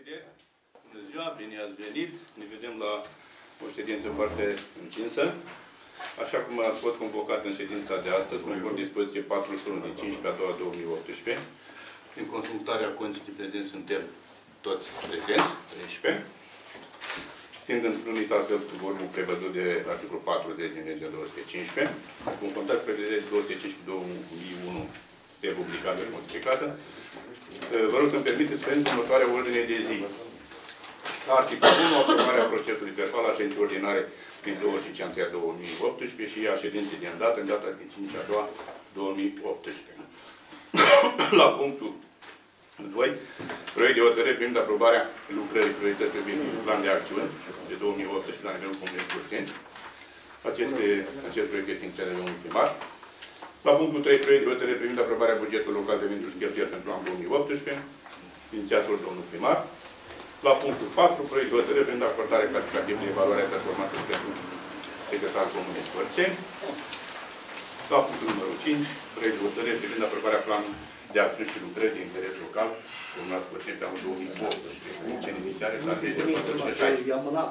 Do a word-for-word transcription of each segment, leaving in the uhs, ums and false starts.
președinte, bună ziua, bine ați venit. Ne vedem la o ședință foarte încinsă. Așa cum ați fost convocat în ședința de astăzi, conform dispoziție patruzeci și unu din cincisprezece a doua două mii optsprezece, în consultarea conții de prezenți suntem toți prezenți, treisprezece, fiind întrunit astfel cu vorbul prevăzut de articolul patruzeci din legea două sute cincisprezece, cu contact prevederii două sute cincisprezece două mii unu de publicată și modificată, vă rog să-mi permiteți pentru următoarea ordine de zi. Articolul unu, aprobarea procesului verbal a ședinței ordinare din douăzeci și cinci ianuarie două mii optsprezece și a ședinței de îndată în data de cinci a doua două mii optsprezece. La punctul doi, proiect de hotărâre privind aprobarea lucrării priorității obiectivului plan de acțiuni de două mii optsprezece la nivelul Comunei Curțeni. Aceste, acest proiect este inițiat de domnul primar. La punctul trei, proiect de hotărâre privind aprobarea bugetului local de venituri și cheltuieli pentru anul două mii optsprezece, inițiatul domnul primar. La punctul patru, proiect de hotărâre privind acordarea calificativă de evaluare a performanței pentru secretarul Comunei Curțeni. La punctul numărul cinci, proiect de hotărâre privind aprobarea planului de acțiuni și lucrări de interes local, Comunal Curțeni pe anul două mii optsprezece. Punct în inițiare, strategie de hotărâre.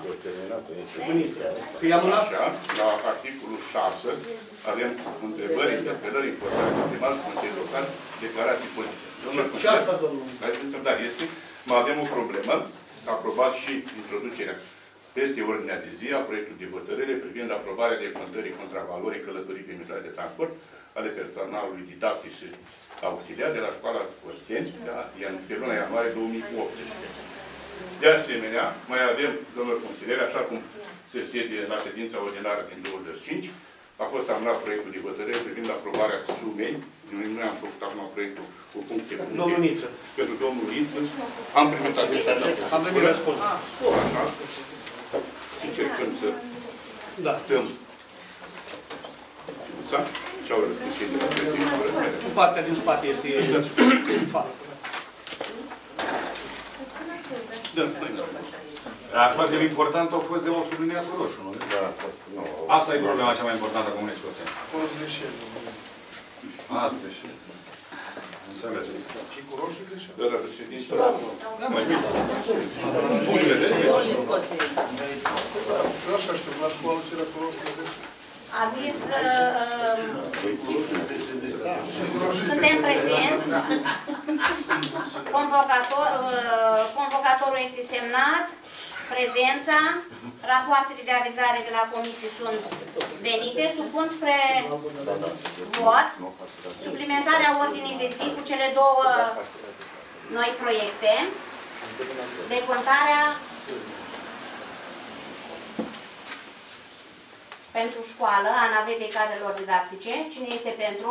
Așa, la articolul șase, avem întrebări, interpelări, importante, primar, Consiliul Local, declarații politice. Și asta, domnul. Dar este, mai avem o problemă, aprobat și introducerea peste ordinea de zi a proiectului de hotărâre privind aprobarea de contării contravalorii călătorii pe mijloace de transport ale personalului didactic și auxiliar de la școala Curțeni pe luna ianuarie două mii optsprezece. De asemenea, mai avem, domnul consilier, așa cum se știe de la ședința ordinară din douăzeci și cinci, a fost amânat proiectul de hotărâre privind aprobarea sumei. Noi am făcut acum proiectul cu puncte puncte. Domnul Niță. Pentru domnul Niță. Am primit acesta. Am primit răspuns. Așa. Și încercăm să da. dăm ce au răspuns și de la președinte. În partea din spate este în fapt. Da, acum, de important au fost de o subliniat cu roșu, nu? Da, nu. Asta e problema cea mai importantă a Comunei Curțeni. Fost greșeli. Ah, greșeli. Înțeles. Și cu roșu greșeli? Da, da, președinte. Da, mai bine. Punct de vedere. Eu așa știu, la școală ce era cu roșu greșeli. Aviz, suntem prezenți, Convocator, convocatorul este semnat, prezența, rapoartele de avizare de la comisie sunt venite, supun spre vot, suplimentarea ordinii de zi cu cele două noi proiecte, decontarea pentru școală, a navetei cadrelor didactice. Cine este pentru?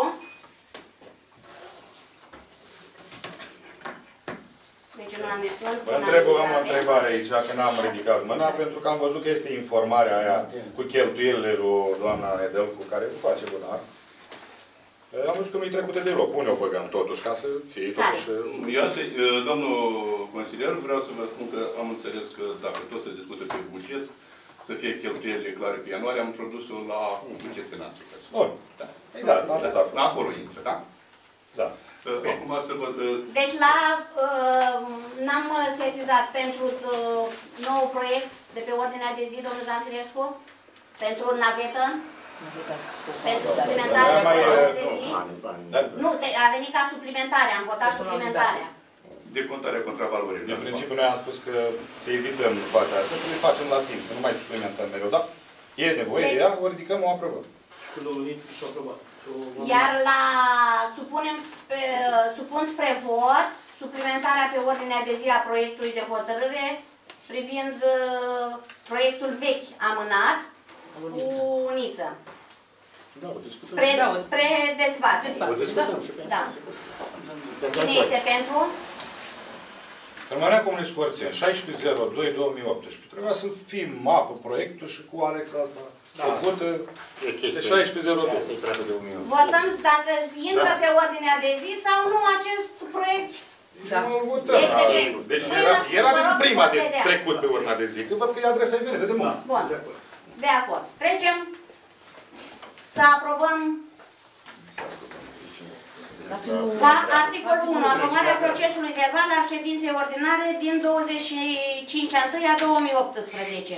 Deci nu am răspuns. Vă întreb, am o întrebare aici, că n-am ridicat mâna, pentru că am văzut că este informarea aia cu cheltuielile lui doamna Nedel, cu care o face lunar. Am văzut că nu-i trecute deloc. Unde o băgăm totuși, ca să fie totuși... Eu, domnul consilier, vreau să vă spun că am înțeles că dacă tot se discută pe buget, să fie cheltuielile clare pe ianuarie, am introdus-o la buget finanțe. Bun. Da. Da, da, da, da. Acolo intră, da? Da. Acum să vă... Deci la... Uh, n-am sesizat pentru uh, nou proiect de pe ordinea de zi, domnul Zanfirescu? Pentru navetă? Pentru suplimentarea pe ordinea de zi? Nu, a venit ca suplimentare, am votat suplimentarea. Decontarea contravalorii. În principiu noi am spus că să evităm partea asta, să le facem la timp, să nu mai suplimentăm mereu, dar e nevoie de ea, o ridicăm, o aprobăm. Când o venit și o aprobat. Iar la supunem pe, supun spre vot suplimentarea pe ordinea de zi a proiectului de hotărâre privind uh, proiectul vechi amânat cu Niță. Da, o discutăm. Spre, spre dezbatere. O discutăm și pe da. Cine este pentru? Rămânea Comunei Curțeni, șaisprezece zero doi două mii optsprezece. Trebuia să fie mapă proiectul și cu Alex asta făcută de șaisprezece zero doi. Votăm dacă intră pe ordinea de zi sau nu acest proiect. Da. Nu votăm. Deci era, era din prima de trecut pe ordinea de zi, că văd că e adresa venită de mult. Bun. De acord. Trecem să aprobăm La articolul unu, aprobarea procesului verbal al ședinței ordinare din douăzeci și cinci a unu a două mii optsprezece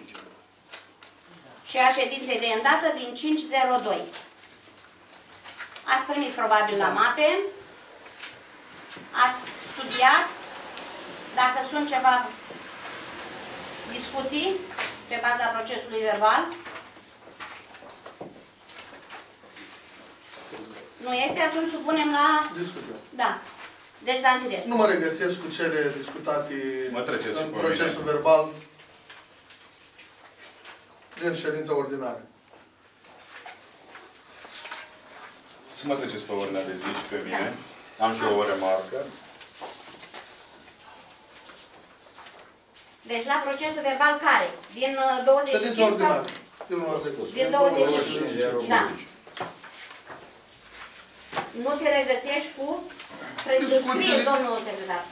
și a ședinței de îndată din cinci zero doi. Ați primit probabil la mape, ați studiat, dacă sunt ceva discuții pe baza procesului verbal. Nu este, atunci supunem la... Discutăm. Da. Deci, Zanfirescu. Nu mă regăsesc cu cele discutate Mă treceți în cu procesul mine. verbal din ședința ordinară. Să mă treceți pe ordinea de zi și pe mine. Am și eu o remarcă. Deci, la procesul verbal care? Din douăzeci și cinci Ședința ordinară. sau... Din urmă trecut. Din douăzeci și cinci. Da. Nu te regăsești cu... Scrie, domnul secretar.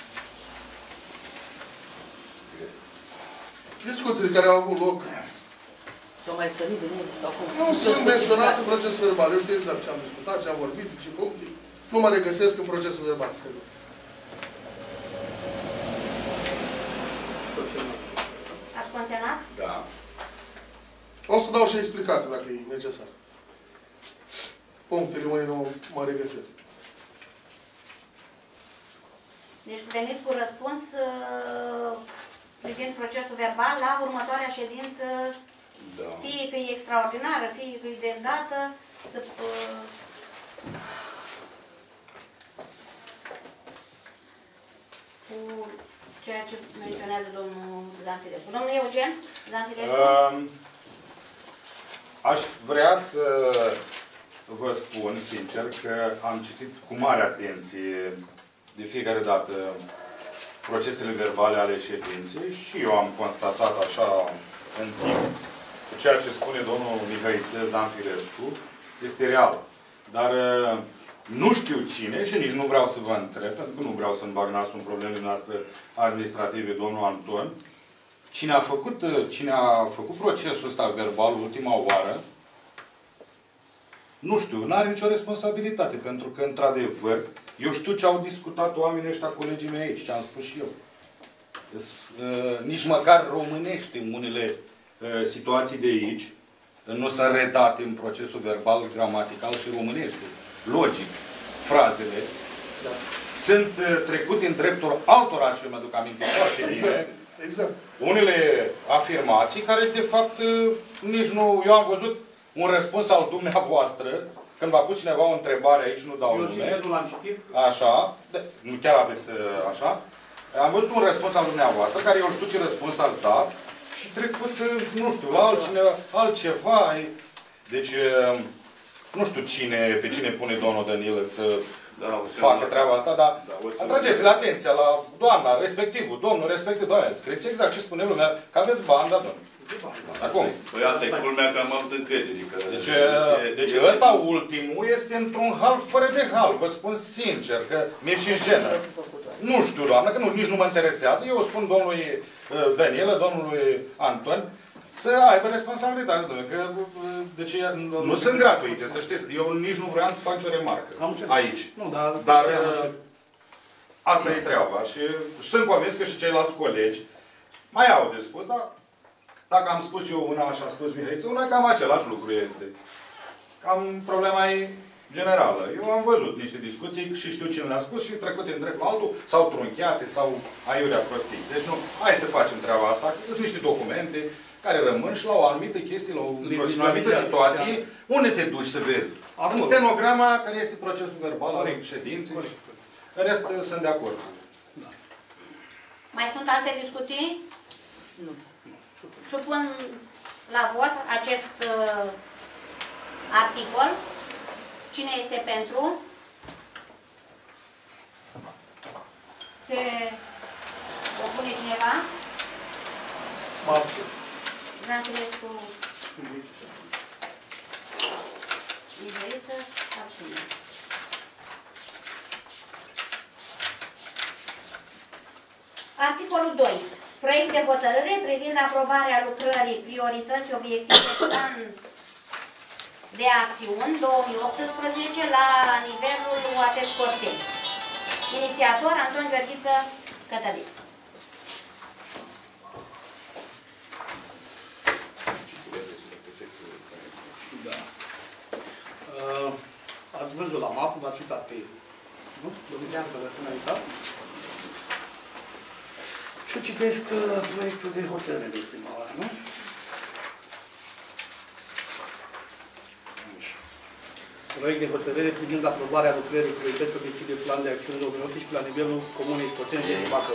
Discuțiile care au avut loc S-au mai sărit din ele sau cum? nu sunt menționate în procesul verbal. Eu știu exact ce am discutat, ce am vorbit, ce puncte. Nu mă regăsesc în procesul verbal. Ați consemnat? Da. O să dau și explicații dacă e necesar. Punctele unde nu mă regăsesc. Deci veniți cu răspuns uh, privind procesul verbal la următoarea ședință, Da. fie că e extraordinară, fie că e de îndată, să, uh, cu ceea ce menționează domnul Zanfirescu. Domnul Eugen Zanfirescu? Um, aș vrea să vă spun sincer că am citit cu mare atenție de fiecare dată procesele verbale ale ședinței și eu am constatat așa în timp că ceea ce spune domnul Mihăiță Zanfirescu este real. Dar nu știu cine și nici nu vreau să vă întreb, pentru că nu vreau să-mi bag nasul în problemele noastre administrative, domnul Anton, cine a făcut, cine a făcut procesul ăsta verbal ultima oară, nu știu, nu are nicio responsabilitate, pentru că, într-adevăr, eu știu ce au discutat oamenii ăștia, colegii mei aici, ce am spus și eu. Uh, nici măcar românește în unele uh, situații de aici, nu sunt redate în procesul verbal, gramatical și românește. Logic, frazele, Da. sunt uh, trecute în dreptul altora și eu mă duc aminte foarte bine. Exact. Exact. Unele afirmații care, de fapt, uh, nici nu... Eu am văzut un răspuns al dumneavoastră, când v-a pus cineva o întrebare aici, nu dau Eu nume. sincer nu l-am citit. Așa, de, nu chiar aveți uh, așa. Am văzut un răspuns al dumneavoastră, care eu știu ce răspuns ați dat, și trecut, uh, nu știu, la altcineva, altceva. Deci, uh, nu știu cine, pe cine pune domnul Danilă să Da, facă treaba asta, dar Da, o să- atrageți-le atenția la doamna, respectivul, domnul, respectiv, doamne, scrieți exact ce spune lumea, că aveți bani, da, domnule. Acum. Păi asta e culmea că am avut încredere. Că Deci, este- deci ăsta ultimul este într-un hal fără de hal, vă spun sincer, că mi-e și jenă. Nu știu, doamnă, că nu, nici nu mă interesează. Eu spun domnului uh, Daniela, domnului Anton, să aibă responsabilitate, domnule, că uh, deci, nu, nu sunt gratuite, să știți. Eu nici nu vreau să fac o remarcă Am înțeles. aici. Nu, dar... Dar uh, asta e treaba și sunt convins că și ceilalți colegi mai au de spus, dar dacă am spus eu una și a spus Mihăiță, una cam același lucru este. Cam problema e generală. Eu am văzut niște discuții și știu cine le-a spus și trecute în dreptul altul, sau trunchiate, sau aiurea prostii. Deci nu, hai să facem treaba asta, că sunt niște documente care rămân și la o anumită chestie, la o, într-o anumită situație, unde te duci să vezi? În stenograma, care este procesul verbal al ședinței. În rest, sunt de acord. Mai sunt alte discuții? Nu. Supun la vot acest uh, articol. Cine este pentru? Se opune cineva? Mă abțin. Zanfirescu, Mihăiță, abține. Articolul doi. Proiect de hotărâre privind aprobarea lucrării priorități obiective plan de acțiuni două mii optsprezece la nivelul U A T Scorțeni. Inițiator Anton Gheorghiță Cătălin. Da. Uh, ați văzut la mapă, v-ați citat pe el. Nu? Domnul Cătălin aici. Și citesc uh, proiectul de hotărâre de prima oară, nu? Proiect de hotărâre privind aprobarea lucrării priorității obiective plan de acțiune două mii optsprezece la nivelul Comunei Scorțeni de Bacău.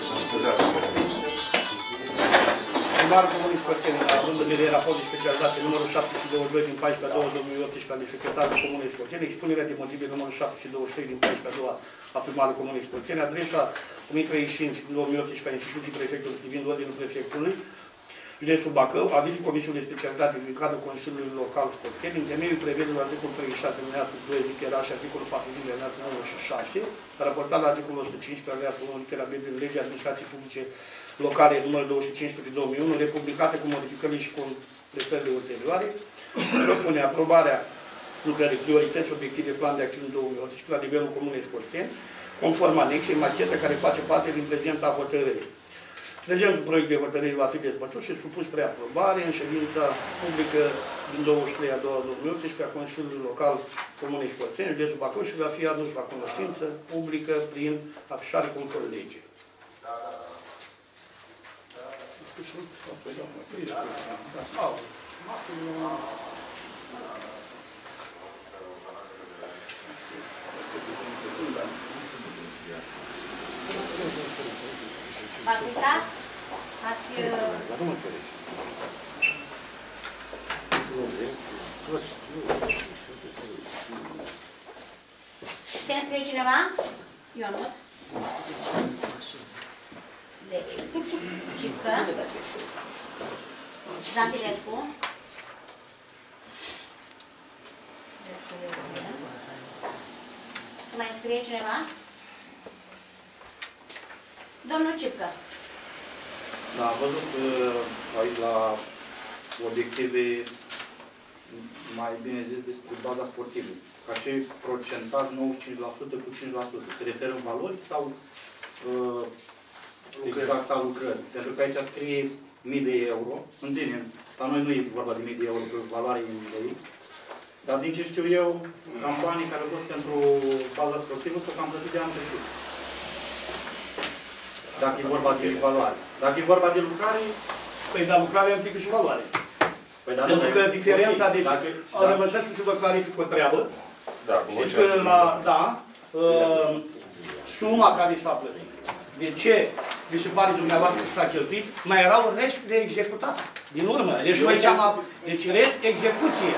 Primarul Comunei Scorțeni, având în vedere raportul specializat numărul șapte sute douăzeci și doi din paisprezece a doua două mii optsprezece de secretarul Comunei Scorțeni, expunerea de motive numărul șapte sute douăzeci și trei din paisprezece a doua a primarului Comunei Scorțeni, adresa o mie treizeci și cinci din două mii optsprezece a instituției prefectului privind ordinul prefectului, județul Bacău, avizul Comisiei de Specialitate din cadrul Consiliului Local Scorțeni, în temeiul prevederilor articolul treizeci și șase, alineatul doi, litera și articolul patru, alineatul unu și șase, raportat la articolul o sută cincisprezece, alineatul unu, litera B din Legea Administrației Publice Locale numărul două sute cincisprezece din două mii unu, republicate cu modificările și completările ulterioare, propune aprobarea lucrării priorități obiective plan de acțiune două mii optsprezece la nivelul Comunei Scorțeni, conform anexei machetă care face parte din prezenta hotărârii. Prezentul proiect de hotărâre va fi dezbătut și supus spre aprobare în ședința publică din douăzeci și trei a doua două mii optsprezece a Consiliului Local Comunei Scorțeni, județul Bacău, și va fi adus la cunoștință publică prin afișare conform legii. V-ați uitat? Ați... Se înscrie cineva? Ionuț? Deci, Cică? Zantilescu? Se mai înscrie cineva? Domnul Cipcă. Da, am văzut uh, aici la obiective, mai bine zis, despre baza sportivă. Ca și procentaj nouăzeci și cinci la sută cu cinci la sută. Se referă în valori sau uh, exact la lucrări? Pentru că aici scrie mii de euro. În bine, la noi nu e vorba de mii de euro, că valoarea e în lei. Dar din ce știu eu, campanii care au fost pentru baza sportivă s-au cam plătit de anul trecut. Dacă e vorba de valoare. Dacă e vorba de lucrare... Păi, dar lucrarea implică și valoare. Păi, dar pentru că diferența, deci, dacă, dacă, lăsați să vă clarific o treabă. Da, deci că la, da, uh, suma care s-a plătit, de ce vi se pare dumneavoastră că s-a cheltuit, mai erau rest de executat. Din urmă. Deci noi ce-am... Deci rest execuție.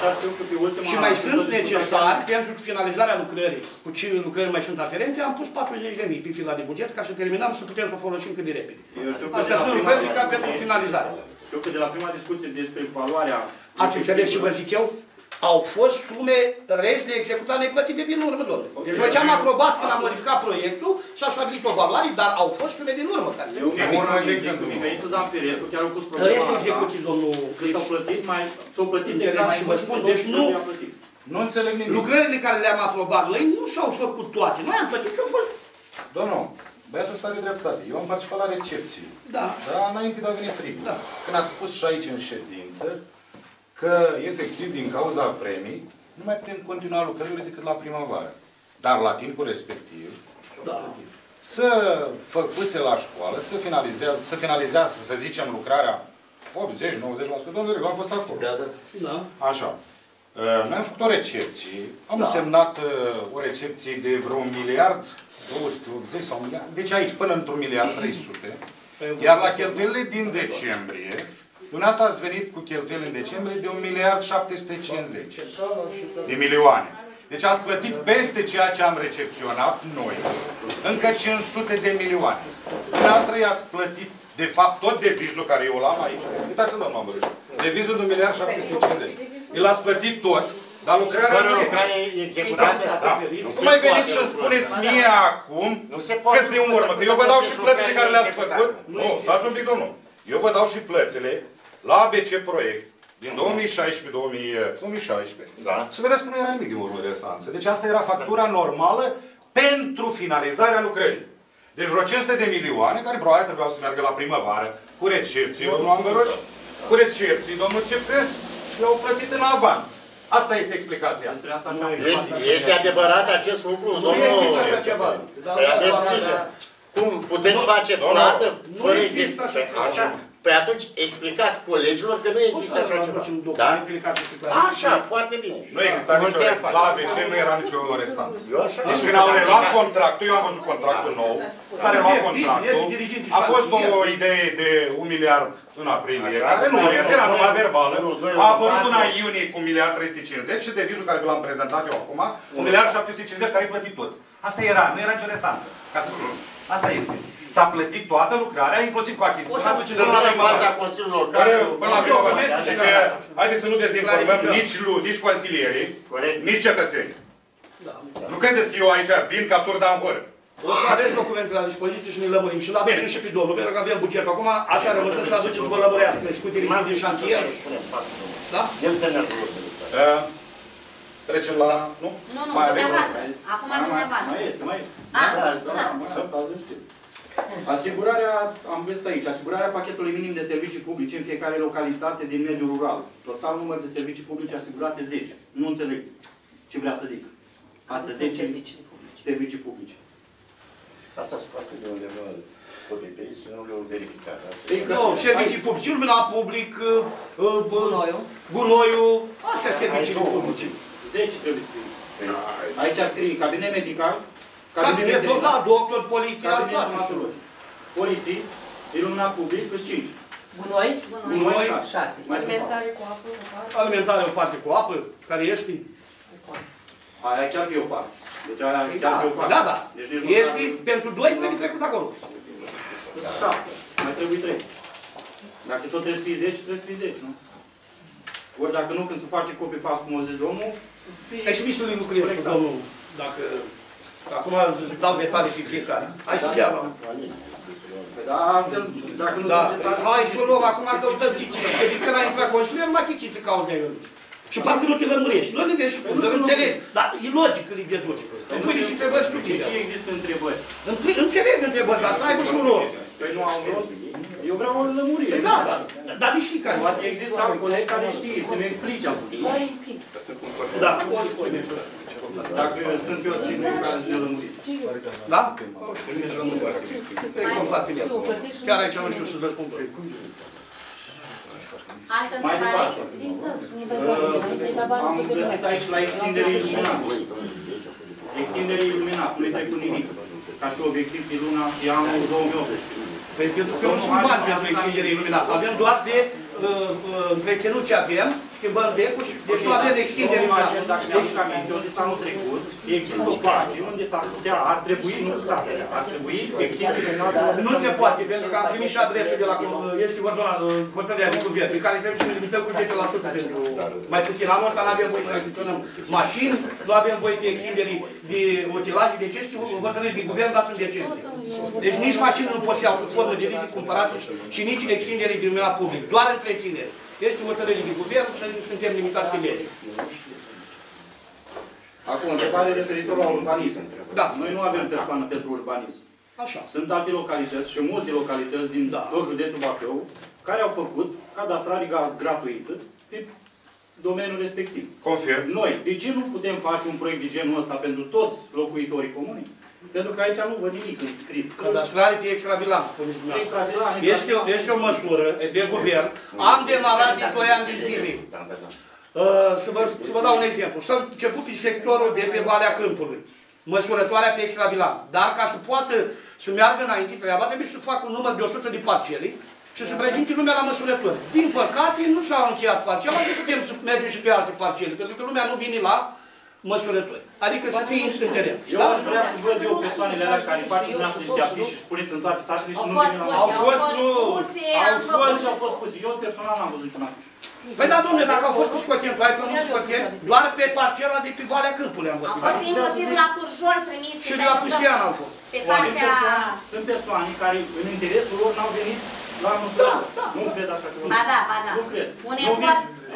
Și mai sunt necesari pentru finalizarea lucrării. Cu ce lucrări mai sunt aferente, am pus patruzeci de mii pe fila de buget ca să terminăm să putem să o folosim cât de repede. Astea sunt lucrări ca pentru finalizare. Știu că de la prima discuție despre valoarea... Ați înțeles și vă zic eu? Au fost sume rest de executat neplătite din urmă, domnule. Deci noi ce am aprobat când am modificat proiectul, s-a stabilit o valoare, dar au fost sume din urmă. Eu mi-am zis Zampirescu, chiar au pus problema asta. Rest execuții, domnul... Când s-au plătit, mai s-au plătit de ca și vă spun, deci nu... Nu înțeleg nimic. Lucrările care le-am aprobat noi nu s-au făcut toate. Noi am plătit ce au fost. Domnul, băiatul ăsta are dreptate. Eu am participat la recepție. Da. Dar înainte de a veni frigul. Da. Când ați spus și aici în ședință, că, efectiv, din cauza premii, nu mai putem continua lucrările decât la primăvară. Dar la timpul respectiv, da. să făcuse la școală, să finalizează, să finalizează, să zicem, lucrarea optzeci la nouăzeci la sută, domnule, am fost acolo. Da, da. Da. Așa. Noi am făcut o recepție, am da. semnat o recepție de vreo un miliard, două sute optzeci sau un miliard, deci aici până într-un miliard trei sute, iar la cheltuielile din decembrie, dumneavoastră ați venit cu cheltuieli în decembrie de un miliard șapte sute cincizeci de milioane. Deci ați plătit peste ceea ce am recepționat noi, încă cinci sute de milioane. Dumneavoastră i-ați plătit, de fapt, tot devizul care eu l-am aici. Uitați-vă, domnul Amărăș. Devizul de un miliard șapte sute cincizeci. El ați plătit tot, dar lucrarea... Fără lucrare executată? Da. Cum mai veniți și îmi spuneți mie acum că de în urmă? Că eu vă dau și plățile care le-ați făcut. Nu, stați un pic, domnul. Eu vă dau și plățile la A B C Proiect, Din două mii șaisprezece două mii șaisprezece. Da. Să vedeți că nu era nimic din urmă restanță. Deci asta era factura normală pentru finalizarea lucrării. Deci vreo cinci sute de milioane, care probabil trebuiau să meargă la primăvară, cu recepții, domnul Angăroș, cu recepții, domnul Cipcă, și le-au plătit în avans. Asta este explicația. Despre asta așa. Este adevărat acest lucru, Nu domnul? există așa ceva. Păi aveți grijă. Cum puteți face plată fără există așa execuție? ceva. Așa. Păi atunci explicați colegilor că nu există așa ceva. Da? Așa, foarte bine. Nu exista nicio restanță. La A B C nu era nicio restanță. Eu așa. Deci când au reluat contractul, eu am văzut contractul nou, s-a reluat contractul, a fost o idee de un miliard în aprilie, care nu era numai verbală, a apărut una în iunie cu un miliard trei sute cincizeci și devizul care l-am prezentat eu acum, un miliard șapte sute cincizeci care e plătit tot. Asta era, nu era nicio restanță, ca să știți. Asta este. S-a plătit toată lucrarea, inclusiv cu achiziția. Să nu în fața Consiliului Local. Până la urmă, deci, haideți să nu dezinformăm nici, nici consilierii, nici cetățenii. Nu credeți că eu aici vin ca surda în horă. O să aveți documente la dispoziție și ne lămurim. Și la avem și pe domnul, pentru că avem bugetul. Acum, așa rămăsăm să aduceți să vă lămurească. Și cu dirigent din șantier. Da? El se ne Trecem la... Nu? Nu, nu, dumneavoastră. Acum dumneavoastră. Mai este, mai este. Ah, da. Asigurarea, am văzut aici, asigurarea pachetului minim de servicii publice în fiecare localitate din mediul rural. Total număr de servicii publice asigurate zece. Nu înțeleg ce vrea să zic. Asta zece servicii publice. Asta se poate de undeva copy-paste și nu le-au verificat. Nu, servicii publice, lumina public, Gunoiul. gunoiul, astea servicii publice. zece trebuie să fie. Aici scrie cabinet medical, Cabinet, da, doctor, poliția, cabinet toate. stomatologic. Poliții, iluminat public, cât cinci. Gunoi? Gunoi, șase. Mai sunt Alimentare cu apă. Alimentare o parte cu apă, care este. aia chiar e o parte. Deci aia chiar e o parte. Da, da. Deci nici Este pentru doi trebuie trecut acolo. măcar șapte. Mai trebuie trei. Dacă tot trebuie să fie zece, trebuie să fie zece, nu? Ori dacă nu, când se face copy-paste, cum o zis domnul, Deci și să le lucrez cu domnul, dacă... Acum îți dau detalii și fiecare. Hai să chiar, Păi da, dacă nu da. sunt detalii... Hai să luăm, acum căutăm chichiță. Că zic că n-a intrat consilier, numai chichiță caut de el. Și parcă nu te lămurești. Nu le vezi și cum, nu înțeleg. Dar e logic că le deduci. Îmi pui niște întrebări și tu De ce există întrebări? Înțeleg întrebări, dar să aibă și un rost. Păi nu am rost. Eu vreau o lămurire. Păi da, da. Dar nici fiecare. Poate există alt coleg care știe, să-mi explice acum. Da. Dacă sunt eu singur care să ne lămurim. Da? Chiar aici nu știu să răspund. Altă Mai întrebare? departe. Am găsit aici la extindere iluminat. Extindere iluminat, nu-i trecut nimic. Ca și obiectiv de luna și anul două mii optsprezece. Păi pentru că nu sunt bani pentru extindere iluminată. Avem doar de întreținut ce avem, schimbăm becul și deci nu avem extindere iluminată. Dacă mi-aduc aminte, eu zis anul trecut, există o parte unde s-ar putea, ar trebui, nu s-ar putea, ar trebui extindere iluminată. Nu se poate, pentru că am primit și adrese de la este hotărârea de guvern, pe care trebuie să ne limităm cu zece la sută pentru mai puțin. Anul ăsta nu avem voie să achiziționăm mașini, nu avem voie de extindere de utilaje, deci este hotărâri de guvern dat în decembrie. Deci nici mașini nu pot să iau sub formă de lizii cumpărate și nici extindere de iluminat public, doar întreținere. Este hotărâre de guvern și suntem limitați pe lege. Acum, întrebare referitor la urbanism. Da. Noi nu avem persoană pentru urbanism. Așa. Sunt alte localități și multe localități din Da. tot județul Bacău care au făcut cadastrare gratuită pe domeniul respectiv. Confirm. Noi, de ce nu putem face un proiect de genul ăsta pentru toți locuitorii comunei? Pentru că aici nu văd nimic în scris. Cadastrare pe extravilan, spuneți dumneavoastră. Extravilan, Este, este o măsură de guvern. Am demarat de doi ani de zile. Uh, să, vă, să vă dau un exemplu. S-a început în sectorul de pe Valea Câmpului. Măsurătoarea pe extravilan. Dar ca să poată să meargă înainte treaba, trebuie să facă un număr de o sută de parcele și să prezinte lumea la măsurători. Din păcate, nu s-a încheiat parcela, nu putem să mergem și pe alte parcele, pentru că lumea nu vine la măsurători. Adică să fie în teren. Eu aș vrea să văd eu persoanele alea care fac dumneavoastră niște afișe și spuneți în toate satele și Au nu fost vine la puse, Au au fost, fost nu. puse, Au am fost. făcut. au fost puse. Eu personal n-am văzut niciun afiș. Păi da, domnule, dacă au fost cu scoțieni, hai că nu scoțieni, doar pe parcela de pe Valea Câmpului am Au văzut. fost inclusiv la Curjol trimise. Și de la Pustian au fost. Pe Sunt partea... persoane, sunt persoane care în interesul lor n-au venit la măsură. Nu cred așa ceva. Ba da, ba da. Nu cred. Un Nu vin, efort...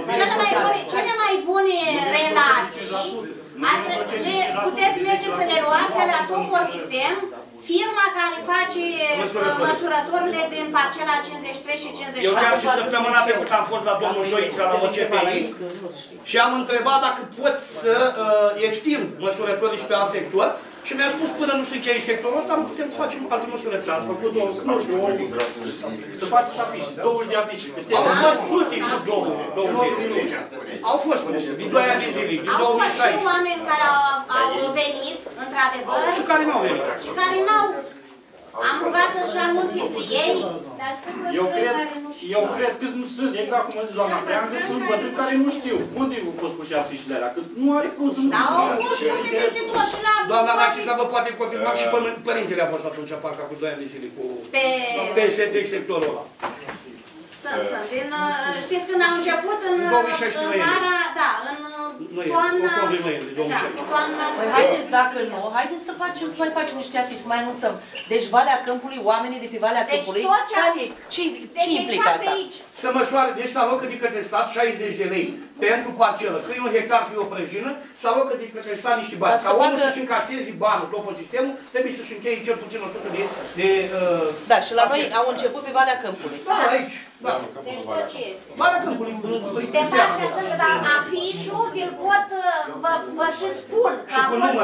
cele mai bune, cele mai bune relații, ar trebui, puteți merge să le luați de la Topor Sistem, firma care face măsurătorile din parcela cincizeci și trei și cincizeci și șase. Eu chiar și săptămâna trecută am fost la domnul Joița la O C P I și am întrebat dacă pot să uh, extind măsurătorile și pe alt sector și mi-a spus până nu se încheie sectorul ăsta, nu putem să facem alte măsurători. Și ați făcut două, nu știu, să faceți afișe, douăzeci de afișe. Au fost sute, nu douăzeci. Au fost puse, din doi ani de zile, din Au două mii fost și șaisprezece. oameni care au, au venit, într-adevăr, Și care nu au venit. și care n-au. Am rugat să-și anunțe între ei. Eu cred, eu cred că nu sunt, exact cum a zis doamna Prean, că sunt bătrâni care nu știu. Unde au fost puse afișele alea? Că nu are cum să nu... Dar au fost puse peste tot și la... Doamna Narcisa vă poate confirma și părintele a fost atunci parcă cu doi ani de zile cu Pe... P S D sectorul ăla. Sunt, sunt. Din, știți când au început în, două mii șaisprezece în vara, da, în toamna... Octombrie, noiembrie, două mii Da, șaisprezece. toamna... Păi haideți, dacă nu, haideți să facem, să mai facem niște afișe, să mai anunțăm. Deci Valea Câmpului, oamenii de pe Valea Deci Câmpului, tot ce... care, ce, Deci ce implică exact asta? aici. Să măsoare, deci se alocă de către stat șaizeci de lei pentru parcelă. Că e un hectar, că e o prăjină, se alocă de către stat niște bani. Ca să Ca omul facă- să-și încaseze banul, tot sistemul, trebuie să-și încheie cel puțin o sută de... de uh, Da, și la noi au început pe Valea Câmpului. Da, aici. Da. Deci tot ce este. Valea Câmpului. De partea stângă, dar afișul, vi-l pot, vă, vă și spun că a fost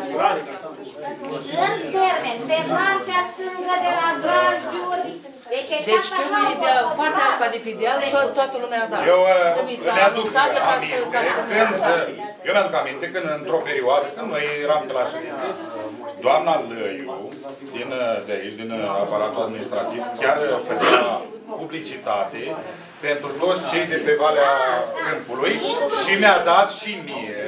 trecut în termen, pe partea stângă de la Grajdiuri. Deci exact Deci așa trebuie a de fost. partea asta de pe deal, to- toată lumea a dat. Eu Trebuie să îmi aduc anunțat ca să... aminte, Ca să când, eu mi-aduc aminte când într-o perioadă, când noi eram pe la ședință, doamna Lăiu, din, de aici, din aparatul administrativ, chiar făcea publicitate pentru toți cei de pe Valea Câmpului și mi-a dat și mie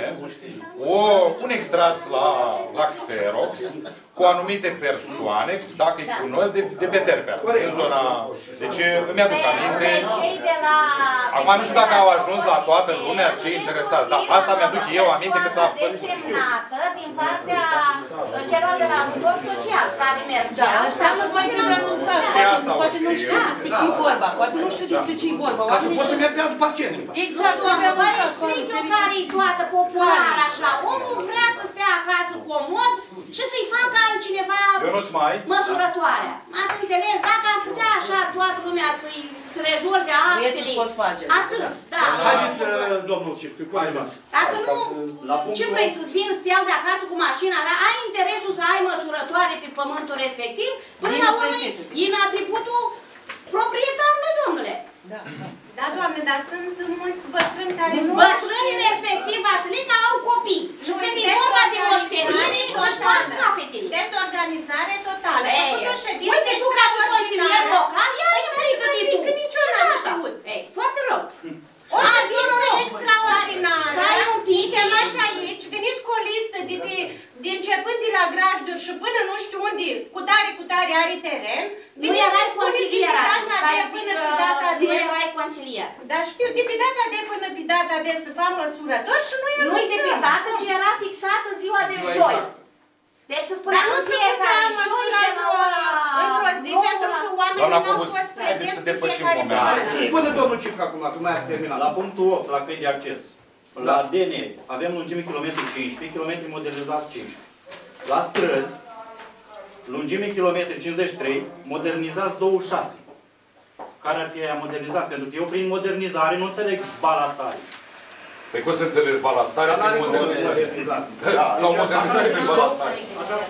o, un extras la, la Xerox cu anumite persoane, dacă îi cunosc, de, de pe Terpea, în zona... Deci îmi aduc aminte... Cei de la... Acum nu știu dacă au ajuns la toată lumea cei interesați, dar asta mi-aduc eu aminte că s-a făcut. Desemnată din partea celor de la ajutor social, care mergeau. Da, înseamnă că mai trebuie anunțat. Și asta o Poate nu știu. știu despre ce-i vorba. Poate nu știu despre ce-i vorba. Ca să Oamenii poți să știu- mergi pe altă parcelă. Exact, Doamne, trebuie vă anunțat. explic eu care-i toată populară așa. Omul vrea să stea acasă comod și să-i facă altcineva Ionuț mai? măsurătoarea. Ați înțeles? Dacă am putea așa toată lumea să-i să rezolve Băieții actele, poți face. atât, da. Haideți, domnul Cip, să Dacă nu, ce vrei să-ți vin să te iau de acasă cu mașina, dar ai interesul să ai măsurătoare pe pământul respectiv, până Din la urmă atributul. e în atributul proprietarului, domnule. Da, da. Da, doamne, dar sunt mulți bătrâni care nu Bătrânii respectiv, Vasilica, au copii. Și când e vorba de moștenire, își fac capetele. dezorganizare totală. Ei, uite tu ca și consilier local, ia implică de tu. Că nici eu n-am știut. Ei, foarte rău. O A, ședință nu, nu, nu. extraordinară. Stai un pic, Chemați aici, veniți cu o listă de pe, de începând de la Grajduri și până nu știu unde, cu tare, cu tare are teren. Nu erai consilier atunci. atunci, Până pe data nu de... erai consilier. Dar știu, de pe data de până pe data de să fac măsurători și nu e Nu-i de pe dată, ci era fixată ziua de joi. Deci să spunem Dar nu în se fiecare putea joi măsura de la ora într-o zi, nouă pentru la- că oamenii Doamna n-au Cobus, fost haideți prezenți să în depășim fiecare momentul. zi. Spune domnul Cip acum, că mai a terminat. La punctul opt, la căi de acces, la D N avem lungime kilometri cincisprezece, kilometri modernizați cinci. La străzi, lungime kilometri cincizeci și trei, modernizați douăzeci și șase. Care ar fi aia modernizați? Pentru că eu prin modernizare nu înțeleg balastare. Păi cum să înțelegi balastarea prin modernizare? Sau modernizare prin balastare?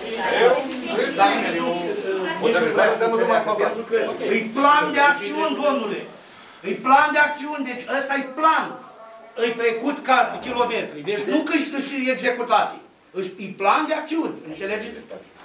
Modernizare înseamnă numai asfaltare. E plan de acțiuni, domnule. E plan de acțiuni, deci ăsta e plan. E trecut ca kilometri. Deci nu că și executate. E plan de acțiuni. Înțelegeți?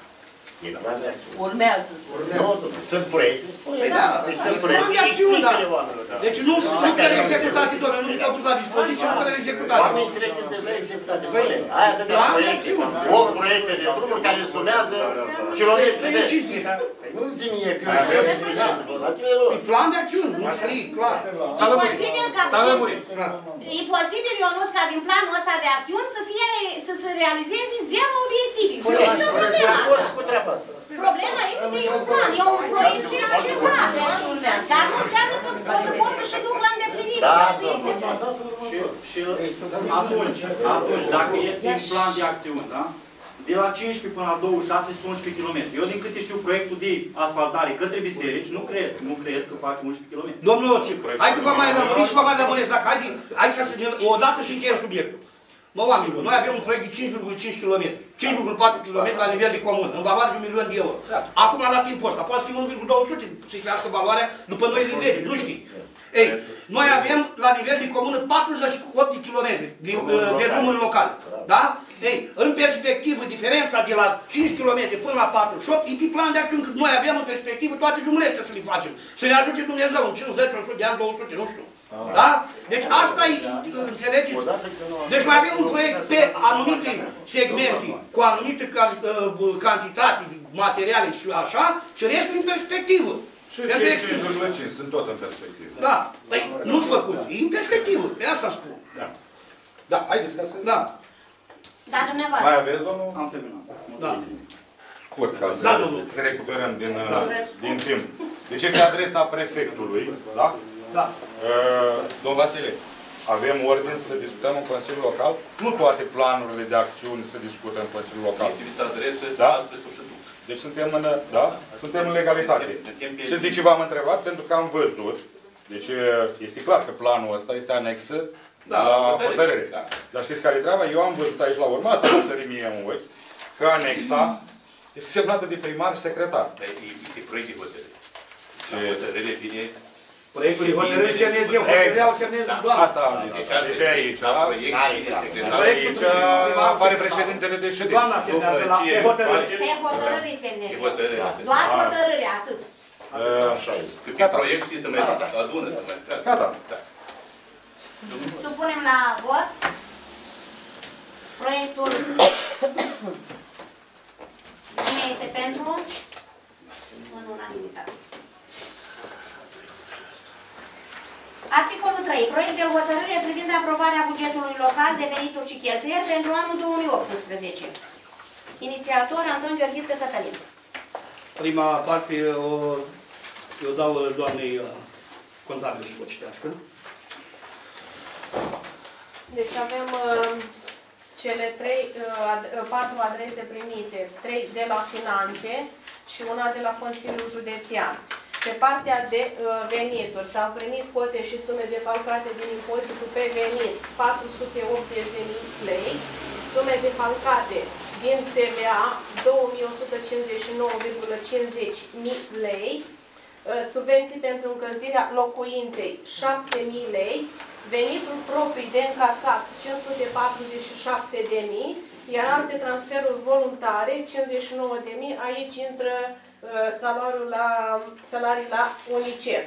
Urmează să... Nu, sunt proiecte, spune. Păi da, Deci e sunt plan proiecte, de acțiuni, da. explică-le oamenilor. da. Deci nu sunt lucrări executate, domnule. Nu s-au pus la dispoziție lucrări executate. Oamenii înțeleg că sunt deja executate. Spune, ai atâtea plan de proiecte, acțiuni. opt proiecte de drumuri care sumează kilometri de... Decizie. Nu zi mie că știu despre ce să vorba, ține lor. E plan de acțiuni. Nu scrie, clar. E posibil ca să S-a fie, lămurit. e posibil, Ionuț, ca din planul ăsta de acțiuni să fie, să se realizeze zero obiective. nicio problemă. Problema este că e un plan, e un proiect de ceva. Dar nu înseamnă că o să pot să și duc la îndeplinire. Și atunci, atunci, dacă este un plan de acțiuni, da? De la cincisprezece până la douăzeci și șase sunt unsprezece kilometri. Eu din câte știu proiectul de asfaltare către biserici, nu cred, nu cred că face unsprezece kilometri. Domnul Ocip, hai că vă mai lămuriți și vă mai lămuresc. Dacă hai, hai ca să ne, o dată și încheiem subiectul. Mă, oamenilor, noi avem un proiect de cinci virgulă cinci kilometri, cinci virgulă patru kilometri la nivel de comun, în valoare de un milion de euro. Acum, la timpul ăsta, poate fi unu virgulă două sute să-i crească valoarea după noi legi, nu știi. Ei, noi avem la nivel de comună patruzeci și opt de kilometri de, de drumuri locale. Da? Ei, în perspectivă, diferența de la cinci kilometri până la patruzeci și opt e pe plan de acțiuni, că noi avem în perspectivă toate drumurile astea să le facem. Să ne ajute Dumnezeu în cincizeci, o sută de ani, două sute, nu știu. Da? Deci asta e, înțelegeți? Deci mai avem un proiect pe anumite segmente, cu anumite cantitate de materiale și așa, și restul în perspectivă. Și cei cinci virgulă cinci sunt tot în perspectivă. Da. Păi nu s-a făcut. E în perspectivă. Pe asta spun. Da. Da, haideți ca să... Da. Da, dumneavoastră. Mai aveți, domnul? Am terminat. Da. Scurt, ca să, da, să recuperăm din, da. din timp. Deci este adresa prefectului, da? Da. Uh, domn Vasile, avem ordine să discutăm în Consiliul Local? Nu toate planurile de acțiuni se discută în Consiliul Local. Adrese, da? Deci suntem în, da? Suntem în legalitate. Și de ce v-am întrebat? Pentru că am văzut, deci este clar că planul ăsta este anexă da, la hotărâre. Da. Dar știți care e treaba? Eu am văzut aici la urmă, asta nu sări mie în ochi, că anexa este semnată de primar și secretar. Dar e, e proiect de hotărâre. Ce hotărâre vine... Proiectul de hotărâre semnez eu, hotărârea o semnez doamna. Asta am zis. Deci aici, aici apare președintele de ședință. Doamna semnează la hotărâre. Pe hotărâre semnez eu. Doar hotărâre, atât. Așa este. Cât e proiect și să mai adună, să mai stea. Gata. Supunem la vot proiectul. Cine este pentru? În unanimitate. Articolul trei. Proiect de hotărâre privind aprobarea bugetului local de venituri și cheltuieli pentru anul două mii optsprezece. Inițiator Anton Gheorghiță Cătălin. Prima parte o, eu dau doamnei contabil să o citească. Deci avem uh, cele trei, uh, ad, uh, patru adrese primite, trei de la Finanțe și una de la Consiliul Județean. Pe partea de uh, venituri s-au primit cote și sume defalcate din impozitul pe venit patru sute optzeci de mii lei, sume defalcate din T V A două mii o sută cincizeci și nouă virgulă cincizeci mii lei, uh, subvenții pentru încălzirea locuinței șapte mii lei, venitul proprii de încasat cinci sute patruzeci și șapte de mii, iar alte transferuri voluntare cincizeci și nouă de mii, aici intră salariul la, salarii la UNICEF.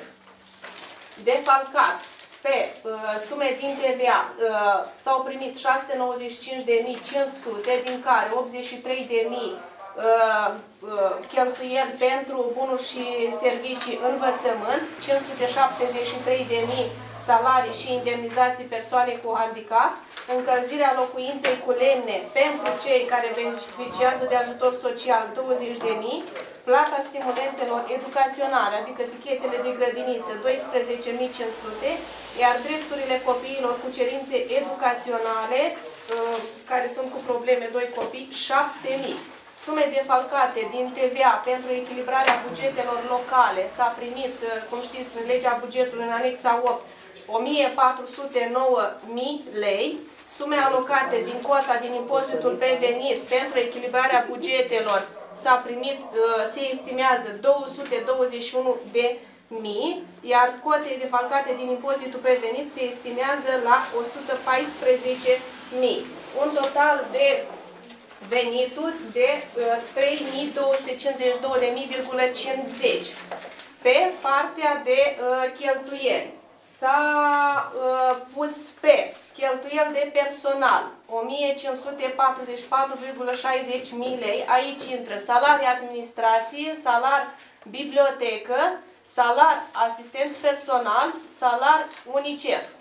Defalcat pe uh, sume din T V A uh, s-au primit șase sute nouăzeci și cinci de mii cinci sute, din care optzeci și trei de mii uh, uh, cheltuieli pentru bunuri și servicii învățământ, cinci sute șaptezeci și trei de mii salarii și indemnizații persoane cu handicap, încălzirea locuinței cu lemne pentru cei care beneficiază de ajutor social douăzeci de mii, plata stimulentelor educaționale, adică tichetele de grădiniță doisprezece mii cinci sute, iar drepturile copiilor cu cerințe educaționale, care sunt cu probleme, doi copii, șapte mii. Sume defalcate din T V A pentru echilibrarea bugetelor locale s-a primit, cum știți, prin legea bugetului în anexa opt, o mie patru sute nouă mii lei. Sume alocate din cota din impozitul pe venit pentru echilibrarea bugetelor s-a primit, se estimează două sute douăzeci și unu de mii, iar cotele defalcate din impozitul pe venit se estimează la o sută paisprezece mii. Un total de venituri de trei mii două sute cincizeci și două de mii virgulă cincizeci. Pe partea de cheltuieli s-a pus pe cheltuieli de personal o mie cinci sute patruzeci și patru virgulă șaizeci mii lei. Aici intră salarii administrație, salar bibliotecă, salar asistenți personal, salar UNICEF.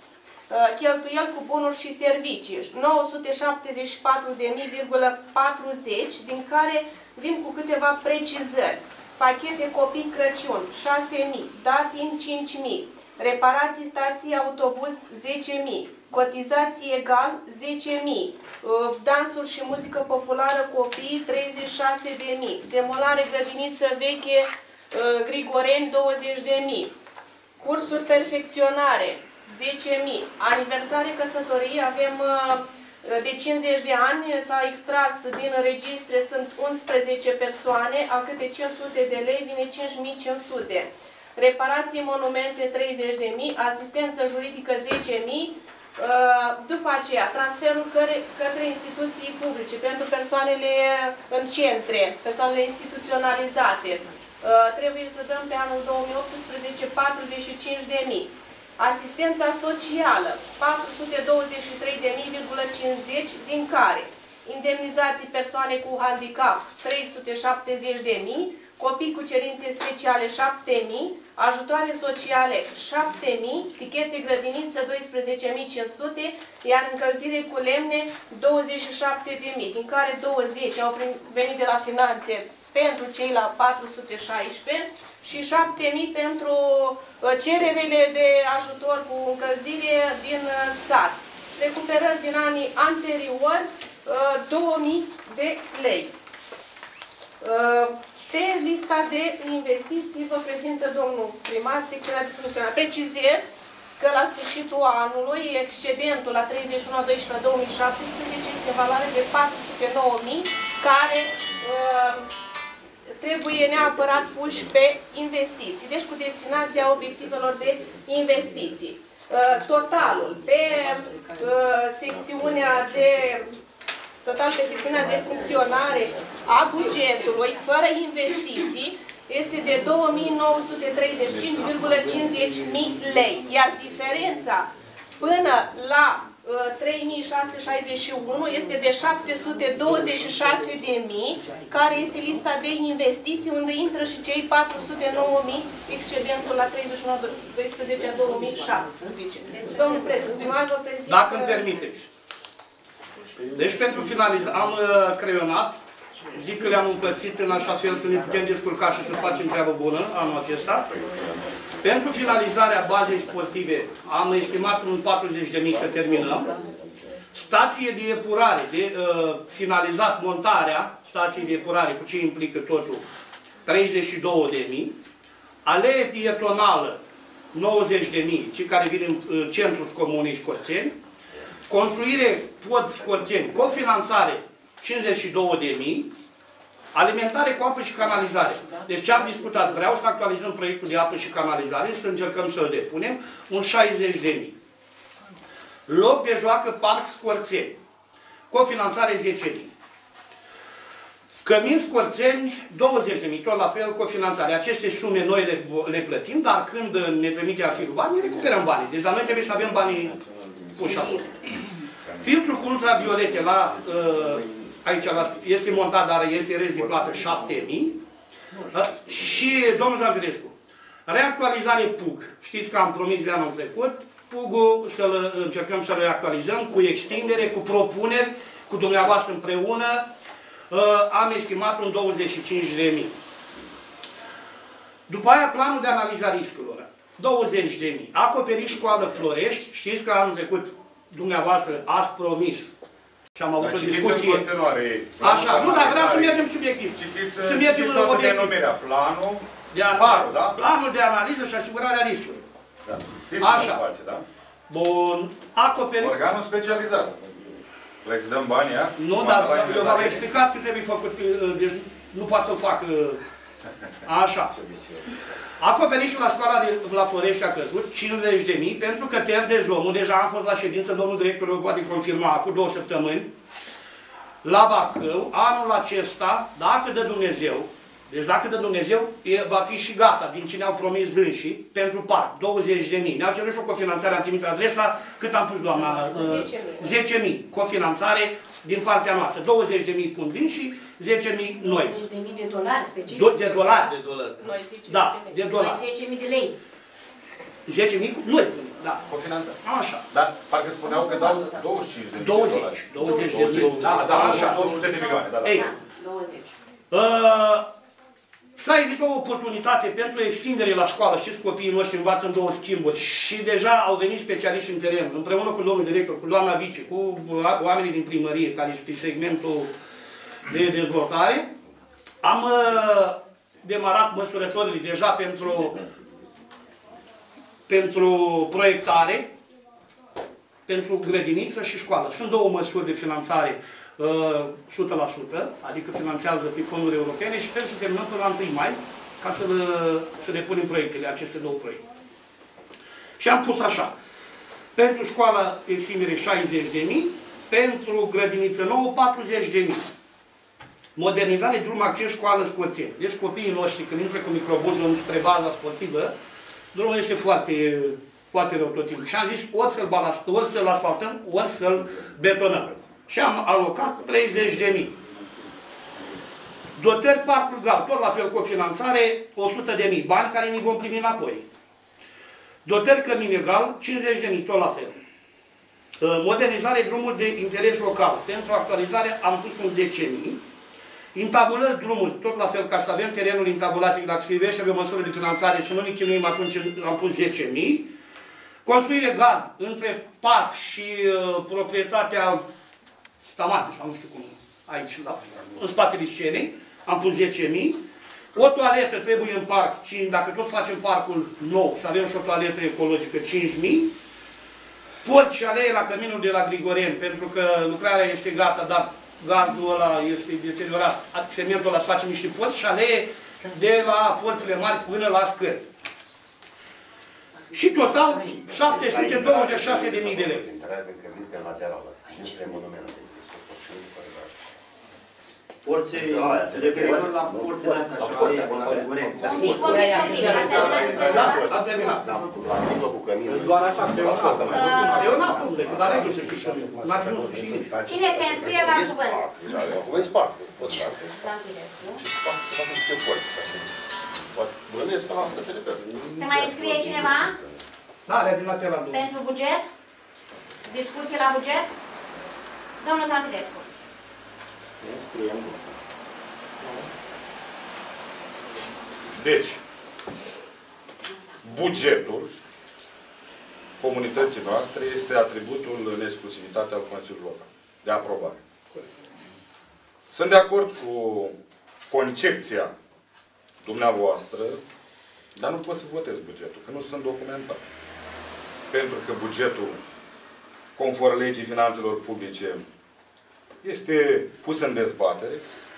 cheltuieli cu bunuri și servicii, nouă sute șaptezeci și patru de mii patruzeci, din care vin cu câteva precizări. Pachete copii Crăciun, șase mii, datin cinci mii, reparații stații autobuz zece mii, cotizații egal zece mii, dansuri și muzică populară copii treizeci și șase de mii, demolare grădiniță veche Grigoreni douăzeci de mii, cursuri perfecționare zece mii, aniversare căsătorie avem de cincizeci de ani, s-a extras din registre, sunt unsprezece persoane, a câte cinci sute de lei, vine cinci mii cinci sute. Reparații monumente treizeci de mii, asistență juridică zece mii, după aceea transferul către, către instituții publice pentru persoanele în centre, persoanele instituționalizate. Trebuie să dăm pe anul două mii optsprezece patruzeci și cinci de mii. Asistența socială, patru sute douăzeci și trei de mii cincizeci, din care indemnizații persoane cu handicap trei sute șaptezeci de mii, copii cu cerințe speciale șapte mii, ajutoare sociale șapte mii, tichete grădiniță doisprezece mii cinci sute, iar încălzire cu lemne douăzeci și șapte de mii, din care douăzeci au venit de la finanțe pentru cei la patru sute șaisprezece și șapte mii pentru cererile de ajutor cu încălzire din sat. Recuperări din anii anteriori, două mii de lei. Pe lista de investiții vă prezintă domnul primar, secția de funcționare. Precizez că la sfârșitul anului, excedentul la treizeci și unu doisprezece două mii șaptesprezece este în valoare de patru sute nouă mii, care uh, trebuie neapărat puși pe investiții, deci cu destinația obiectivelor de investiții. Uh, totalul pe uh, secțiunea de total pe secțiunea de funcționare a bugetului, fără investiții, este de două mii nouă sute treizeci și cinci virgulă cincizeci mii lei, iar diferența până la uh, trei mii șase sute șaizeci și unu este de șapte sute douăzeci și șase de mii, care este lista de investiții, unde intră și cei patru sute nouă mii excedentul la treizeci și unu doisprezece două mii șaptesprezece. Domnul primar, vă prezint... Dacă îmi permiteți. Deci pentru finalizare am uh, creionat, zic că le-am împărțit în așa fel să ne putem descurca și să facem treabă bună anul acesta. Pentru finalizarea bazei sportive am estimat în patruzeci de mii să terminăm. Stație de epurare, de uh, finalizat montarea stației de epurare, cu ce implică totul, treizeci și două de mii. Alee pietonală, nouăzeci de mii, cei care vin în uh, centrul comunei Scorțeni. Construire pod Scorțeni, cofinanțare cincizeci și două de mii, alimentare cu apă și canalizare. Deci ce am discutat, vreau să actualizăm proiectul de apă și canalizare, să încercăm să-l depunem, un șaizeci de mii. Loc de joacă Parc Scorțeni, cofinanțare zece mii. Cămin Scorțeni, douăzeci de mii, tot la fel, cofinanțare. Aceste sume noi le, le plătim, dar când ne trimite arhivul banii, recuperăm banii. Deci la noi trebuie să avem banii puși acolo. Filtrul cu ultraviolete la, uh, aici la, este montat, dar este rest de plată șapte mii. Uh, și, domnul Zanfirescu, reactualizare P U G. Știți că am promis de anul trecut, P U G-ul să încercăm să reactualizăm cu extindere, cu propuneri, cu dumneavoastră împreună. Uh, am estimat un douăzeci și cinci de mii. După aia, planul de analiză a riscurilor. douăzeci de mii. Acoperiș școală Florești. Știți că anul trecut dumneavoastră ați promis și am avut o discuție. Așa, nu, dar vreau să mergem subiectiv. Citiți, să mergem citiți toată obiectiv. denumirea. Planul, de parul, da? Planul de analiză și asigurarea riscului. Da. Știți Așa. cum face, da? Bun. Acoperiș. Organul specializat. Vrei să dăm banii, a? Nu, dar eu v-am explicat că trebuie făcut, deci nu poate să fac așa. Acoperișul la școala de la Florești a căzut, cincizeci de mii, pentru că pierde omul. Deja am fost la ședință, domnul director o poate confirma, acum două săptămâni, la Bacău, anul acesta, dacă dă Dumnezeu, deci dacă dă Dumnezeu, e, va fi și gata, din cine au promis dânsii, pentru parc, douăzeci de mii. Ne-au cerut și o cofinanțare, am trimis adresa, cât am pus, doamna? zece mii. Cofinanțare din partea noastră. douăzeci de mii pun dânsii, zece mii noi. douăzeci de mii de dolari specific. Do de dolari. Noi zece da, de dolari. Noi zece mii de lei. zece mii noi punem. Da. Cofinanțare. Așa. Dar parcă spuneau că dau douăzeci și cinci de milioane. douăzeci. douăzeci de milioane. Da, da, Așa. două sute de milioane. Da, da. Ei, douăzeci. Uh, s-a evit o oportunitate pentru extindere la școală. Știți, copiii noștri învață în două schimburi și deja au venit specialiști în teren, împreună cu domnul director, cu doamna vice, cu oamenii din primărie, care este pe segmentul de dezvoltare. Am uh, demarat măsurătorile deja pentru, pentru proiectare, pentru grădiniță și școală. Sunt două măsuri de finanțare uh, o sută la sută, adică finanțează pe fonduri europene și trebuie să terminăm până la întâi mai ca să, le, să depunem proiectele, aceste două proiecte. Și am pus așa, pentru școală extindere șaizeci de mii, pentru grădiniță nouă patruzeci de mii. Modernizare, drum, acces, școală, sportivă. Deci copiii noștri, când intră cu microbuzul spre baza sportivă, drumul este foarte, foarte rău tot timpul. Și am zis, ori să-l ori să-l asfaltăm, ori să-l betonăm. Și am alocat treizeci de mii. Dotări Parcul Gal, tot la fel cu o finanțare, o sută de mii. Bani care ne vom primi înapoi. Dotări Cămin Egal, cincizeci de mii, tot la fel. Modernizare, drumuri de interes local. Pentru actualizare am pus un zece mii. Intabulări drumuri, tot la fel, ca să avem terenul intabulat, dacă se ivește pe măsură de finanțare și nu ne chinuim, atunci am pus zece mii. Construire gard între parc și uh, proprietatea Stamate, sau nu știu cum, aici, la, în spatele scenei, am pus zece mii. O toaletă trebuie în parc, dacă tot facem parcul nou, să avem și o toaletă ecologică, cinci mii. Pod și alee la căminul de la Grigoreni, pentru că lucrarea este gata, dar gardul ăla este deteriorat. Cementul ăla face niște porți și alee de la porțile mari până la scări. Și total șapte sute douăzeci și șase de mii de lei. Porții, referitor la porțile astea și alea de la Grigoreni. Da, am terminat. Doar așa, eu n-am probleme, dar ai să știi și eu. Cine se înscrie la cuvânt? Voi spart, pot să facă. Și spart să facă niște porți. Bănuiesc că la asta te refer. Se mai înscrie cineva? Da, are din lateral. Pentru buget? Discuții la buget? Domnul Zanfilescu. Ne scriem. Deci, bugetul comunității noastre este atributul în exclusivitate al Consiliului Local, de aprobare. Sunt de acord cu concepția dumneavoastră, dar nu pot să votez bugetul, că nu sunt documentat. Pentru că bugetul, conform legii finanțelor publice, este pus în dezbatere.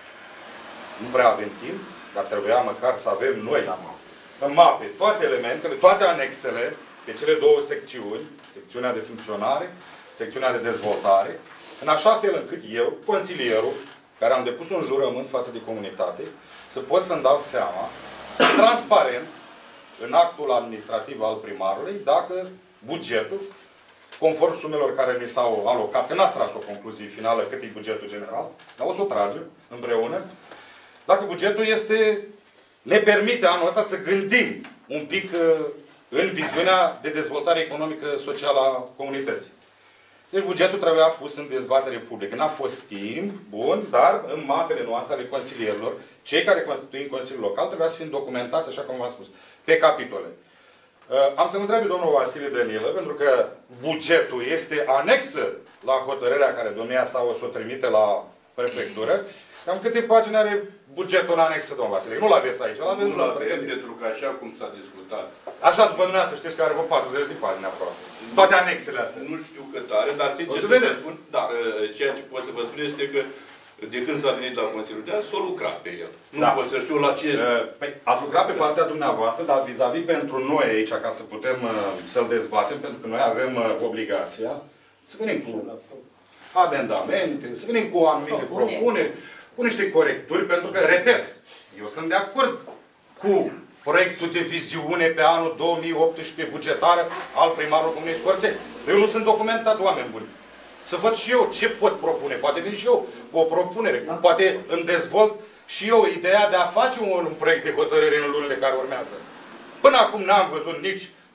Nu prea avem timp, dar trebuia măcar să avem noi în mape toate elementele, toate anexele pe cele două secțiuni, secțiunea de funcționare, secțiunea de dezvoltare, în așa fel încât eu, consilierul, care am depus un jurământ față de comunitate, să pot să-mi dau seama, transparent, în actul administrativ al primarului, dacă bugetul, conform sumelor care mi s-au alocat, că n-ați tras o concluzie finală cât e bugetul general, dar o să o tragem împreună, dacă bugetul este, ne permite anul ăsta să gândim un pic în viziunea de dezvoltare economică socială a comunității. Deci bugetul trebuia pus în dezbatere publică. N-a fost timp bun, dar în mapele noastre ale consilierilor, cei care constituim Consiliul Local, trebuia să fim documentați, așa cum v-am spus, pe capitole. Am să-l întreb pe domnul Vasile Danilă, pentru că bugetul este anexă la hotărârea care domnia sa o să o trimite la prefectură. Cam câte pagini are bugetul în anexă, domnul Vasile? Nu l-aveți aici, l-aveți nu l-avem, pentru că așa cum s-a discutat. Așa, după dumneavoastră, știți că are vreo patruzeci de pagini acolo. Toate anexele astea. Nu știu cât are, dar sincer să vă vedeți. spun, da, ceea ce pot să vă spun este că de când s-a venit la Consiliul de azi, s-a lucrat pe el. Nu Da. pot să știu la ce... Păi, ați lucrat pe partea dumneavoastră, dar vis-a-vis pentru noi aici, ca să putem uh, să-l dezbatem, pentru că noi avem uh, obligația să venim cu amendamente, să venim cu anumite Propuneri. propuneri, cu niște corecturi, pentru că, repet, eu sunt de acord cu proiectul de viziune pe anul două mii optsprezece bugetară al primarului Comunei Scorțeni. Eu nu sunt documentat, oameni buni. Să văd și eu ce pot propune. Poate vin și eu cu o propunere. Da. Poate îmi dezvolt și eu ideea de a face un, un proiect de hotărâre în lunile care urmează. Până acum n-am văzut nici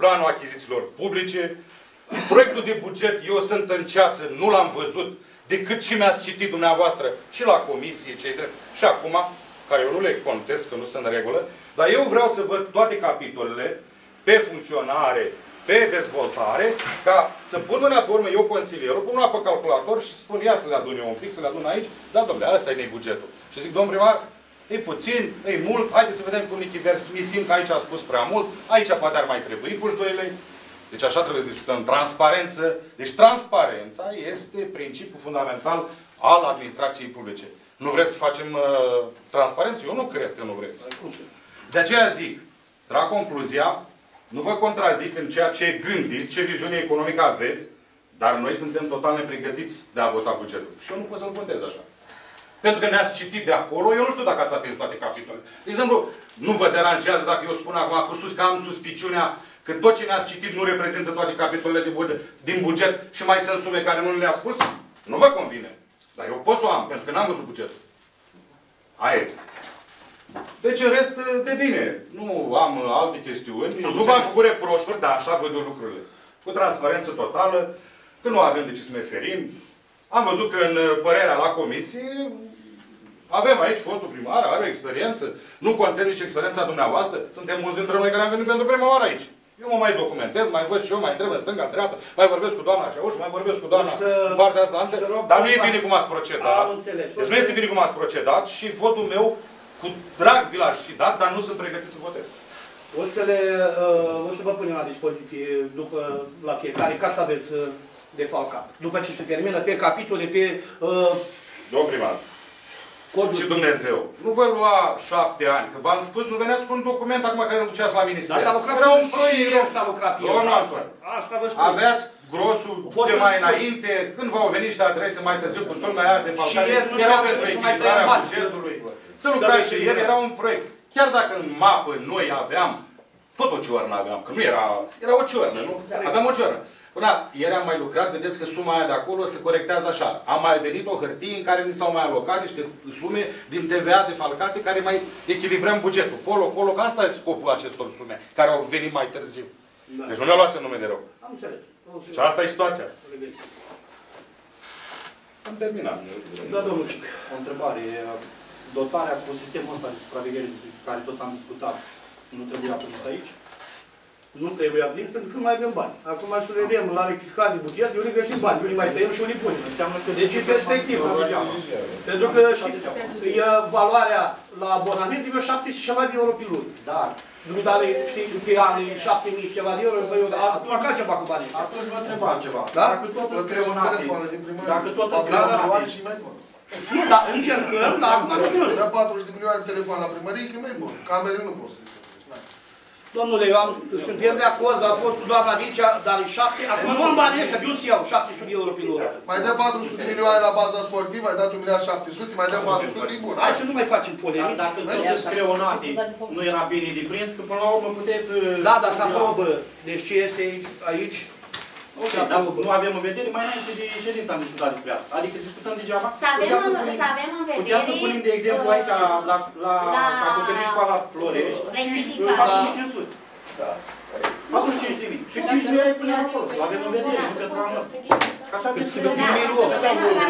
planul achizițiilor publice. Proiectul de buget, eu sunt în ceață, nu l-am văzut, decât și mi-ați citit dumneavoastră și la comisie, cei drept, și acum, care eu nu le contest, că nu sunt în regulă, dar eu vreau să văd toate capitolele pe funcționare, pe dezvoltare, ca să pun mâna pe urmă, eu consilierul, pun mâna pe calculator și spun, ia să le adun eu un pic, să le adun aici, da, domnule, ăsta e bugetul. Și zic, domn primar, e puțin, e mult, haideți să vedem cum ne simt că aici a spus prea mult, aici poate ar mai trebui puși doi lei. Deci așa trebuie să discutăm. Transparență. Deci transparența este principiul fundamental al administrației publice. Nu vreți să facem uh, transparență? Eu nu cred că nu vreți. De aceea zic, trag concluzia, nu vă contrazic în ceea ce gândiți, ce viziune economică aveți, dar noi suntem total nepregătiți de a vota bugetul. Și eu nu pot să-l contez așa. Pentru că ne-ați citit de acolo, eu nu știu dacă ați atins toate capitolele. De exemplu, nu vă deranjează dacă eu spun acum cu sus că am suspiciunea că tot ce ne-ați citit nu reprezintă toate capitolele din buget și mai sunt sume care nu le-a spus? Nu vă convine. Dar eu pot să o am, pentru că n-am văzut bugetul. Aia e. Deci, în rest, de bine. Nu am alte chestiuni. Nu v-am făcut reproșuri, dar așa văd eu lucrurile. Cu transparență totală, că nu avem de ce să ne ferim. Am văzut că în părerea la comisie avem aici fostul primar, are o experiență. Nu contez nici experiența dumneavoastră. Suntem mulți dintre noi care am venit pentru prima oară aici. Eu mă mai documentez, mai văd și eu, mai întreb în stânga, în dreapta, mai vorbesc cu doamna Ceauș, mai vorbesc cu doamna în partea asta, dar nu e bine cum ați procedat. Deci nu este bine cum ați procedat și votul meu, cu drag vi l-aș fi dat, dar nu sunt pregătit să votez. O să le, uh, o să vă punem la dispoziție după, la fiecare, ca să aveți uh, defalcat. După ce se termină pe capitole, pe... Uh, Domn primar. Codul și Dumnezeu. Nu vă lua șapte ani, că v-am spus, nu veneați cu un document acum care nu duceați la minister. Dar s-a lucrat Era un proiect. S-a lucrat eu. Asta vă spun. Aveați grosul de mai înainte, când v-au venit niște adrese mai târziu cu suma aia de falcare, era pentru echilibrarea bugetului. Să lucrați și el, era un proiect. Chiar dacă în mapă noi aveam, tot o ciornă aveam, că nu era, era o ciornă, nu? Aveam o ciornă. Până ieri am mai lucrat, vedeți că suma aia de acolo se corectează așa. Am mai venit o hârtie în care ni s-au mai alocat niște sume din T V A defalcate care mai echilibrăm bugetul. Colo, colo, că asta e scopul acestor sume, care au venit mai târziu. Da. Deci nu le luați în nume de rău. Am înțeles. Și asta e situația. Am terminat. Da, domnul Cic. O întrebare. Dotarea cu sistemul ăsta de supraveghere despre care tot am discutat, nu trebuie aprins aici? Nu trebuie aprins pentru că nu mai avem bani. Acum să vedem la rectificat de buget, eu le găsim bani, eu le mai tăiem și eu le punem. Înseamnă că deci e perspectivă. Pentru că e valoarea la abonament e șapte și ceva de euro pe lună. Dar Dumitare, știi, pe ani, șapte mii și ceva de euro, băi, acum ca ceva cu banii. Atunci vă întrebam ceva. Da? Dacă tot îți creonate, dacă tot îți creonate, nu, dar încercăm, dar acum nu sunt. Da patruzeci de milioane de telefon la primărie, că nu e bun. Camerele nu pot să zic. Domnule, eu am, suntem de acord, a fost cu doamna Vicea, dar e șapte, acum nu am banii ăștia, de unde iau șapte sute de euro pe lună. Mai dă patru sute de milioane la baza sportivă, mai dat un miliard șapte sute, mai dă patru sute, e bun. Hai să nu mai facem polemici. Dacă tot sunt creonate, nu era bine de prins, că până la urmă puteți să... Da, dar să aprobă. Deci ce este aici? Ok, dar nu avem în vedere, mai înainte de ședință am discutat despre asta. Adică discutăm degeaba. Să avem, în, să avem în vedere... Puteam să punem, de exemplu, aici, la, la, la acoperiș școala Florești, patru mii cinci sute. Da. patru cinci de mii. Și cinci de mii până acolo. O avem în vedere, nu se plană. Așa că se vede Da, milul ăsta.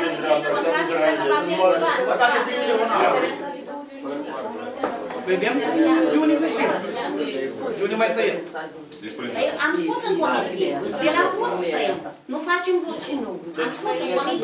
Vedem? De unde găsim? De unde mai tăiem? Am spus în comisie, de la bus tăiem. Nu facem bus. Am spus în comisie,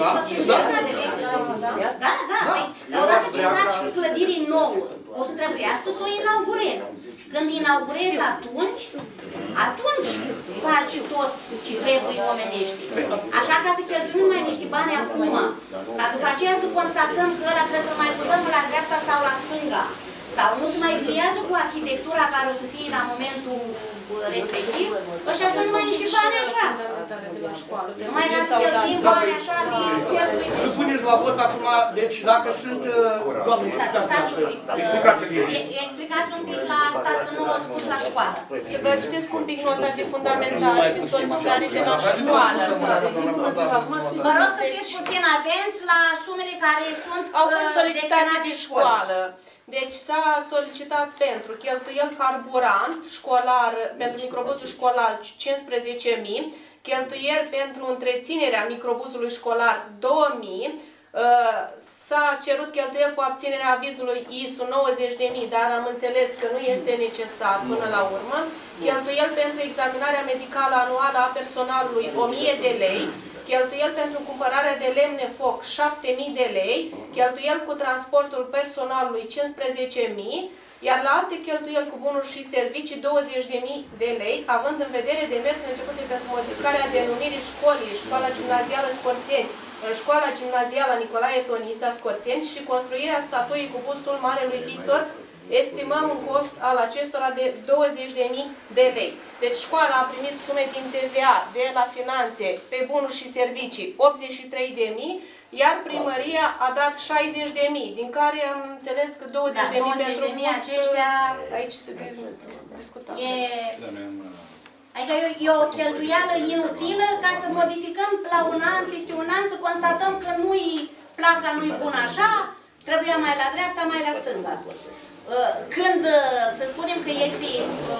da, da, da. Odată ce faci clădirii nouă, o să trebuiască să o inaugurezi. Când inaugurezi atunci, atunci faci tot ce trebuie omenești. Așa ca să cheltuim numai niște bani acum. Ca după aceea să constatăm că ăla trebuie să mai mutăm la dreapta sau la stânga. Sau nu se mai pliază cu arhitectura care o să fie la momentul respectiv, așa să nu mai niște bani așa. Nu mai dați cheltuim bani așa de cheltuim. Să puneți la vot acum, deci dacă sunt... Doamne, explicați Explicați un pic la asta că nu au spus la școală. Să vă citesc un pic nota de fundamentare, de solicitare de la școală. Vă rog să fiți puțin atenți la sumele care sunt Au fost solicitate de școală. Deci s-a solicitat pentru cheltuiel carburant școlar, pentru microbuzul școlar cincisprezece mii, cheltuieli pentru întreținerea microbuzului școlar două mii, s-a cerut cheltuieli cu abținerea avizului I S U nouăzeci de mii, dar am înțeles că nu este necesar până la urmă, cheltuieli pentru examinarea medicală anuală a personalului o mie de lei, cheltuieli pentru cumpărarea de lemne foc șapte mii de lei, cheltuieli cu transportul personalului cincisprezece mii, iar la alte cheltuieli cu bunuri și servicii douăzeci de mii de lei, având în vedere demersul începute pentru modificarea denumirii școlii, Școala Gimnazială Scorțeni, în Școala Gimnazială Nicolae Tonița Scorțeni și construirea statuii cu bustul Marelui Victor, estimăm un cost al acestora de douăzeci de mii de lei. Deci școala a primit sume din T V A de la finanțe pe bunuri și servicii optzeci și trei de mii, iar primăria a dat șaizeci de mii, din care am înțeles că douăzeci de mii pentru bus, aceștia, aici se discută. E, adică e, e o cheltuială inutilă ca să modificăm la un an, peste un an, să constatăm că nu-i placa nu-i bună așa, trebuia mai la dreapta, mai la stânga. Când să spunem că este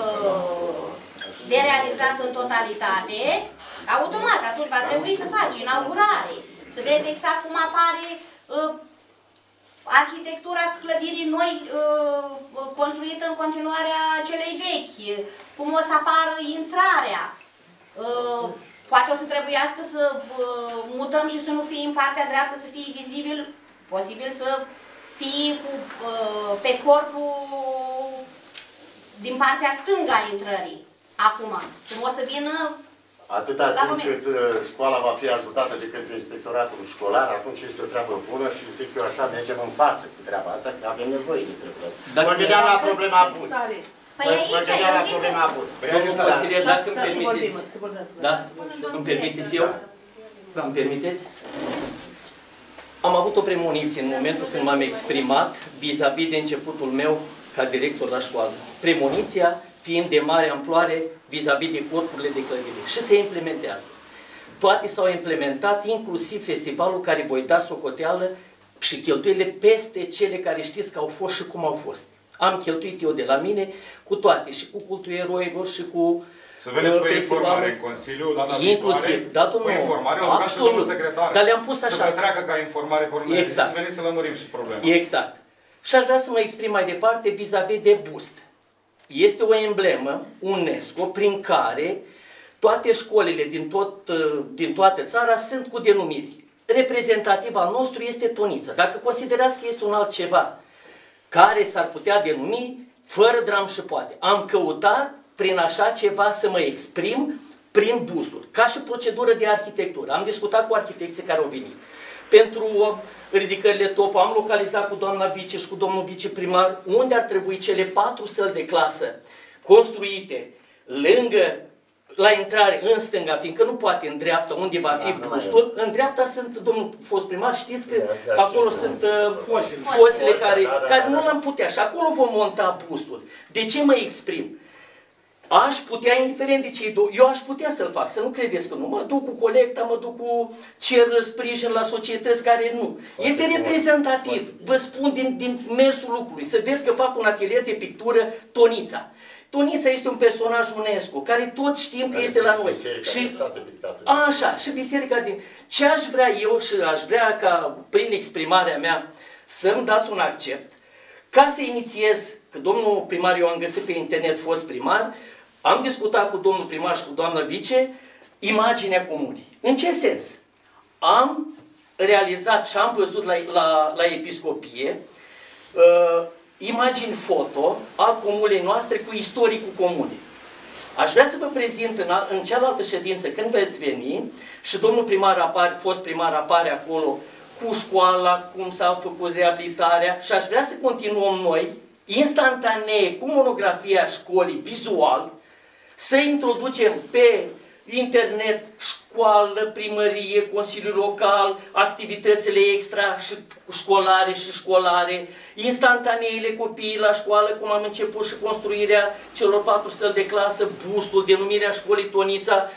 de realizat în totalitate, automat atunci va trebui să faci inaugurare, să vezi exact cum apare uh, arhitectura clădirii noi uh, construită în continuarea celei vechi, cum o să apară intrarea. Uh, poate o să trebuiască să uh, mutăm și să nu fie în partea dreaptă, să fie vizibil, posibil să fie cu, uh, pe corpul din partea stângă a intrării. Acum, cum o să vină atâta timp cât școala va fi ajutată de către inspectoratul școlar, atunci este o treabă bună și zic eu așa, mergem în față cu treaba asta, că avem nevoie de treaba asta. Mă gândeam la problema abuz. Mă gândeam la problema abuz. Domnul consilier, dacă îmi permiteți. Da? Îmi permiteți eu? Da, îmi permiteți? Am avut o premoniție în momentul când m-am exprimat vis-a-vis de începutul meu ca director la școală. Premoniția fiind de mare amploare vis-a-vis de corpurile de clădire. Și se implementează. Toate s-au implementat, inclusiv festivalul care voi da socoteală și cheltuielile peste cele care știți că au fost și cum au fost. Am cheltuit eu de la mine cu toate, și cu cultul eroilor, și cu să veniți cu informare în Consiliu, data inclusiv, da, cu informare, o rugați domnul secretar. Dar le-am pus așa. Să vă treacă ca informare pe urmă, exact. Să veniți să lămurim și problema. Exact. Și aș vrea să mă exprim mai departe vis-a-vis de bust. Este o emblemă UNESCO prin care toate școlile din, tot, din toată țara sunt cu denumiri. Reprezentativ al nostru este Tonița. Dacă considerați că este un altceva care s-ar putea denumi, fără dram și poate. Am căutat prin așa ceva să mă exprim prin bustul, ca și procedură de arhitectură. Am discutat cu arhitecții care au venit. Pentru ridicările top, am localizat cu doamna vice și cu domnul viceprimar unde ar trebui cele patru săli de clasă construite lângă, la intrare în stânga, fiindcă nu poate în dreapta unde va fi da, bustul. În dreapta sunt, domnul fost primar, știți că da, da, acolo sunt uh, fosile care, da, da, care da, da. nu l-am putea și acolo vom monta bustul. De ce mă exprim? Aș putea, indiferent de cei două, eu aș putea să-l fac, să nu credeți că nu. Mă duc cu colecta, mă duc cu cer sprijin la societăți care nu. Este reprezentativ, vă spun din, din mersul lucrului, să vezi că fac un atelier de pictură Tonița. Tonița este un personaj UNESCO, care toți știm că este la noi. Și, așa, și biserica din... Ce aș vrea eu și aș vrea ca, prin exprimarea mea, să-mi dați un accept, ca să inițiez, că domnul primar, eu am găsit pe internet, fost primar, am discutat cu domnul primar și cu doamna vice imaginea comunei. În ce sens? Am realizat și am văzut la, la, la episcopie uh, imagini foto al comunei noastre cu istoricul comunei. Aș vrea să vă prezint în, în cealaltă ședință, când veți veni, și domnul primar apare, fost primar apare acolo cu școala, cum s-a făcut reabilitarea, și aș vrea să continuăm noi, instantanee, cu monografia școlii, vizual, să introducem pe internet școală, primărie, consiliu local, activitățile extra și școlare și școlare, instantaneile copiii la școală, cum am început și construirea celor patru săli de clasă, bustul, denumirea școlii Tonița,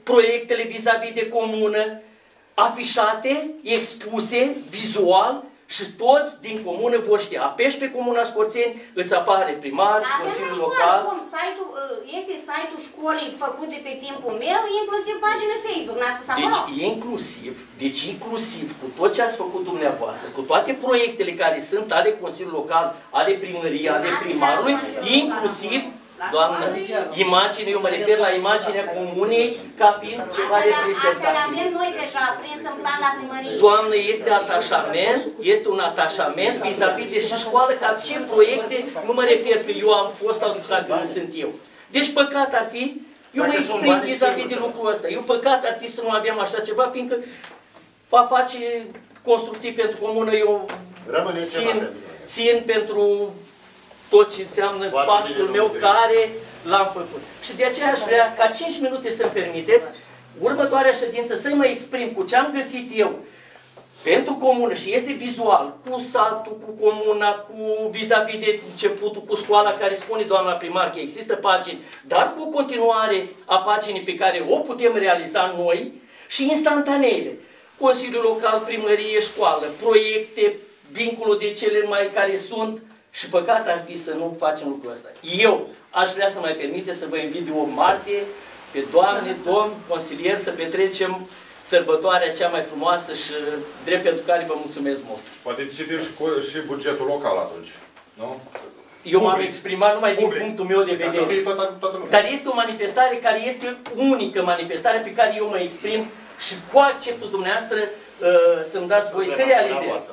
proiectele vis-a-vis de comună, afișate, expuse, vizual și toți din comună vor ști. Apeși pe Comuna Scorțeni, îți apare primar, Dar Consiliul avem Local. Cum? Site-ul, este site-ul școlii făcut de pe timpul meu, inclusiv pagina Facebook, n-a spus acolo? Deci inclusiv, deci inclusiv cu tot ce ați făcut dumneavoastră, cu toate proiectele care sunt ale Consiliului Local, ale primăriei, ale primarului, inclusiv, doamnă, imagine, eu mă refer la imaginea comunei ca fiind ceva de prezentat. Astea le avem noi deja prins în plan la primărie. Doamnă, este atașament, este un atașament vis-a-vis de și școală, ca ce proiecte, nu mă refer că eu am fost sau că nu sunt eu. Deci păcat ar fi, eu mă exprim vis-a-vis de lucrul ăsta, eu păcat ar fi să nu avem așa ceva, fiindcă va face constructiv pentru comună, eu țin, țin pentru tot ce înseamnă pasul meu care l-am făcut. Și de aceea aș vrea ca cinci minute să-mi permiteți următoarea ședință să mă exprim cu ce am găsit eu pentru comună și este vizual, cu satul, cu comuna, cu vis-a-vis de începutul, cu școala care spune doamna primar că există pagini, dar cu continuare a paginii pe care o putem realiza noi și instantaneele. Consiliul Local, primărie, școală, proiecte, dincolo de cele mai care sunt. Și păcat ar fi să nu facem lucrul ăsta. Eu aș vrea să mai permite să vă invit de o martie pe doamne, domn, consilier, să petrecem sărbătoarea cea mai frumoasă și drept pentru care vă mulțumesc mult. Poate citim și, și bugetul local atunci, nu? Eu m-am exprimat numai din punctul meu de vedere. Toată, toată Dar este o manifestare care este unică manifestare pe care eu mă exprim și cu acceptul dumneavoastră uh, să-mi dați voi să realizez.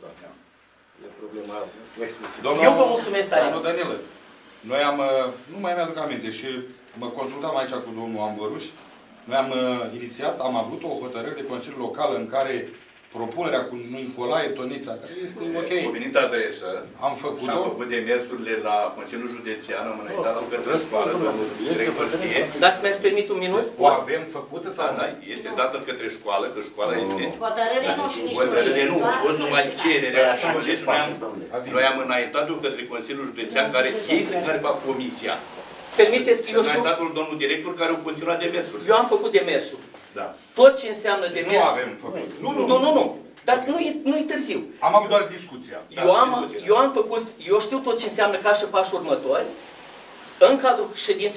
Domnul, eu vă mulțumesc tare. Domnul Danilă, noi am, nu mai mi-aduc aminte și mă consultam aici cu domnul Ambăruș, noi am inițiat, am avut o hotărâre de Consiliu Local în care propunerea cu Nicolae Tonița, care este ok. Am venit adresă, am făcut și am făcut demersurile la Consiliul Județean, am înaintat o către școală, domnul director știe. Dacă mi-ați permit un minut? O avem făcută sau da, da, este dată către școală, că școala este... Hotărâre nu și nici Hotărâre nu, a fost numai cererea. Noi am înaintat-o către Consiliul Județean, care ei sunt care fac comisia. Permiteți că eu știu... Înaintatul domnul director care au continuat demersul. Eu am făcut demersul. Da. Tot ce înseamnă deci demers... nu avem făcut. Nu, nu, nu. nu, nu. Dar nu e, nu e târziu. Am avut doar discuția. Eu, da, am, discuția. eu am făcut, eu știu tot ce înseamnă ca și pași următori. În cadrul ședinței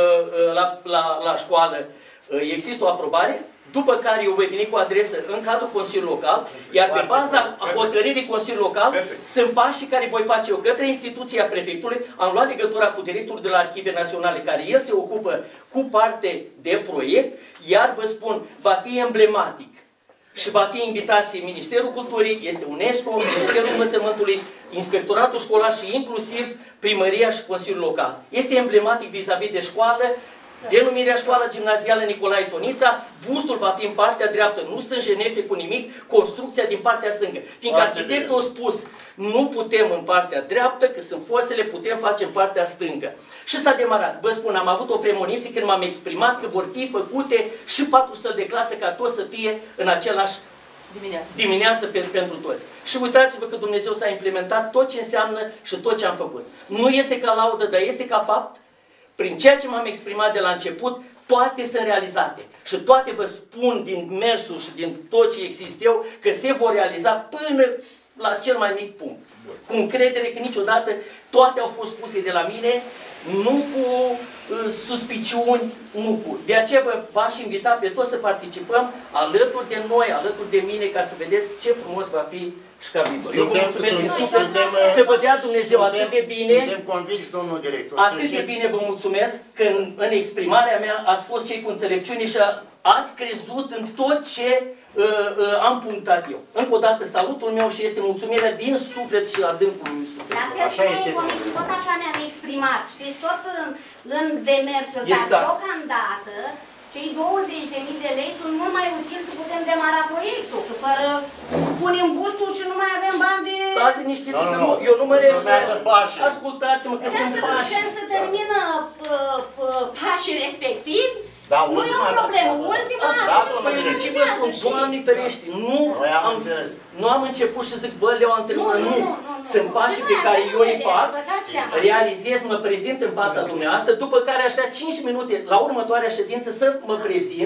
la, la, la școală există o aprobare, după care eu voi veni cu adresă în cadrul Consiliului Local, iar pe baza hotărârii Consiliului Local Perfect. Sunt pașii care voi face eu către instituția prefectului. Am luat legătura cu directorul de la Arhive Naționale, care el se ocupă cu parte de proiect, iar vă spun, va fi emblematic. Și va fi invitație Ministerul Culturii, este UNESCO, Ministerul Învățământului, Inspectoratul Școlar și inclusiv Primăria și Consiliul Local. Este emblematic vis-a-vis de școală, denumirea școală gimnazială Nicolae Tonița, bustul va fi în partea dreaptă, nu stânjenește cu nimic, construcția din partea stângă. Fiindcă arhitectul a spus, nu putem în partea dreaptă, că sunt fosele, putem face în partea stângă. Și s-a demarat. Vă spun, am avut o premoniție când m-am exprimat că vor fi făcute și patru săli de clasă ca toți să fie în același dimineață, dimineață pe, pentru toți. Și uitați-vă că Dumnezeu s-a implementat tot ce înseamnă și tot ce am făcut. Nu este ca laudă, dar este ca fapt. Prin ceea ce m-am exprimat de la început, toate sunt realizate. Și toate vă spun din mersul și din tot ce există eu, că se vor realiza până la cel mai mic punct. Cu încredere că niciodată toate au fost puse de la mine, nu cu uh, suspiciuni, nu cu. De aceea vă v-aș invita pe toți să participăm alături de noi, alături de mine, ca să vedeți ce frumos va fi Șcabimbă. Eu vă mulțumesc din suflet să vă dea Dumnezeu suntem, atât de bine. Suntem convinși, domnul director. Atât de bine vă mulțumesc că în, în exprimarea mea ați fost cei cu înțelepciune și ați crezut în tot ce uh, uh, am punctat eu. Încă o dată salutul meu și este mulțumirea din suflet și adâncul lui suflet. La fel și noi comisii, tot așa ne-am exprimat, știți, tot în, în demersuri, exact. Dar deocamdată cei douăzeci de mii de lei sunt mult mai utili să putem demara proiectul, că fără punem bustul și nu mai avem bani de... Stați liniștiți, no, că no, nu, eu nu mă refer. Ascultați-mă că sunt pași. Când se termină uh, uh, pașii respectivi, da, nu e o problemă. Ultima... Da, păi de ce vă spun, Doamne ferește, nu am, am, nu am început și zic, bă, Leo, anterior, nu. nu, nu, nu sunt pașii pe care eu îi fac, realizez, mă prezint în fața dumneavoastră, după care aș vrea cinci minute la următoarea ședință să mă prezint,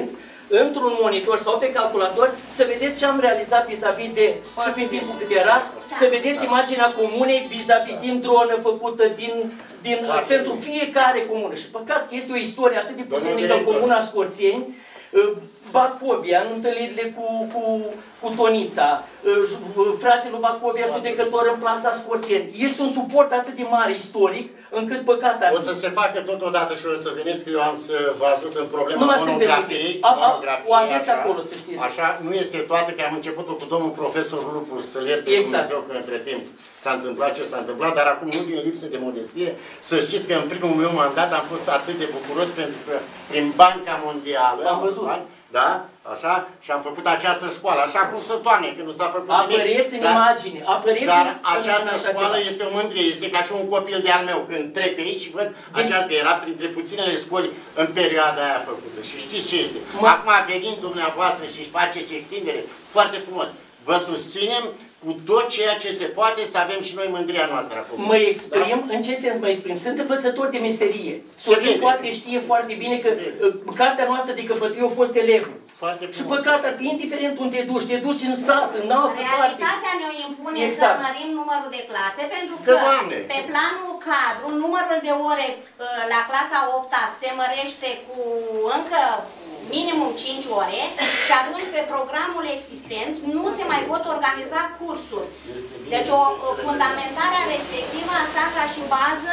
într-un monitor sau pe calculator, să vedeți ce am realizat vis-a-vis de, și prin timpul cât era, să vedeți imaginea comunei vis-a-vis din dronă făcută din, din, pentru fiecare comună. Și păcat că este o istorie atât de puternică în comuna Scorțeni, Bacovia, în întâlnirile cu, cu, cu Tonița, frații lui Bacovia, judecător în plasa Scorțeni. Este un suport atât de mare istoric, încât păcat ar fi. O să se facă totodată și o să veniți că eu am să vă ajut în problema nu monografiei. O aveți acolo, să știți. Așa, nu este toată, că am început-o cu domnul profesor Lupu, să-l ierte exact. Dumnezeu, că între timp s-a întâmplat ce s-a întâmplat, dar acum nu din lipsă de modestie, să știți că în primul meu mandat am fost atât de bucuros pentru că prin Banca Mondială, am văzut. Da? Așa? Și am făcut această școală, așa cum sunt toamne, că nu s-a făcut apăreți nimic. Apăreți în dar, imagine, apăreți Dar în, această în școală este o mândrie, este ca și un copil de-al meu. Când trec pe aici și văd, aceasta era printre puținele școli în perioada aia făcută. Și știți ce este? Mă... Acum venind dumneavoastră și faceți extindere, foarte frumos. Vă susținem cu tot ceea ce se poate să avem și noi mândria noastră acum. Mă exprim, da? În ce sens mă exprim? Sunt învățător de meserie. Sorin poate știe foarte bine că uh, cartea noastră de căpătâie a fost elevul. Și păcat ar fi, indiferent unde te duci, te duci în sat, în altă parte. Realitatea ne-o impune exact. Să mărim numărul de clase, pentru că, Doamne. Pe planul cadru, numărul de ore la clasa a opta se mărește cu încă minimum cinci ore și atunci pe programul existent nu se mai pot organiza cursuri. Deci o fundamentarea respectivă a stat ca și bază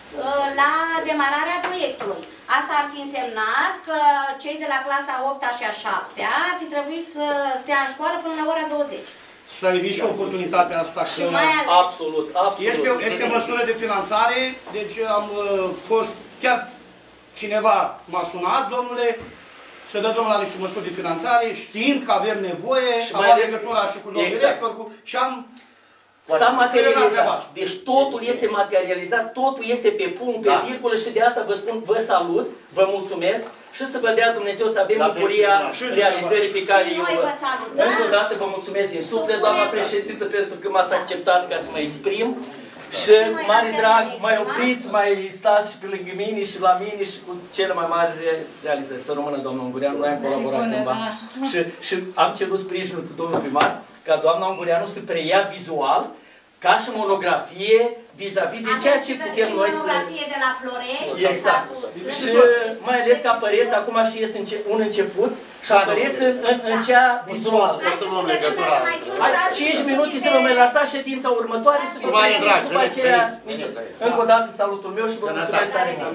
la demararea proiectului. Asta ar fi însemnat că cei de la clasa a opta și a șaptea ar fi trebuit să stea în școală până la ora douăzeci. Să evit și oportunitatea asta. Și că mai ales. Absolut, absolut. Este, este măsură de finanțare, deci am uh, fost, chiar cineva m-a sunat, domnule, să dă domnul la niște măsuri de finanțare, știind că avem nevoie, și am luat legătura și cu domnul exact. director, cu, și am... S-a materializat. Deci totul este materializat, totul este pe punct, pe da. virgulă și de asta vă spun, vă salut, vă mulțumesc și să vă dea Dumnezeu să avem bucuria și realizării pe care eu vă... Încă o dată vă mulțumesc din suflet, doamna președintă, pentru că m-ați acceptat ca să mă exprim. Și mare drag, mai opriți, mai stați și pe lângă mine și la mine și cu cele mai mari realizări. Să rămână domnul Ungureanu, noi am colaborat cândva. Și, și am cerut sprijinul cu domnul primar ca doamna Ungureanu să preia vizual ca și monografie vis-a-vis de ceea ce putem noi să... monografie de la Florești. Exact. Și mai ales că apăreți acum și este un început și apăreți în, în, în cea vizual. cinci minute să vă mai lăsați ședința următoare să vă prezint după aceea. Încă o dată salutul meu și vă mulțumesc tare mult.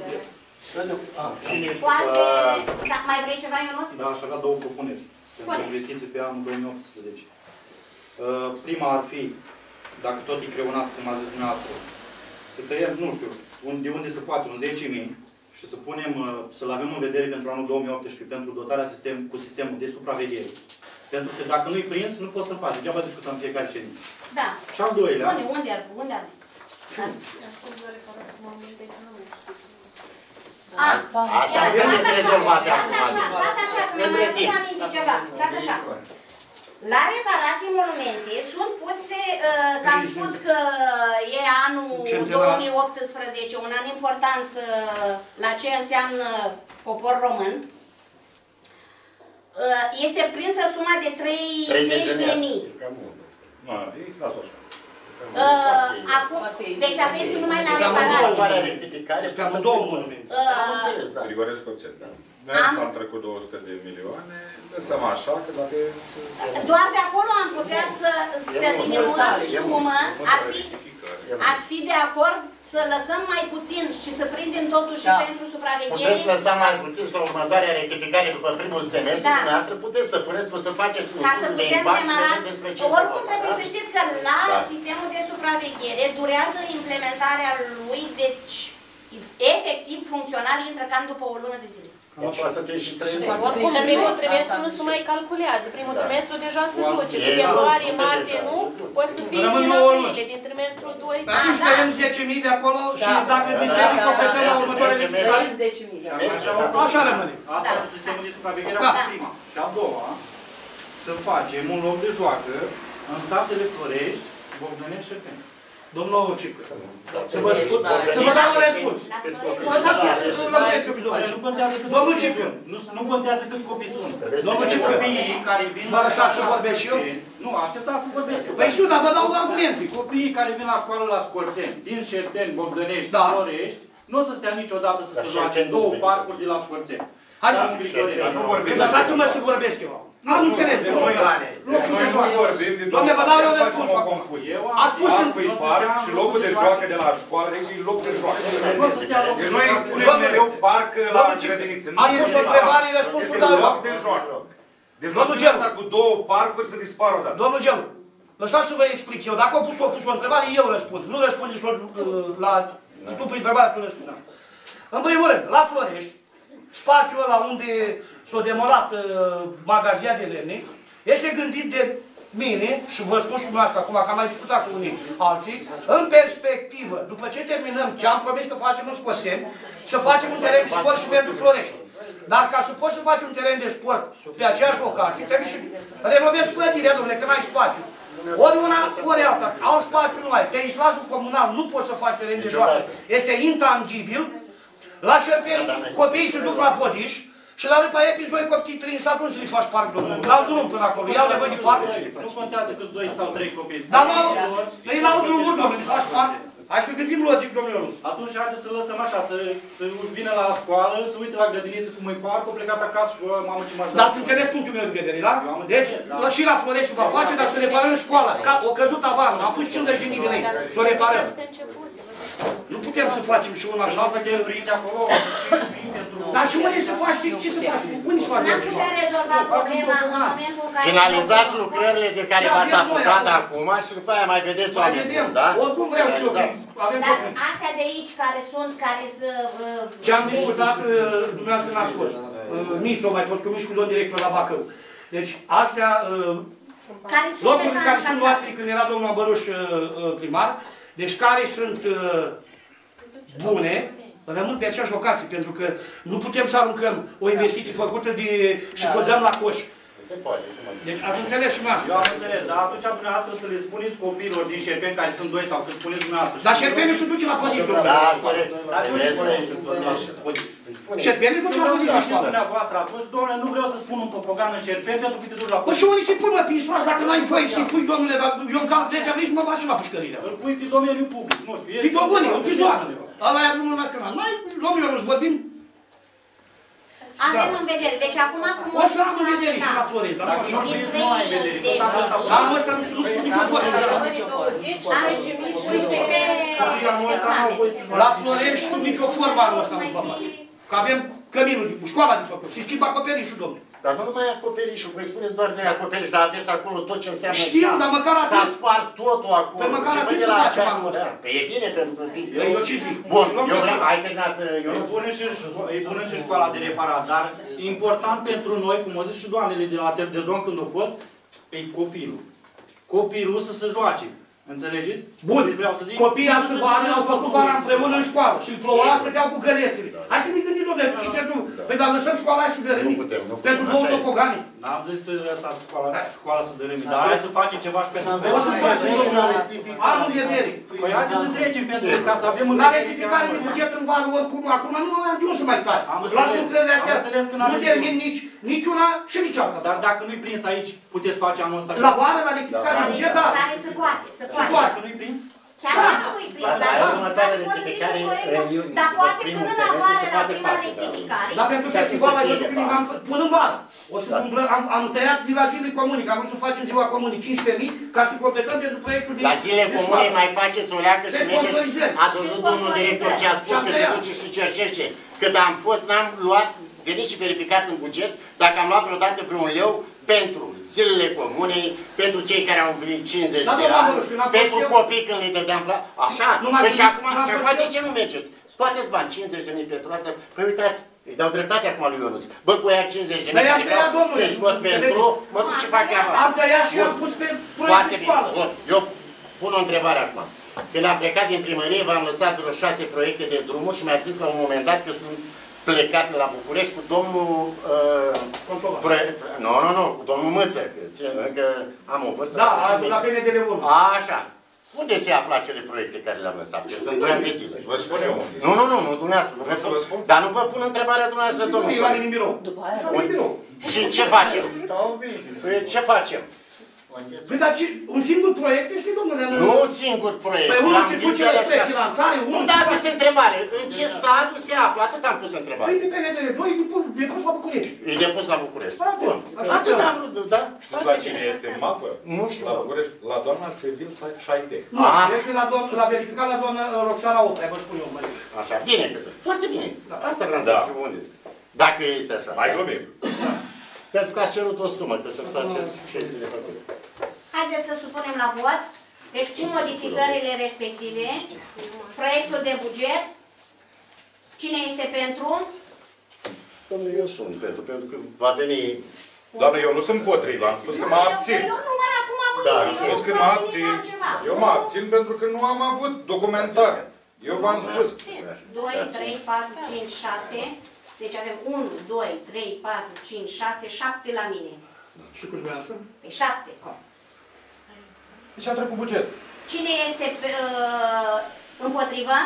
Poate, mai vrei ceva, Ionuț? Da, aș avea două propuneri pentru investiții pe anul două mii optsprezece. Prima ar fi, dacă tot e creunat, cum a zis dumneavoastră, să tăiem, nu știu, de unde se poate, un zece mii și să punem, să-l avem în vedere pentru anul două mii optsprezece, pentru dotarea sistem, cu sistemul de supraveghere. Pentru că dacă nu-i prins, nu poți să-l faci. Degeaba discutăm fiecare ședință. Da. Și al doilea... Unde, unde ar unde ar Asta nu este rezolvată acum. Dați așa, că mi-am mai adus aminte ceva. Dați așa. La reparații monumente sunt puse, uh, că am spus că e anul două mii optsprezece, un an important uh, la ce înseamnă popor român. Uh, este prinsă suma de treizeci de mii. Uh, acum, deci aveți numai la reparații. Pe două monumente. Grigorescu Oțel. Noi am trecut două sute de milioane, lăsăm așa, că dacă... Doar de acolo am putea să, să diminuăm sumă, ar fi, ați fi de acord să lăsăm mai puțin și să prindem totuși da. pentru supraveghere? Puteți lăsa mai puțin și la următoarea rectificare după primul semestru, da. dumneavoastră puteți să puneți, să faceți un studiu de impact și vedeți despre ce se Oricum trebuie da? să știți că la da. sistemul de supraveghere durează implementarea lui, deci efectiv funcțional intră cam după o lună de zile. Poate să fie și trei luni. Oricum, primul trimestru nu se mai calculează. Primul trimestru deja se duce. Cu februarie, martie, nu? O să fie din aprilie, din trimestrul doi. Atunci tăiem zece mii de acolo și dacă ne trebuie completăm la următoarele rectificare, zece mii. Așa rămâne. Asta cu sistemul de supraveghere a prima. Și a doua, să facem un loc de joacă în satele Florești, Bogdanești și Șerpeni. Domnul Cică. Să vă spun, să vă dau un răspuns. Nu contează câți Domnul Cică. Nu contează câți copii sunt. Domnul Cică. Copiii care vin... Vă lăsați să vorbesc și eu? Nu, așteptați să vorbesc. Păi știu, dar vă dau argumente. Copiii care vin la școală la Scorțeni, din Șerpeni, Bogdănești, Da. Florești, nu o să stea niciodată să se joace în două parcuri de la Scorțeni. Hai să lăsați-mă să vorbesc eu. Nu am înțeles. Doamne, vă dau eu răspuns. A spus în parc și locul de joacă de la școală, deci e loc de joacă. Deci noi îi spunem mereu parc la grădiniță. Am pus o întrebare, răspunsul dau eu. Loc de joacă. Deci locurile astea cu două parcuri să dispară odată. Domnul Gelu, lăsați să vă explic eu. Dacă au pus o, pus o întrebare, eu răspund. Nu răspundeți la... Tu prin întrebare, tu răspundeți. În primul rând, la Florești, spațiul ăla unde s-a demolat uh, magazia de lemne, este gândit de mine, și vă spun și dumneavoastră acum, că am mai discutat cu unii alții, în perspectivă, după ce terminăm ce am promis că facem în Scoțeni, să facem un teren de sport și pentru Florești. Dar ca să poți să faci un teren de sport pe aceeași locație, trebuie să renovezi clădirea, domnule, că n-ai spațiu. Ori una, ori alta. Alt spațiu nu ai. Peislajul comunal nu poți să faci teren de joacă. Este intangibil. La Șerpeni, copiii se duc la Podiș și la Râpa Epis, doi copii prins, atunci să-i faci parc, domnule. La drum până acolo. Iau nevoie de parc și nu contează câți doi sau trei copii. Dar ei n-au drumul, domnule, să faci parc. Hai să gândim logic, domnule. Atunci haideți să lăsăm așa, să, să vină la școală, să uite la grădiniță cum e parc, a plecat acasă și mamă ce m-aș da. Dar ați înțeles punctul meu de vedere, da? Deci, da. Și la Florești va face, dar să reparăm școala. Ca o căzut avanul, am pus cincizeci de mii de lei, să o reparăm. Nu putem să facem și una și alta de prinde acolo. Dar și unde să faci? Ce să faci? Unde să faci? N-am putea rezolva problema în momentul în care... Finalizați lucrările de care v-ați apucat acum și după aia mai vedeți oamenii, da? Oricum vreau și eu. Dar astea de aici care sunt, care să... Ce am discutat, dumneavoastră n-ați fost. Nici o mai fost cu mici cu domn director la Bacău. Deci, astea... Locurile care sunt luate când era domnul Ambăruș primar, deci care sunt uh, bune, rămân pe aceeași locație, pentru că nu putem să aruncăm o investiție făcută de, și să o dăm la coș. Se poate. Deci ați înțeles și asta. Eu am înțeles, dar atunci dumneavoastră să le spuneți copiilor din Șerpeni, care sunt doi sau cât spuneți dumneavoastră. Dar Șerpeni se duce la Podiș, domnule. Da, corect. Șerpeni se duce la Podiș. Dumneavoastră atunci, domnule, nu vreau să spun un topogan în Șerpeni pentru că te duci la Podiș. Păi și unii se pun la pismas, dacă n-ai voie să-i pui, domnule, dar eu încalc legea, vezi, mă bat și la pușcările. Îl pui pe domeniul public, nu știu. Pe domeniul, pe zonă. Ăla e drumul național. N-ai, domnule, nu-ți vorbim. Avem în vedere. Deci acum... O să am în vedere și la Florin. Dar nu știți, nu ai în vedere. Dar nu ăsta nu sunt nicio formă. La Florin sunt nicio formă anul ăsta nu fac. Că avem căminul, școala de făcut. Și schimb acoperișul, domnule. Dar nu numai acoperișul, voi spuneți doar de acoperiș, dar aveți acolo tot ce înseamnă... Știu, dar măcar atât. S-a spart totul acolo. Păi măcar atât să facem anul ăsta. Păi e bine pentru copii. Eu ce zic? Bun, eu vreau, ai terminat... Îi punem și școala de reparat, dar important pentru noi, cum au zis și doamnele de la Terdezon când au fost, e copilul. Copilul să se joace. Înțelegeți? Bun, copiii astă vară au făcut vara împreună în școală și în ploua stăteau cu gălețele. Hai să ne gândim, domnule, și pentru... Păi dar lăsăm școala aia să dărâmi. Pentru două topogane. N-am zis să lăsați școala să dărâmi, dar hai să facem ceva și pentru... O să facem, domnule, anul vedere. Păi haideți să trecem pentru ca să avem... La rectificare de buget în vară, oricum, acum nu am de unde să mai tai. Las lucrările astea, nu termin nici una și nici alta. Dar dacă nu-i prins aici, puteți face anul ăsta... La vară, la rectificare de buget, da. Care se poate, se poate. Dacă nu-i prins? Chiar dacă nu-i prins, dar dar poate până la vară, la prima rectificare. Dar pentru festivalul ai văzut până în vară. O să am tăiat de la zile comune, că am vrut să facem ziua comune cincisprezece mii, ca să completăm pentru proiectul de... La zile comune mai faceți o leacă și mergeți... Ați văzut domnul director ce a spus, că se duce și cerșește. Cât am fost, n-am luat, veniți și verificați în buget, dacă am luat vreodată vreun leu pentru zilele comunei, pentru cei care au împlinit cincizeci de ani, pentru copii când le dădeam plată. Așa? Păi și acum, și acum de ce nu mergeți? Scoateți bani, cincizeci de mii pentru asta. Păi uitați, îi dau dreptate acum lui Ionuț. Bă, cu aia cincizeci de mii care vreau să-i scot pentru, mă duc și fac treaba. Am tăiat și am pus pe proiect de școală. Bun, eu pun o întrebare acum. Când am plecat din primărie, v-am lăsat vreo șase proiecte de drumuri și mi-ați zis la un moment dat că sunt plecat la București cu domnul... Uh, nu, nu, nu, cu domnul Măță, că, că am o vârstă. Da, la P N D L unu. Așa. Unde se află acele proiecte care le-am lăsat? Că sunt doi ani de zile. Vă spun eu unde. Nu, nu, nu, nu, dumneavoastră. Vreți să vă spun? Dar nu vă pun întrebarea dumneavoastră, domnul. Nu, e la mine în birou. După aia, Și ce facem? Păi ce facem? Păi, dar ce- un singur proiect este, domnule? Nu un singur proiect. Păi unul L-am se zis duce de la așa. finanțare, Nu, unul dar se atât face- întrebare. În ce stadiu se află? Atât am pus întrebare. Păi de P N D L doi e depus- depus la București. E depus la București. Da, Bun. așa Atât că- am vrut, da? Știți la cine este mapă? Nu știu. La București, la doamna Sevil Șaitec. Nu, este la, doamna, la verificat la doamna Roxana Oprea, vă spun eu, mă zic. Așa, bine cât. Foarte bine. Da. Asta vreau să Da. știu unde. Dacă este așa. Mai glumim. Pentru că ați cerut o sumă, că să faceți ședințe de făcut. Haideți să supunem la vot. Deci cu modificările respective, proiectul de buget, cine este pentru? Domnule, eu sunt pentru, pentru că va veni... Doamne, eu nu sunt împotriva, am spus că mă abțin. Eu număr acum mă Da, Am spus că mă abțin. Eu mă abțin pentru că nu am avut documentare. Eu v-am spus. doi, trei, patru, cinci, șase. Deci avem unu, doi, trei, patru, cinci, șase, șapte la mine. Și cu dumneavoastră? Pe șapte. Deci a trecut buget. Cine este uh, împotrivă?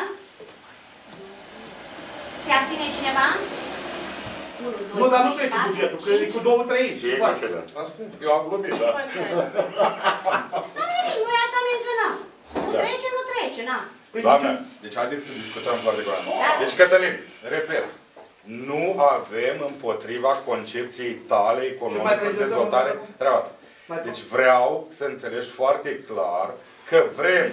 Se abține cineva? unu, doi, Nu, dar nu trei, trece patru, bugetul, că cinci. e cu două treimi. Sigur că da. Eu am glumit, da? Dar nimic, noi asta menționăm. Nu Da. trece, nu trece, na. Doamne, deci haideți să discutăm foarte clar. Deci, Cătălin, repet, nu avem împotriva concepției tale economică de dezvoltare treaba asta. Deci vreau să înțelegi foarte clar că vrem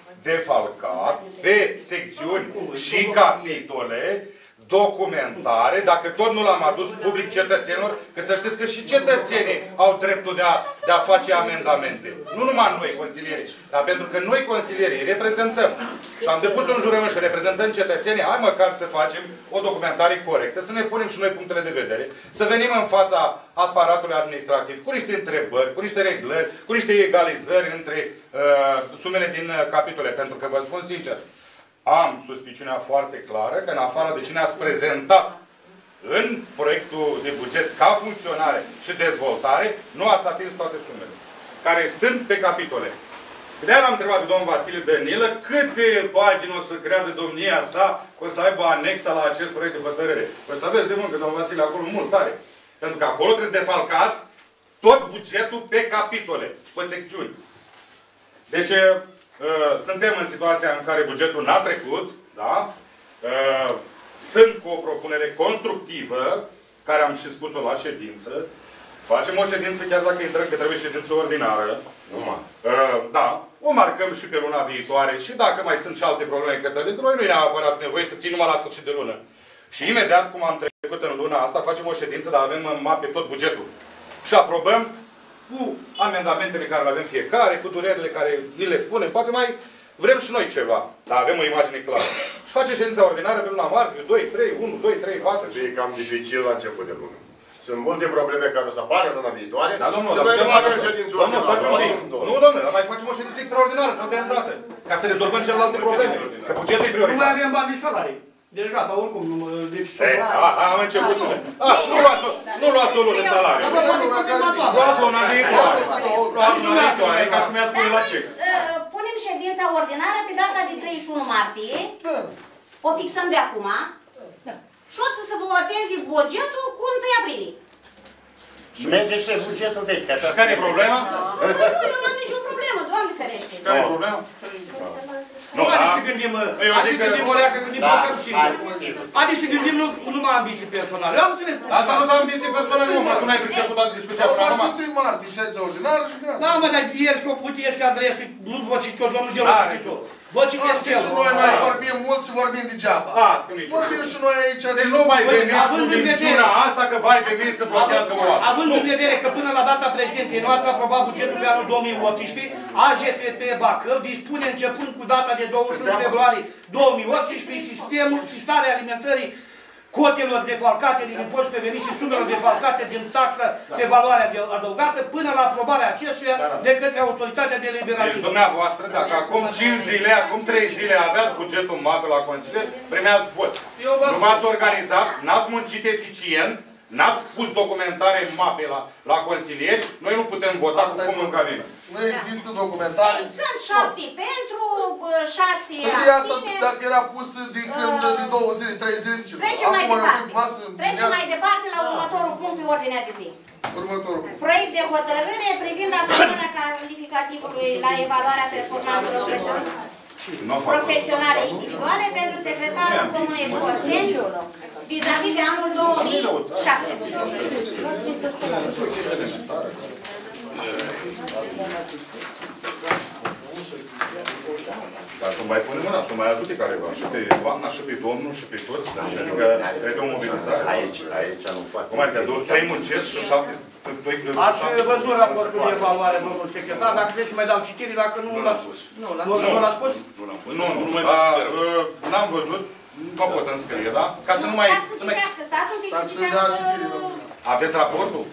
defalcat pe secțiuni și capitole documentare, dacă tot nu l-am adus public cetățenilor, că să știți că și cetățenii au dreptul de a, de a face amendamente. Nu numai noi, consilierii, dar pentru că noi, consilierii, reprezentăm și am depus un jurământ și reprezentăm cetățenii, hai măcar să facem o documentare corectă, să ne punem și noi punctele de vedere, să venim în fața aparatului administrativ cu niște întrebări, cu niște reglări, cu niște egalizări între uh, sumele din uh, capitole, pentru că vă spun sincer, am suspiciunea foarte clară că în afară de cine ați prezentat în proiectul de buget ca funcționare și dezvoltare, nu ați atins toate sumele care sunt pe capitole. De-aia l-am întrebat pe domnul Vasile Bernilă câte pagini o să creadă domnia sa că o să aibă anexa la acest proiect de hotărâre. O să aveți de muncă, domnul Vasile, acolo mult tare. Pentru că acolo trebuie să defalcați tot bugetul pe capitole și pe secțiuni. Deci, Uh, suntem în situația în care bugetul n-a trecut, da? Uh, sunt cu o propunere constructivă, care am și spus-o la ședință. Facem o ședință, chiar dacă intrăm că trebuie ședință ordinară. Uh, da, o marcăm și pe luna viitoare și dacă mai sunt și alte probleme, Cătălin, noi nu e neapărat nevoie să țin numai la sfârșit de lună. Și imediat, cum am trecut în luna asta, facem o ședință, dar avem în mape tot bugetul. Și aprobăm cu amendamentele care le avem fiecare, cu durerile care vi le spunem, poate mai vrem și noi ceva, dar avem o imagine clară. Și face ședința ordinară pe luna martie, doi, trei, unu, doi, trei, patru. E cam dificil la început de lună. Sunt multe probleme care o să apară luna viitoare. Da, domnul, și dar noi nu putem avem face- ședință domnul, stați un pic. ordinară. Nu, domnule, dar mai facem o ședință extraordinară, să dăm dată. Ca să rezolvăm celelalte probleme. Că bugetul e Nu mai prioritar. avem bani de salarii. Deci gata, oricum, nu, deci... Ei, a, a, am început să... A, nu luați, o- nu luați o lună salariu. Luați o lună viitoare. Luați o lună viitoare, ca să mi-a spune la ce. Uh, Punem ședința ordinară pe data de treizeci și unu martie. O fixăm de acum. Și o să se voteze bugetul cu întâi aprilie. Și merge și pe bugetul vechi. Așa Și care e problema? Nu, nu, eu nu am nicio problemă, Doamne ferește. Care e problema? Nu, haideți să gândim, hai să gândim o leacă, gândim Da, blocăm hai, singur. sigur. Haideți să gândim nu, numai ambiții personale. Eu am înțeles. Asta nu s-a ambiție personală, nu, mă, tu n-ai priceput toată discuția Au până luat acum. întâi martie, ședința ordinară și gata. Da, mă, dar ieri s-o put ieri adrese, nu vă citesc eu, domnul Gelu, Are. citesc eu. Vă citesc Astăzi eu. și noi mai vorbim mult și vorbim degeaba. Asta nu e Vorbim și noi aici. Deci nu mai Băi, veniți cu având în minciuna vedere- asta că vai de mine să blochează o altă. Având în vedere că până la data prezentă nu ați aprobat bugetul pe anul două mii optsprezece, A G F P Bacău dispune începând cu data de douăzeci și unu februarie două mii optsprezece sistemul și starea alimentării cotelor defalcate din impozit pe venit și sumelor defalcate din taxa pe valoare adăugată până la aprobarea acestuia de către autoritatea Deci deliberativă. dumneavoastră, dacă acum cinci zile, acum trei zile aveați bugetul în mapă la Consiliu, primeați vot. Eu vă- Nu v-ați organizat, n-ați muncit eficient, N-ați pus documentare în mape la, la consilieri, noi nu putem vota cu cum în cabină. Nu există documentare. Sunt șapte pentru, șase abține. Dacă era pus din, când, uh, din două zile, trei zile, ce? Trecem mai departe. Trecem mai departe la următorul punct pe ordinea de zi. Următorul. Proiect de hotărâre privind aprobarea calificativului la evaluarea performanțelor profesionale individuale pentru secretarul Comunei Scorțeni vis-a-vis de anul două mii șaptesprezece. Dar să mai pune mâna, să mai ajute careva. Și pe doamna, și pe domnul, și pe toți. Adică trebuie o mobilizare. Aici, aici nu poate. Cum adică, trei muncesc și șapte... Ați văzut raportul de evaluare, domnul secretar, dacă vreți să mai dau citire, dacă nu l-ați spus. Nu l-ați spus? Nu, nu, nu. N-am văzut, mă pot înscrie, da? Ca să nu mai... Stați să citească, stați un pic să citească... Aveți raportul?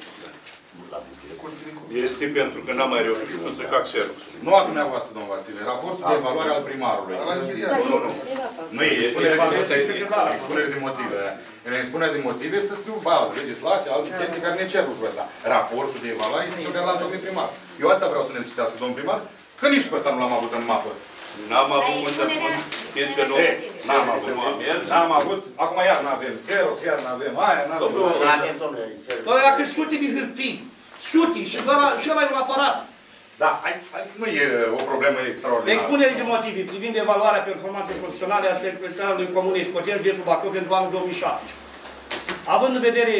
Este pentru că n-am mai reușit să fac servus. Nu a dumneavoastră, domnul Vasile, raportul de evaluare al primarului. Nu, nu, nu. e expunere de motive. El expune de motive să scriu, ba, legislație, alte chestii care ne cer lucrul ăsta. Raportul de evaluare este cel care l-am domnul primar. Eu asta vreau să ne citească, domnul primar, că nici pe ăsta nu l-am avut în mapă. N-am avut unde fiindcă nu... N-am avut, n-am avut, acum iar n-avem zero, chiar n-avem aia, n-avem... Domnule, dacă sute de hârtii, sute, și ăla e un aparat. Da, nu e o problemă extraordinară. Expunere de motive privind evaluarea performanței profesionale a secretarului Comunei Scorțeni, județul Bacău, pentru anul două mii șaptesprezece. Având în vedere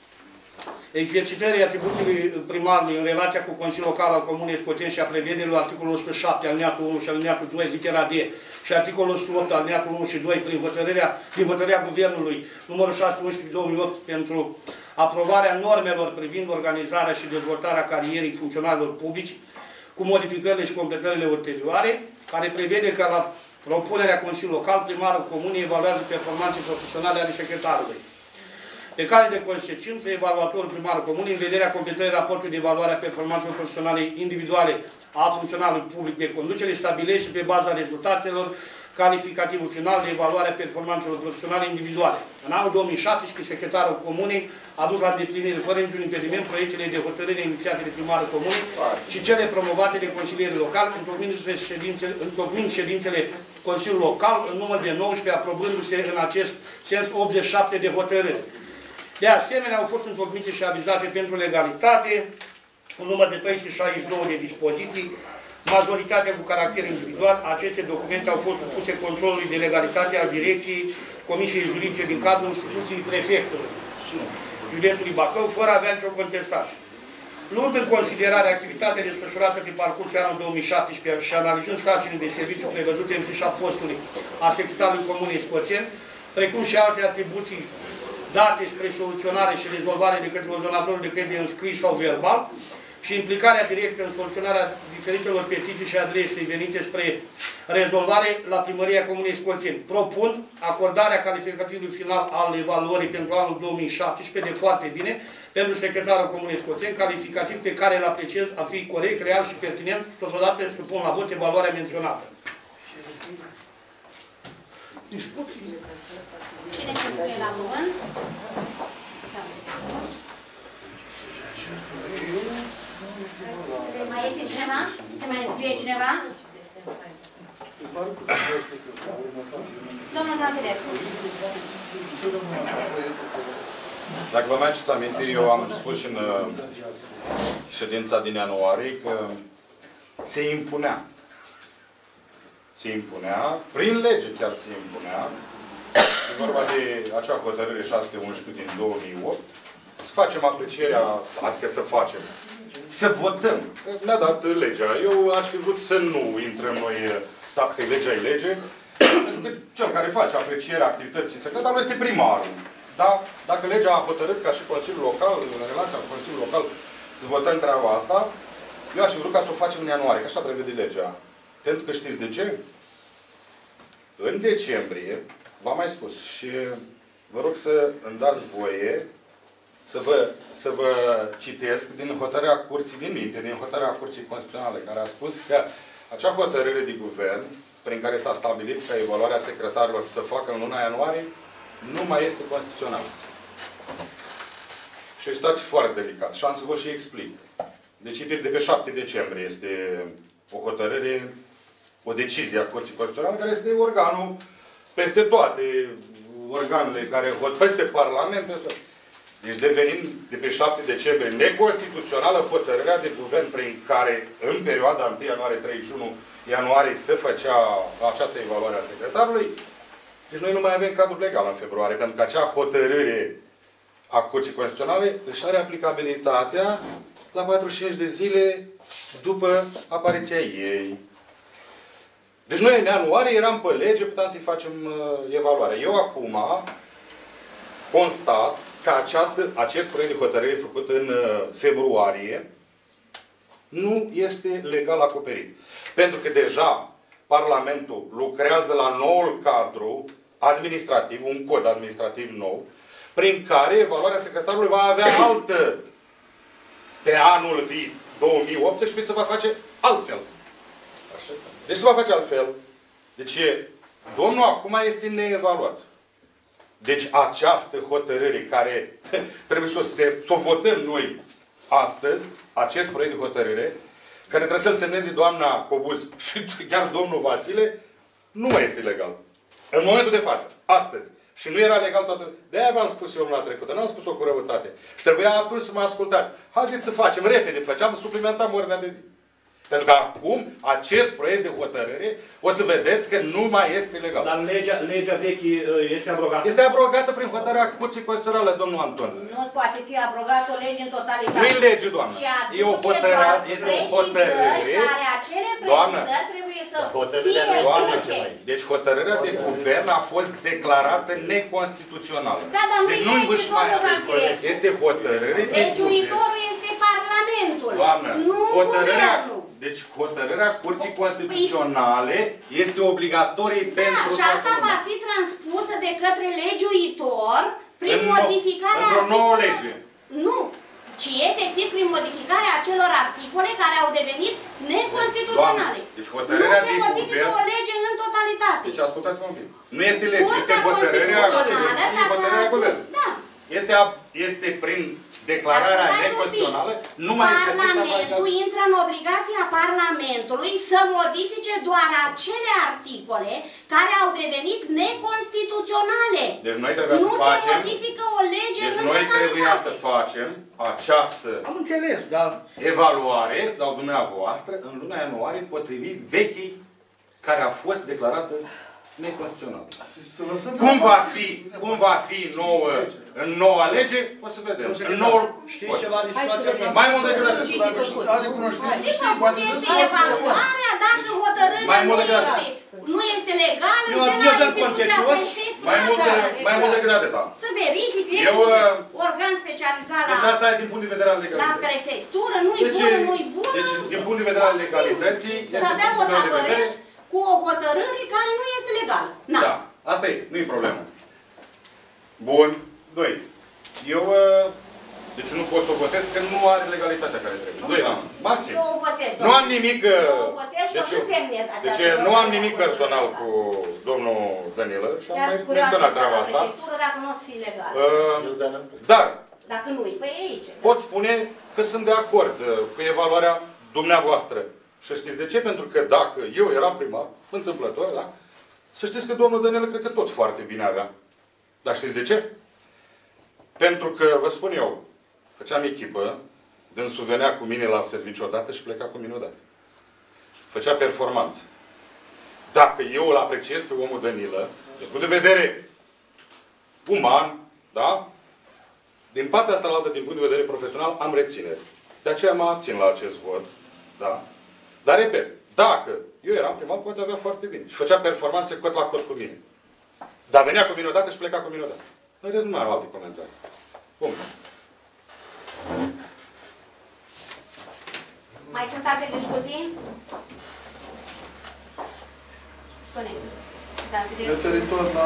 exercitării atribuției primarului în relația cu Consiliul Local al Comunei Scorțeni și a prevederilor articolul o sută șapte, alineatul unu și alineatul doi, litera D, și articolul o sută opt, alineatul unu și doi, prin hotărârea, prin hotărârea Guvernului numărul șase sute unsprezece două mii opt pentru aprobarea normelor privind organizarea și dezvoltarea carierei funcționarilor publici, cu modificările și completările ulterioare, care prevede că la propunerea Consiliului Local, primarul Comunei evaluează performanțele profesionale ale secretarului. Pe care de consecință, evaluatorul primarul Comunei, în vederea completării raportului de evaluare a performanțelor profesionale individuale a funcționarului public de conducere, stabilește pe baza rezultatelor calificativul final de evaluare a performanțelor profesionale individuale. În anul două mii șaptesprezece, secretarul Comunei a dus la îndeplinire fără niciun impediment proiectele de hotărâre inițiate de primarul Comunei și cele promovate de consilierii locali, întocmindu-se ședințele, întocmind ședințele Consiliului Local în număr de nouăsprezece, aprobându-se în acest sens optzeci și șapte de hotărâri. De asemenea, au fost întocmite și avizate pentru legalitate un număr de trei sute șaizeci și două de dispoziții, majoritatea cu caracter individual. Aceste documente au fost supuse controlului de legalitate al Direcției Comisiei Juridice din cadrul instituției prefectului județului Bacău, fără a avea nicio contestație. Luând în considerare activitatea desfășurată pe parcursul anului două mii șaptesprezece și analizând sarcinile de serviciu prevăzute în fișa postului a secretarului Comunei Scorțeni, precum și alte atribuții date spre soluționare și rezolvare de către ordonatorul de credit înscris sau verbal, și implicarea directă în soluționarea diferitelor petiții și adrese venite spre rezolvare la Primăria Comunei Scorțeni. Propun acordarea calificativului final al evaluării pentru anul două mii șaptesprezece de foarte bine pentru secretarul Comunei Scorțeni, calificativ pe care îl apreciez a fi corect, real și pertinent. Totodată supun la vot evaluarea menționată. Cine se spune la cuvânt? Mai este cineva? Se mai înscrie cineva? Domnul Zanfirescu. Dacă vă mai aduceți aminte, eu am spus și în ședința din ianuarie că se impunea. Se impunea, prin lege chiar se impunea, e vorba de acea hotărâre șase sute unsprezece din două mii opt, să facem aprecierea, adică să facem, să votăm. Ne-a dat legea. Eu aș fi vrut să nu intrăm noi, dacă legea e lege, pentru că cel care face aprecierea activității secretarului este primarul. Da? Dacă legea a hotărât ca și Consiliul Local, în relația cu Consiliul Local, să votăm treaba asta, eu aș fi vrut ca să o facem în ianuarie, că așa prevede legea. Pentru că știți de ce? În decembrie, v-am mai spus, și vă rog să îmi dați voie să vă, să vă citesc din hotărârea Curții din minte, din hotărârea Curții Constituționale, care a spus că acea hotărâre de guvern, prin care s-a stabilit că evaluarea secretarilor să se facă în luna ianuarie, nu mai este constituțională. Și o situație foarte delicată. Și am să vă și explic. Deci de pe șapte decembrie este o hotărâre, o decizie a Curții Constituționale, care este organul peste toate organele care hot, peste Parlament. Peste... Deci devenind de pe șapte decembrie neconstituțională hotărârea de guvern prin care în perioada întâi ianuarie treizeci și unu ianuarie se făcea această evaluare a secretarului. Deci noi nu mai avem cadru legal în februarie, pentru că acea hotărâre a Curții Constituționale își are aplicabilitatea la patruzeci și cinci de zile după apariția ei. Deci noi în ianuarie eram pe lege, puteam să-i facem uh, evaluarea. Eu acum constat că această, acest proiect de hotărâre făcut în uh, februarie nu este legal acoperit. Pentru că deja Parlamentul lucrează la noul cadru administrativ, un cod administrativ nou, prin care evaluarea secretarului va avea altă pe anul două mii optsprezece se va face altfel. Așa. Deci se va face altfel. Deci domnul acum este neevaluat. Deci această hotărâre care trebuie să o, să o votăm noi astăzi, acest proiect de hotărâre, care trebuie să-l semneze doamna Cobuz și chiar domnul Vasile, nu mai este legal. În momentul de față, astăzi. Și nu era legal toată... De-aia v-am spus eu luna trecută, n-am spus-o cu răutate. Și trebuia atunci să mă ascultați. Haideți să facem repede, făceam, suplimentam ordinea de zi. Pentru că acum, acest proiect de hotărâre, o să vedeți că nu mai este legal. Dar legea, legea veche este abrogată? Este abrogată prin hotărârea Curții Constituționale, domnul Anton. Nu poate fi abrogată o lege în totalitate. Nu e lege, doamnă. E o hotărâre, este o hotărâre. Care acele doamnă, precizări trebuie să fie doamnă, deci hotărârea de guvern a fost declarată neconstituțională. Da, dar deci nu nu mai este hotărâre de legiuitorul este Parlamentul. Doamnă, nu hotărârea, guvernul. deci hotărârea Curții Constituționale este obligatorie da, pentru și asta va fi transpusă de către legiuitor prin în modificarea într-o nouă lege. Nu, ci efectiv prin modificarea acelor articole care au devenit neconstituționale. Doamne, deci hotărârea nu se de modifică guvern... o lege în totalitate. Deci ascultați-mă un pic. Nu este lege, Curtea este hotărârea, hotărârea guvernului. Da. Este, este prin declararea neconstituțională, nu mai este Parlamentul intră în obligația Parlamentului să modifice doar acele articole care au devenit neconstituționale. Deci noi trebuia nu să facem... Nu se modifică o lege Deci în noi totalitate. trebuia să facem această Am înțeles, dar... evaluare, sau dumneavoastră, în luna ianuarie, potrivit vechii care a fost declarată neconstituțională. Cum va fi, cum va fi nouă, în noua lege, o să vedem. În noul... Știți ceva din situația asta? Mai mult decât atât. Știți cum este evaluarea dacă hotărârea nu este, nu este legală de la instituția prefectului. Mai mult, mai mult decât atât. Să verifice organ specializat la, deci asta e din punct de vedere al legalității. la prefectură, nu-i bună, nu-i bună. Deci, din punct de vedere al legalității, să avem o sapăreți cu o hotărâre care nu este legală. Na. Da, asta e, nu e problemă. Bun. Doi. Eu, deci nu pot să o votez, că nu are legalitatea care trebuie. Doi am. Maxim. Eu o votez. Nu am nimic... Eu o votez și o să semnez această... Deci nu am nimic personal cu domnul Danilă și am mai menționat treaba asta. Dacă nu o să fie legal. Dar... Dacă nu-i, păi e aici. Pot spune că sunt de acord cu evaluarea dumneavoastră. Și știți de ce? Pentru că dacă eu eram primar, întâmplător, da? Să știți că domnul Danilă cred că tot foarte bine avea. Dar știți de ce? Pentru că, vă spun eu, făceam echipă, dânsul venea cu mine la serviciu odată și pleca cu mine odată. Făcea performanță. Dacă eu îl apreciez pe omul Danilă, din punct de vedere uman, da? Din partea asta la altă, din punct de vedere profesional, am reținere. De aceea mă abțin la acest vot. Da? Dar, repet, dacă eu eram primar, poate avea foarte bine. Și făcea performanțe cot la cot cu mine. Dar venea cu mine odată și pleca cu mine odată. În rest, nu mai am alte comentarii. Bun. Mai sunt alte discuții? Spune. Referitor la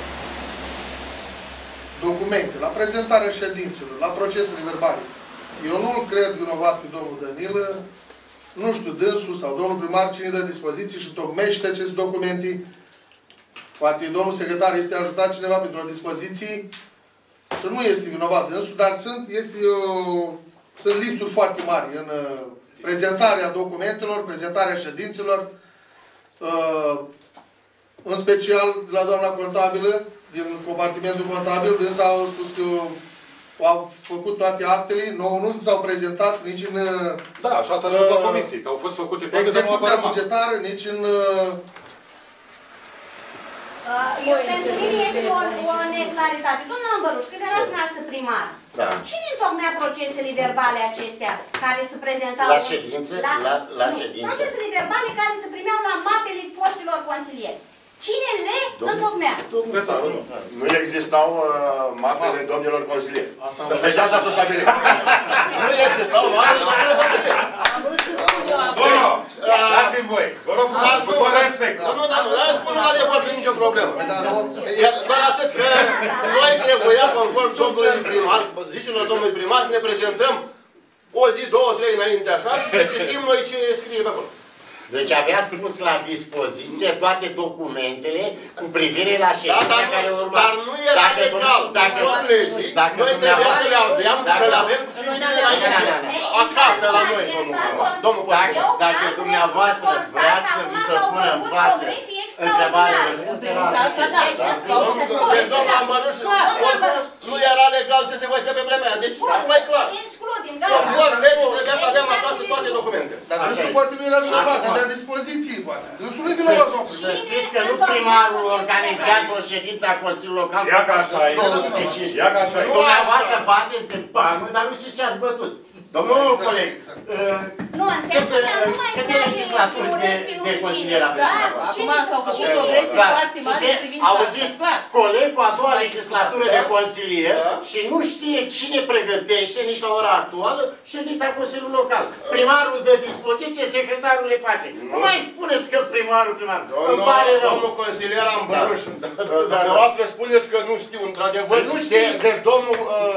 documente, la prezentarea ședințelor, la procesele verbale. Eu nu-l cred vinovat pe domnul Danilă, nu știu, dânsul sau domnul primar cine dă dispoziții și tocmește aceste documente. Poate domnul secretar este ajutat cineva pentru o dispoziție și nu este vinovat dânsul, dar sunt, este, uh, sunt lipsuri foarte mari în uh, prezentarea documentelor, prezentarea ședințelor, uh, în special la doamna contabilă, din compartimentul contabil, dânsa au spus că au făcut toate actele, nouă nu s-au prezentat nici în da, așa s-a spus la comisie, că au fost făcute toate, execuția bugetară, nici în Uh, pentru mine este o, o neclaritate. Domnul Ambăruș, cât erați dumneavoastră primar, da. Cine întocmea procesele verbale acestea care se prezentau? La ședințe? La, la, la nu, ședințe? Procesele verbale care se primeau la mapele foștilor consilieri. Cine le întocmea? Nu existau uh, mapele domnilor consilieri. Deci asta s-a stabilit. Nu existau mapele domnilor consilieri. Bună! Dați-mi voi! Vă rog frumos, cu tot respect. Nu, dar nu, dar spun un adevăr, nu e nicio problemă. Doar atât că noi trebuia, conform domnului primar, zicilor domnului primar, să ne prezentăm o zi, două, trei înainte așa și să citim noi ce scrie pe acolo. Deci aveați pus la dispoziție toate documentele cu privire la ședința da, care urma. Dar nu era dacă legal. Dacă, legii, dacă noi trebuia să le avem, să le avem cu cinci zile înainte. Acasă la noi, domnul Dacă, dacă dumneavoastră vreați să vi se pună în față întrebarea Deci, domnul Amăruș, nu era legal ce se făcea pe vremea aia. Deci, mai clar. Excludem, Doar legea trebuia să avem acasă toate documente. Dar dânsul poate nu era vinovat, avea dispoziții, poate. Dânsul nu e vinovat, domnul. Să știți că nu primarul organizează o ședință a Consiliului Local. Ia ca așa e. Ia ca așa e. Dumneavoastră bateți de palmă, dar nu știți ce ați bătut. Domnul coleg, nu, în sensul că nu mai câte legislaturi de, de consilier avem? Acum s-au făcut progrese foarte mari în privința asta. Auziți, colegul a doua legislatură de consilier și nu știe cine pregătește nici la ora actuală ședința Consiliului Local. Primarul dă dispoziție, secretarul le face. Nu mai spuneți că primarul, primarul. Îmi pare rău. Domnul consilier Ambăruș, dumneavoastră spuneți că nu știu, într-adevăr, nu știți. Deci domnul,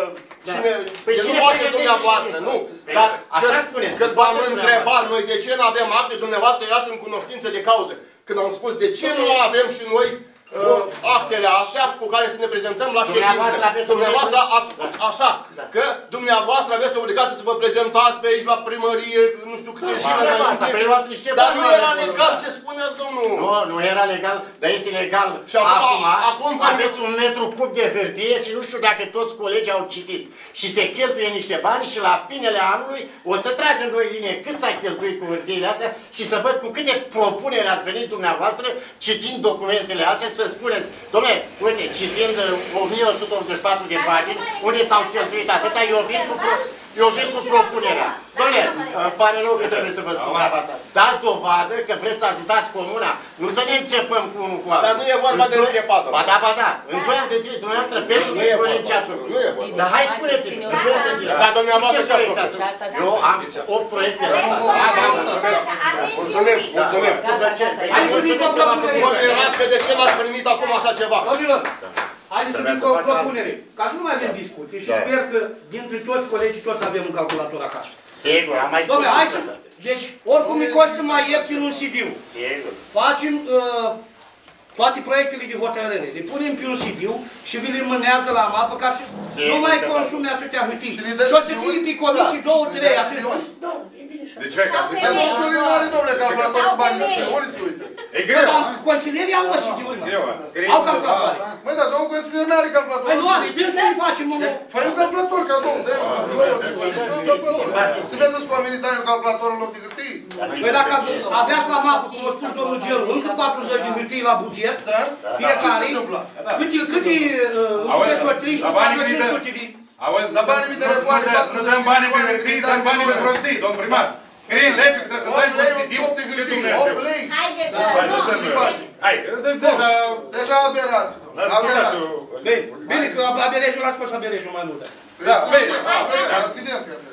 cine poate dumneavoastră, nu. Dar așa spuneți. Când v-am întrebat noi de ce nu avem acte, dumneavoastră erați în cunoștință de cauză. Când am spus de ce nu avem și noi uh, actele astea cu care să ne prezentăm la ședință. Dumneavoastră ați spus așa, că dumneavoastră aveți obligație să vă prezentați pe aici la primărie, nu știu câte zile înainte. Dar nu era legal ce spuneți, domnul. Nu, nu era legal, dar este legal. Și acum, acum aveți un metru cub de hârtie și nu știu dacă toți colegii au citit. Și se cheltuie niște bani și la finele anului o să tragem noi linie cât s-a cheltuit cu hârtiile astea și să văd cu câte propuneri ați venit dumneavoastră citind documentele astea să spuneți, dom'le, uite, citind o mie o sută optzeci și patru de pagini, unde s-au cheltuit atâta, eu vin cu, eu vin cu propunerea. Dom'le, pare rău că trebuie să vă spun treaba asta. Dați dovadă că vreți să ajutați comuna, nu să ne înțepăm cu unul cu altul. Dar nu e vorba de înțepat. Ba da, ba da. În doi ani de zile, dumneavoastră, pentru că e vorba ce ați făcut. Nu e vorba. Dar hai spuneți-mi, în doi ani de zile. Dar dumneavoastră ce ați făcut? Eu am opt proiecte la asta. Mulțumim, mulțumim. Mulțumesc că de ce n-ați primit acum așa ceva. Haideți să vin cu o propunere. Ca să nu mai avem discuții și sper că dintre toți colegii toți avem un calculator acasă. Sigur, am mai spus. Dom'le, hai să... Deci, oricum îi costă mai ieftin un C D-ul. Sigur. Facem uh, toate proiectele de hotărâre, le punem pe un C D-ul și vi le mânează la mapă ca să nu mai consume atâtea hârtii. Și o să fie pe comisii două, trei, atât. De ce? Ca să... Consilierul nu are, domnule, calculator cu bani de unde se uită? E greu, a? Consilierii au o C D-uri, mă. Greu, a? Au calculatoare. Măi, dar domnul consilier nu are calculator. Păi nu are, de să îi facem un... Fă-i un calculator ca domnul, dă-i un calculator. Să vezi să-ți oamenii dai un calculator în loc de hârtii? Păi dacă aveați la mapă, cum a spus domnul Gelu, încă patruzeci de hârtii la buget, fiecare, câte, câte, câte treizeci cu patru, cinci sute de... Dar banii pe telefoane... Nu dăm banii pe hârtii, dăm banii pe prostii, domn primar. Scrie în lege că trebuie să dai pe C D-ul și Dumnezeu. Haideți să... Hai, deja... Deja aberați. Aberați. Bine, că aberejul l-a spus aberejul mai mult. Da, bine. Evident că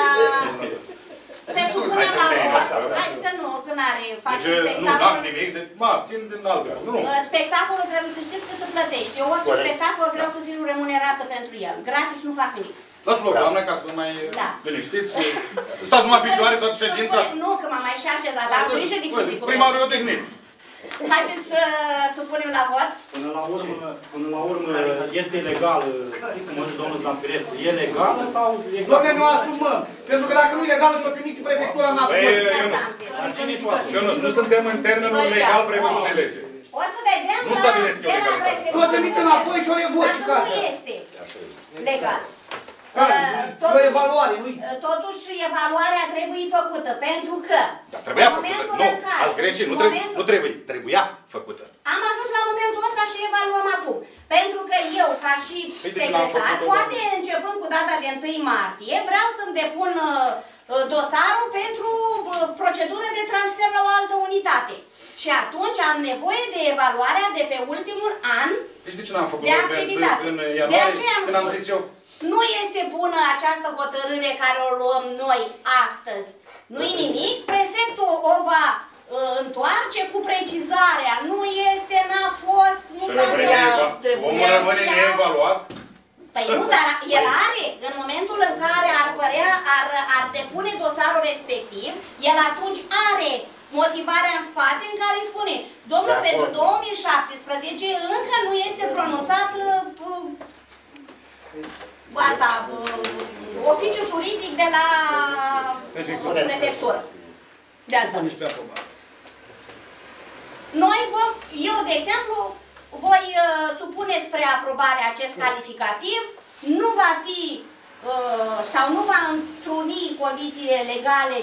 Se supune la vot. Hai că nu, că n-are face spectacol. Nu, n-am nimic, mă, țin din altă. Spectacolul trebuie să știți că se plătește. Eu orice spectacol vreau să fiu remunerată pentru el. Gratis nu fac nimic. Lasă loc, doamne, ca să nu mai liniștiți. Stați numai picioare toată ședința. Nu, că m-am mai și așezat, dar am grijă de fizic. Primarul e odihnit. Haideți să supunem la vot. Până la urmă, până la urmă este legal, cum a zis domnul Zamfirescu, e legală sau... Doamne, nu asumăm. Pentru că dacă nu e legală, trebuie trimite prefectura înapoi. Ionuț, nu suntem în termenul legal prevăzut de lege. O să vedem nu la, de la prefectură. Nu trimite înapoi și o revot și Dacă nu este legal. O evaluare, nu Totuși, evaluarea trebuie făcută, pentru că Dar trebuia făcută. Nu, ați greșit, nu trebuie, nu trebuie, trebuia făcută. Am ajuns la momentul ăsta și evaluăm acum. Pentru că eu, ca și secretar, poate începând cu data de întâi martie, vreau să-mi depun dosarul pentru procedură de transfer la o altă unitate. Și atunci am nevoie de evaluarea de pe ultimul an deci de ce n-am făcut de activitate. În de aceea am când am zis eu, nu este bună această hotărâre care o luăm noi astăzi. Nu-i nimic, prefectul o va uh, întoarce cu precizarea. Nu este, n-a fost, nu s-a omul rămâne neevaluat. Păi nu, dar el are, în momentul în care ar părea, ar, ar depune dosarul respectiv, el atunci are motivarea în spate în care îi spune, domnul, pentru două mii șaptesprezece încă nu este pronunțat uh, asta, uh, oficiul juridic de la prefectură. De asta. Noi vom, eu de exemplu, voi uh, supune spre aprobare acest calificativ, nu va fi uh, sau nu va întruni condițiile legale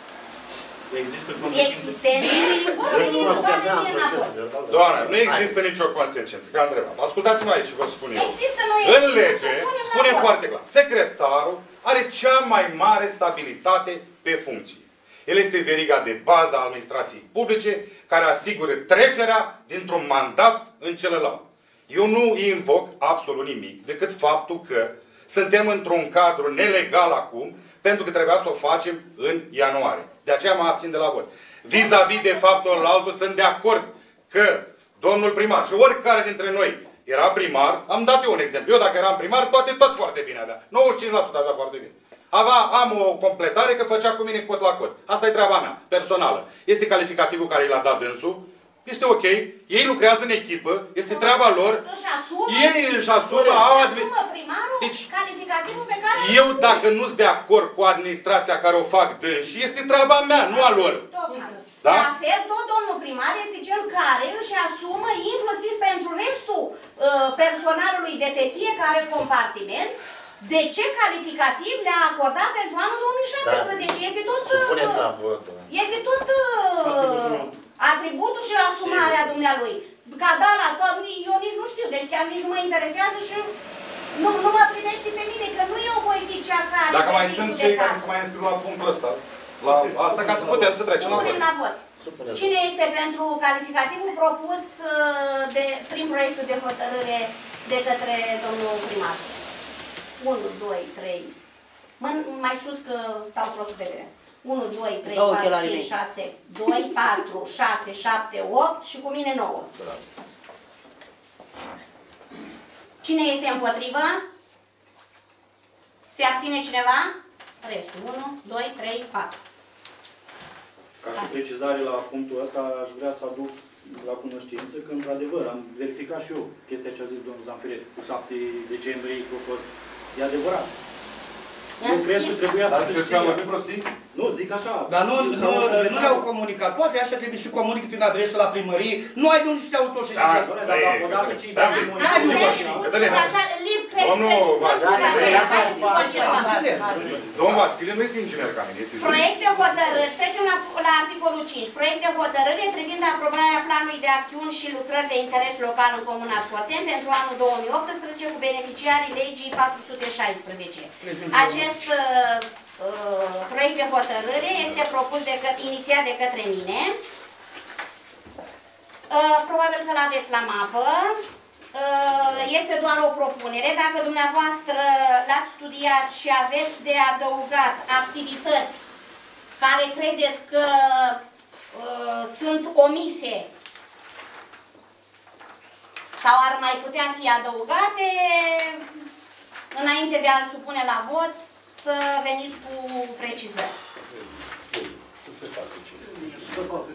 existente. Doamne, nu există nicio consecință, că am întrebat. Ascultați-mă aici și vă spun eu. Există, în lege spune foarte clar, secretarul are cea mai mare stabilitate pe funcție. El este veriga de bază a administrației publice care asigură trecerea dintr-un mandat în celălalt. Eu nu invoc absolut nimic decât faptul că suntem într-un cadru nelegal acum pentru că trebuia să o facem în ianuarie. De aceea mă abțin de la vot. Vis-a-vis de faptul la altul, sunt de acord că domnul primar și oricare dintre noi era primar, am dat eu un exemplu. Eu dacă eram primar, toate tot foarte bine avea. nouăzeci și cinci la sută avea foarte bine. Avea, am o completare că făcea cu mine cot la cot. Asta e treaba mea, personală. Este calificativul care l-a dat dânsul. Este ok. Ei lucrează în echipă. Este treaba lor. Ei își asumă. Au deci, calificativul pe care... Eu, dacă nu sunt de acord cu administrația care o fac dânsi, este treaba mea, nu a lor. Da? La fel, tot domnul primar este cel care își asumă, inclusiv pentru restul uh, personalului de pe fiecare compartiment, de ce calificativ le-a acordat pentru anul două mii șaptesprezece. Da. Este tot, uh, este tot uh, atributul și asumarea dumnealui. Ca da la tot, eu nici nu știu, deci chiar nici nu mă interesează și nu, nu mă primește pe mine, că nu eu voi fi cea care... Dacă mai sunt cei care se mai înscriu la punctul ăsta, la asta, ca să putem să trecem la vot. la vot. Cine este pentru calificativul propus de, prin proiectul de hotărâre de către domnul primar? unu, doi, trei. Mă, mai sus că stau prost de greu. unu, doi, trei, patru, cinci, șase, doi, patru, șase, șapte, opt și cu mine nouă. Cine este împotrivă? Se abține cineva? Restul. unu, doi, trei, patru. Ca și precizare la punctul ăsta, aș vrea să aduc la cunoștință că, într-adevăr, am verificat și eu chestia ce a zis domnul Zamfirescu cu șapte decembrie a fost. E adevărat. Eu cred că trebuia să știe. Nu, zic așa. Dar nu, nu, nu le-au comunicat. Poate așa trebuie să comunică prin adresă la primărie. Nu ai de unde să te autoșezează. Dar la odată cinci de ani. Domnul Vasile nu este inginer ca mine, este jurist. Proiect de hotărâri. Trecem la, la articolul cinci. Proiect de hotărâre privind aprobarea planului de acțiuni și lucrări de interes local în Comuna Scoțeni pentru anul două mii optsprezece cu beneficiarii legii patru sute șaisprezece. Acest uh, uh, proiect de hotărâre este propus de că, inițiat de către mine. Uh, probabil că l-aveți la mapă. Uh, este doar o propunere. Dacă dumneavoastră l-ați studiat și aveți de adăugat activități care credeți că uh, sunt omise sau ar mai putea fi adăugate, înainte de a-l supune la vot, să veniți cu precizări. Să se facă ce. Să facă ce.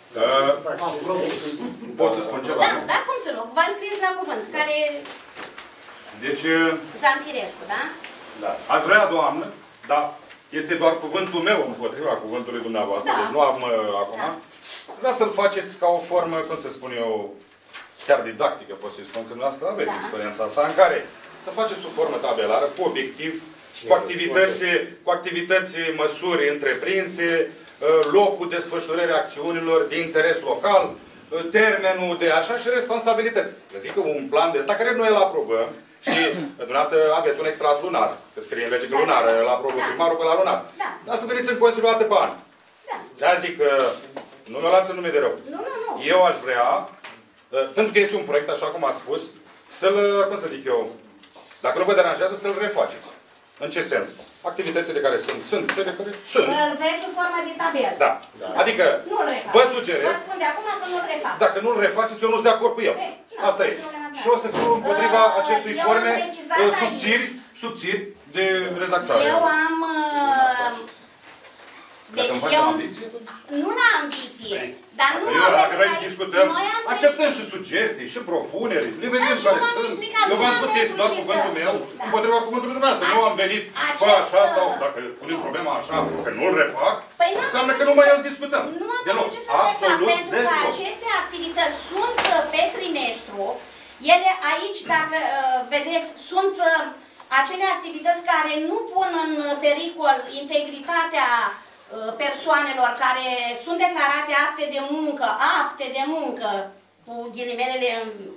Pot să spun ceva? Da, da, cum să nu? V-am scris la cuvânt, care... Deci... Zamfirescu, da? Da. Aș vrea, doamnă, dar este doar cuvântul meu împotriva cuvântului dumneavoastră, da. Deci nu am uh, acum. Da. Vreau să-l faceți ca o formă, cum să spun eu, chiar didactică, pot să-i spun, că dumneavoastră aveți da. experiența asta, în care să faceți o formă tabelară, cu obiectiv, cu activități, cu activități, măsuri întreprinse, locul desfășurării acțiunilor de interes local, termenul de așa și responsabilități. Eu zic că un plan de ăsta care noi îl aprobăm și dumneavoastră aveți un extras lunar, că scrie în lege că lunar, îl aprobă da. primarul pe la lunar. Da. Dar să veniți în Consiliul o dată pe an. Da. De-aia zic că nu mi-o luați în nume de rău. Nu, nu, nu. Eu aș vrea, pentru că este un proiect, așa cum ați spus, să-l, cum să zic eu, dacă nu vă deranjează, să-l refaceți. În ce sens? Activitățile care sunt, sunt cele care sunt. Vreți în formă de tabel. Da. da. Adică, vă sugerez... Vă spun de acum că nu-l refac. Dacă nu-l refaceți, eu nu sunt de acord cu el. Ei, asta e. Și o să fiu împotriva uh, acestui forme uh, subțiri, subțiri de redactare. Eu am... Uh, deci eu... Nu la ambiție. Dar nu eu, am... Dacă noi discutăm, acceptăm și sugestii, și propuneri, le vedem care sunt. Eu v-am spus că este doar cuvântul meu împotriva cuvântului dumneavoastră. Nu am venit, fă așa sau, dacă punem problema așa, că nu-l refac, înseamnă că nu mai îl discutăm. Nu am ce să refac, pentru că aceste activități sunt pe trimestru. Ele aici, dacă vedeți, sunt acele activități care nu pun în pericol integritatea persoanelor care sunt declarate apte de muncă, apte de muncă, cu ghilimelele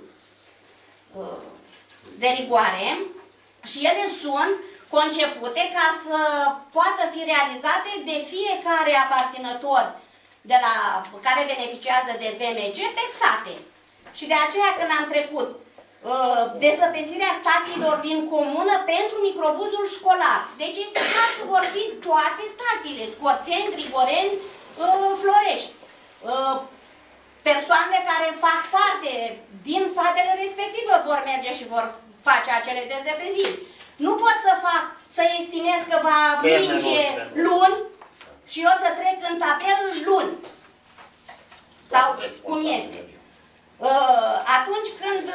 de rigoare, și ele sunt concepute ca să poată fi realizate de fiecare aparținător de la, care beneficiază de V M G pe sate. Și de aceea când am trecut dezăpesirea stațiilor din comună pentru microbuzul școlar. Deci este clar că vor fi toate stațiile, Scorțeni, Grigoreni, Florești. Persoanele care fac parte din satele respective vor merge și vor face acele dezăpeziri. Nu pot să fac, să estimez că va minge luni și eu să trec în tabel luni. Sau cum este. Atunci când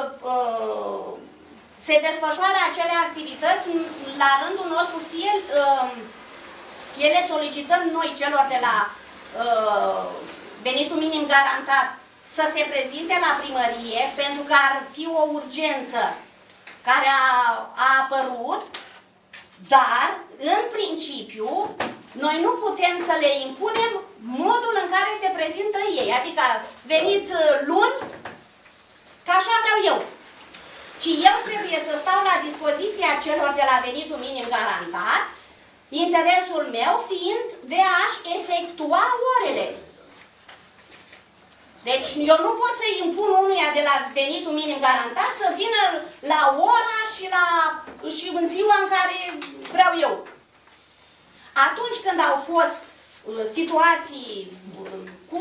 se desfășoară acele activități, la rândul nostru, fie ele solicităm noi celor de la venitul minim garantat să se prezinte la primărie, pentru că ar fi o urgență care a, a apărut, dar, în principiu, noi nu putem să le impunem modul în care se prezintă ei. Adică veniți luni, că așa vreau eu. Ci eu trebuie să stau la dispoziția celor de la venitul minim garantat, interesul meu fiind de a-și efectua orele. Deci eu nu pot să impun unuia de la venitul minim garantat să vină la ora și, la, și în ziua în care vreau eu. Atunci când au fost uh, situații uh, cu,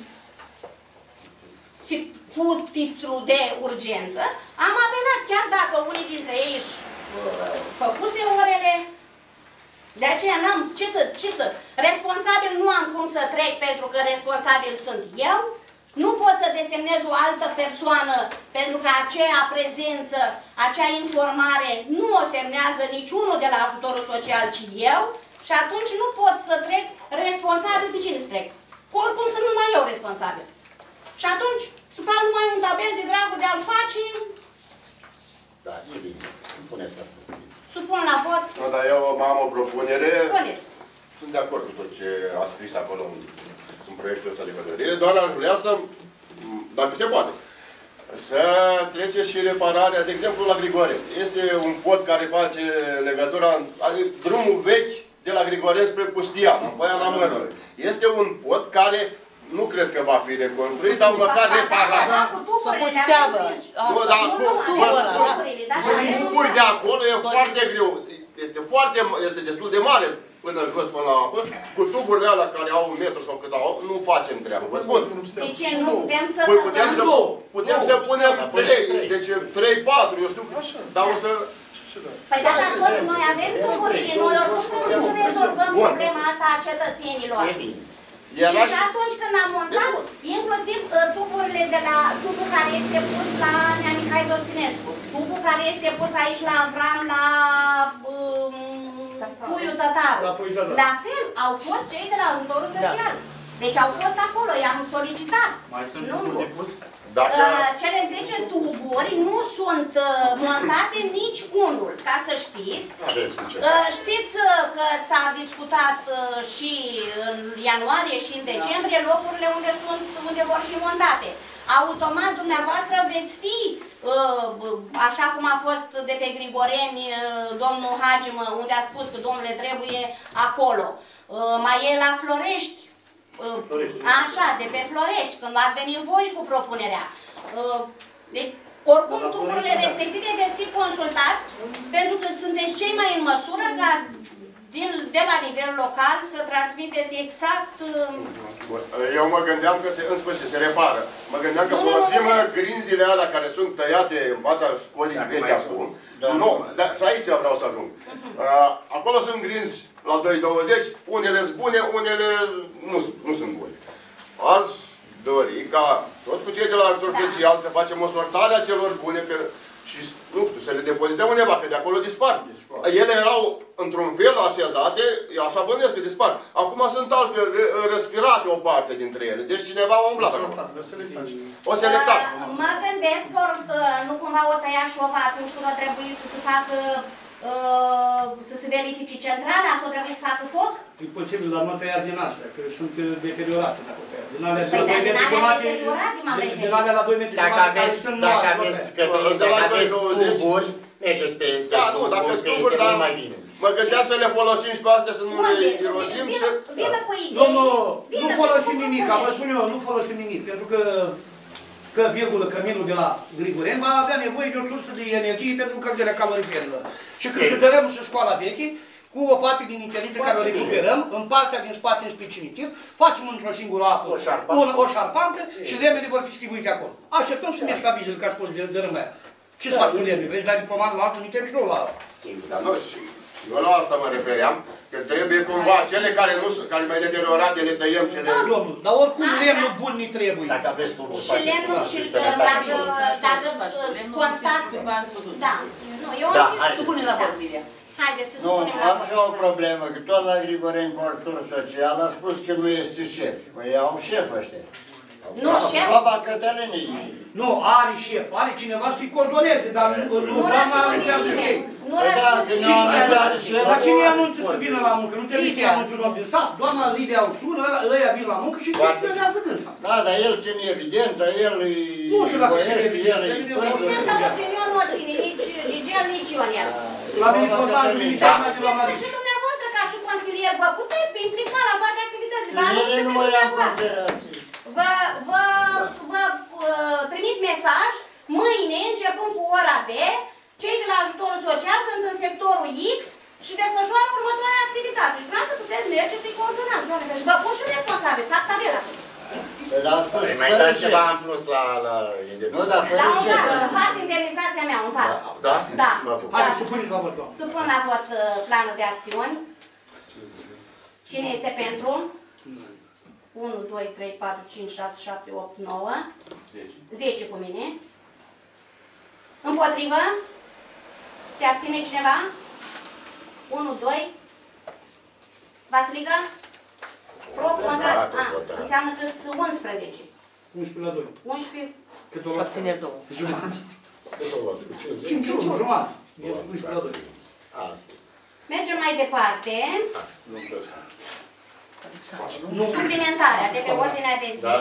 cu titlu de urgență, am apelat, chiar dacă unii dintre ei își uh, făcuse orele. De aceea n-am ce să, ce să... Responsabil nu am cum să trec, pentru că responsabil sunt eu. Nu pot să desemnez o altă persoană, pentru că acea prezență, acea informare nu o semnează niciunul de la ajutorul social, ci eu. Și atunci nu pot să trec responsabil. Pe cine să trec? Cu oricum sunt numai eu responsabil. Și atunci să fac numai un tabel de dragul de a-l face. Da, e bine. Supune-ți la vot. Supun la vot. No, dar eu am o propunere. Spuneți. Sunt de acord cu tot ce a scris acolo în, în proiectul ăsta de hotărâre. Doar aș vrea să, dacă se poate, să trece și repararea, de exemplu, la Grigore. Este un pod care face legătura, adică drumul vechi de la Grigore spre Pustia, în Poiana Mărului. Este un pod care nu cred că va fi reconstruit, dar măcar reparat. Să puțeavă. Nu, dar cu tuburi de acolo e foarte greu. Este foarte, este destul de mare până jos, până la apă. Cu tuburile alea care au un metru sau cât au, nu facem treabă. Vă spun. De ce nu putem să păi putem să, putem să punem trei, deci trei, patru, eu știu, dar o să... Păi da, dar noi avem tuburile, noi oricum trebuie să rezolvăm problema asta a cetățenilor. Era și atunci când am montat, inclusiv uh, tuburile de la tubul care este pus la Nea Mihai Dospinescu, tubul care este pus aici la Avram, la um, Puiu Tătaru. La fel, au fost cei de la ajutorul social. Da. Deci au fost acolo, i-am solicitat. Mai sunt nu. de pus? Dacă... Uh, cele zece tuburi nu sunt uh, montate nici unul, ca să știți. Uh, știți uh, că s-a discutat uh, și în ianuarie și în decembrie locurile unde, sunt, unde vor fi montate. Automat dumneavoastră veți fi, uh, așa cum a fost de pe Grigoreni, uh, domnul Hagimă, unde a spus că domnule trebuie acolo. Uh, mai e la Florești. Florești. Așa, de pe Florești, când ați venit voi cu propunerea. Deci, oricum, tuburile respective veți fi consultați, pentru că sunteți cei mai în măsură ca din, de la nivel local să transmiteți exact... Eu mă gândeam că se, în sfârșit se repară. Mă gândeam că folosim grinzile alea care sunt tăiate în fața școlii vechi acum. Nu, dar și aici vreau să ajung. Uh, acolo sunt grinzi la doi douăzeci, unele sunt bune, unele nu, nu sunt bune. Aș dori ca tot cu cei de la ajutor special să facem o sortare a celor bune pe, și, nu știu, să le depozităm undeva, că de acolo dispar. Ele erau într-un fel așezate, așa bănuiesc că dispar. Acum sunt alte răsfirate o parte dintre ele. Deci cineva a umblat. O selectat. Uh, mă gândesc că uh, nu cumva o tăia șopa atunci când o trebuie să se facă Uh, să se verifice centrala, așa o trebuie să facă foc? E posibil, dar nu tăia din astea, că sunt deteriorate dacă tăia. Din alea păi, dar din alea deteriorate m-am referit. Din alea la doi metri dacă aveți, dacă aveți, dacă aveți tuburi, mergeți pe da, nu, dacă este tuburi, dar mai bine. Mă gândeam să le folosim și pe astea, să nu le irosim. Vină cu idei. Domnul, nu folosim nimic, vă spun eu, nu folosim nimic, pentru că că virgulă căminul de la Grigoreni va avea nevoie de o sursă de energie pentru încălzirea caloriferilor. Și când superăm și școala veche, cu o parte din interită care o recuperăm, în partea din spate, în spicinitiv, facem într-o singură apă o șarpantă, o șarpantă și lemnele vor fi distribuite acolo. Așteptăm să mergi la vizele ca și poți de dărâmea. Ce să faci cu lemnele? Vrei dai diplomat la altul, nu trebuie și nu la altul. Sigur, dar nu și eu la asta mă refeream, că trebuie cumva cele care nu sunt, care mai deteriorate, le tăiem și le... Da, domnul, dar oricum lemnul bun nu trebuie. Dacă aveți tubul, și lemnul și dacă, dacă constat... Da, nu, eu am zis să punem la vot, Lidia. Haideți să supunem la vot. Nu, am și o problemă, că tot la Grigoreni cu ajutor social a spus că nu este șef. Păi au șef ăștia. Nu, șef? Baba Cătălinii. Nu, are șef, are cineva să-i coordoneze, dar nu doamna anunțează ei. Nu răspunde. Dar cine anunță să vină la muncă? Nu trebuie să-i anunțe un om din sat. Doamna Lidia îl sună, ăia vin la muncă și gestionează dânsa. Da, dar el ține evidența, el îi voiește, el îi spune. Nu să ține, eu nu o ține, nici Gigel, nici Ionel. La minicontajul ministerial și la Marius. Și dumneavoastră, ca și consilier, vă puteți implica la toate activitățile. Vă anunț și pe dumneavoastră. Vă, vă, vă uh, trimit mesaj, mâine, începând cu ora D, cei de la ajutorul social sunt în sectorul X și desfășoară următoarea activitate. Și vreau să puteți merge să-i coordonați, doamne, și vă pun și responsabil, fac tabela. Păi mai dați ceva în plus la indemnizație? La un part, în part indemnizația mea, un part. Da? Da. Haideți să punem la vot. Supun la vot planul de acțiuni. Cine este pentru? unu, doi, trei, patru, cinci, șase, șapte, opt, nouă. zece cu mine. Împotrivă? Se abține cineva? unu, doi. Vasilica? Pro, contra? A, înseamnă că sunt unsprezece. unsprezece la doi. unsprezece. Și abțineri două. Jumătate. cinci unu, jumătate. unsprezece la doi. Mergem mai departe. Nu. Suplimentarea de pe ordinea de zi.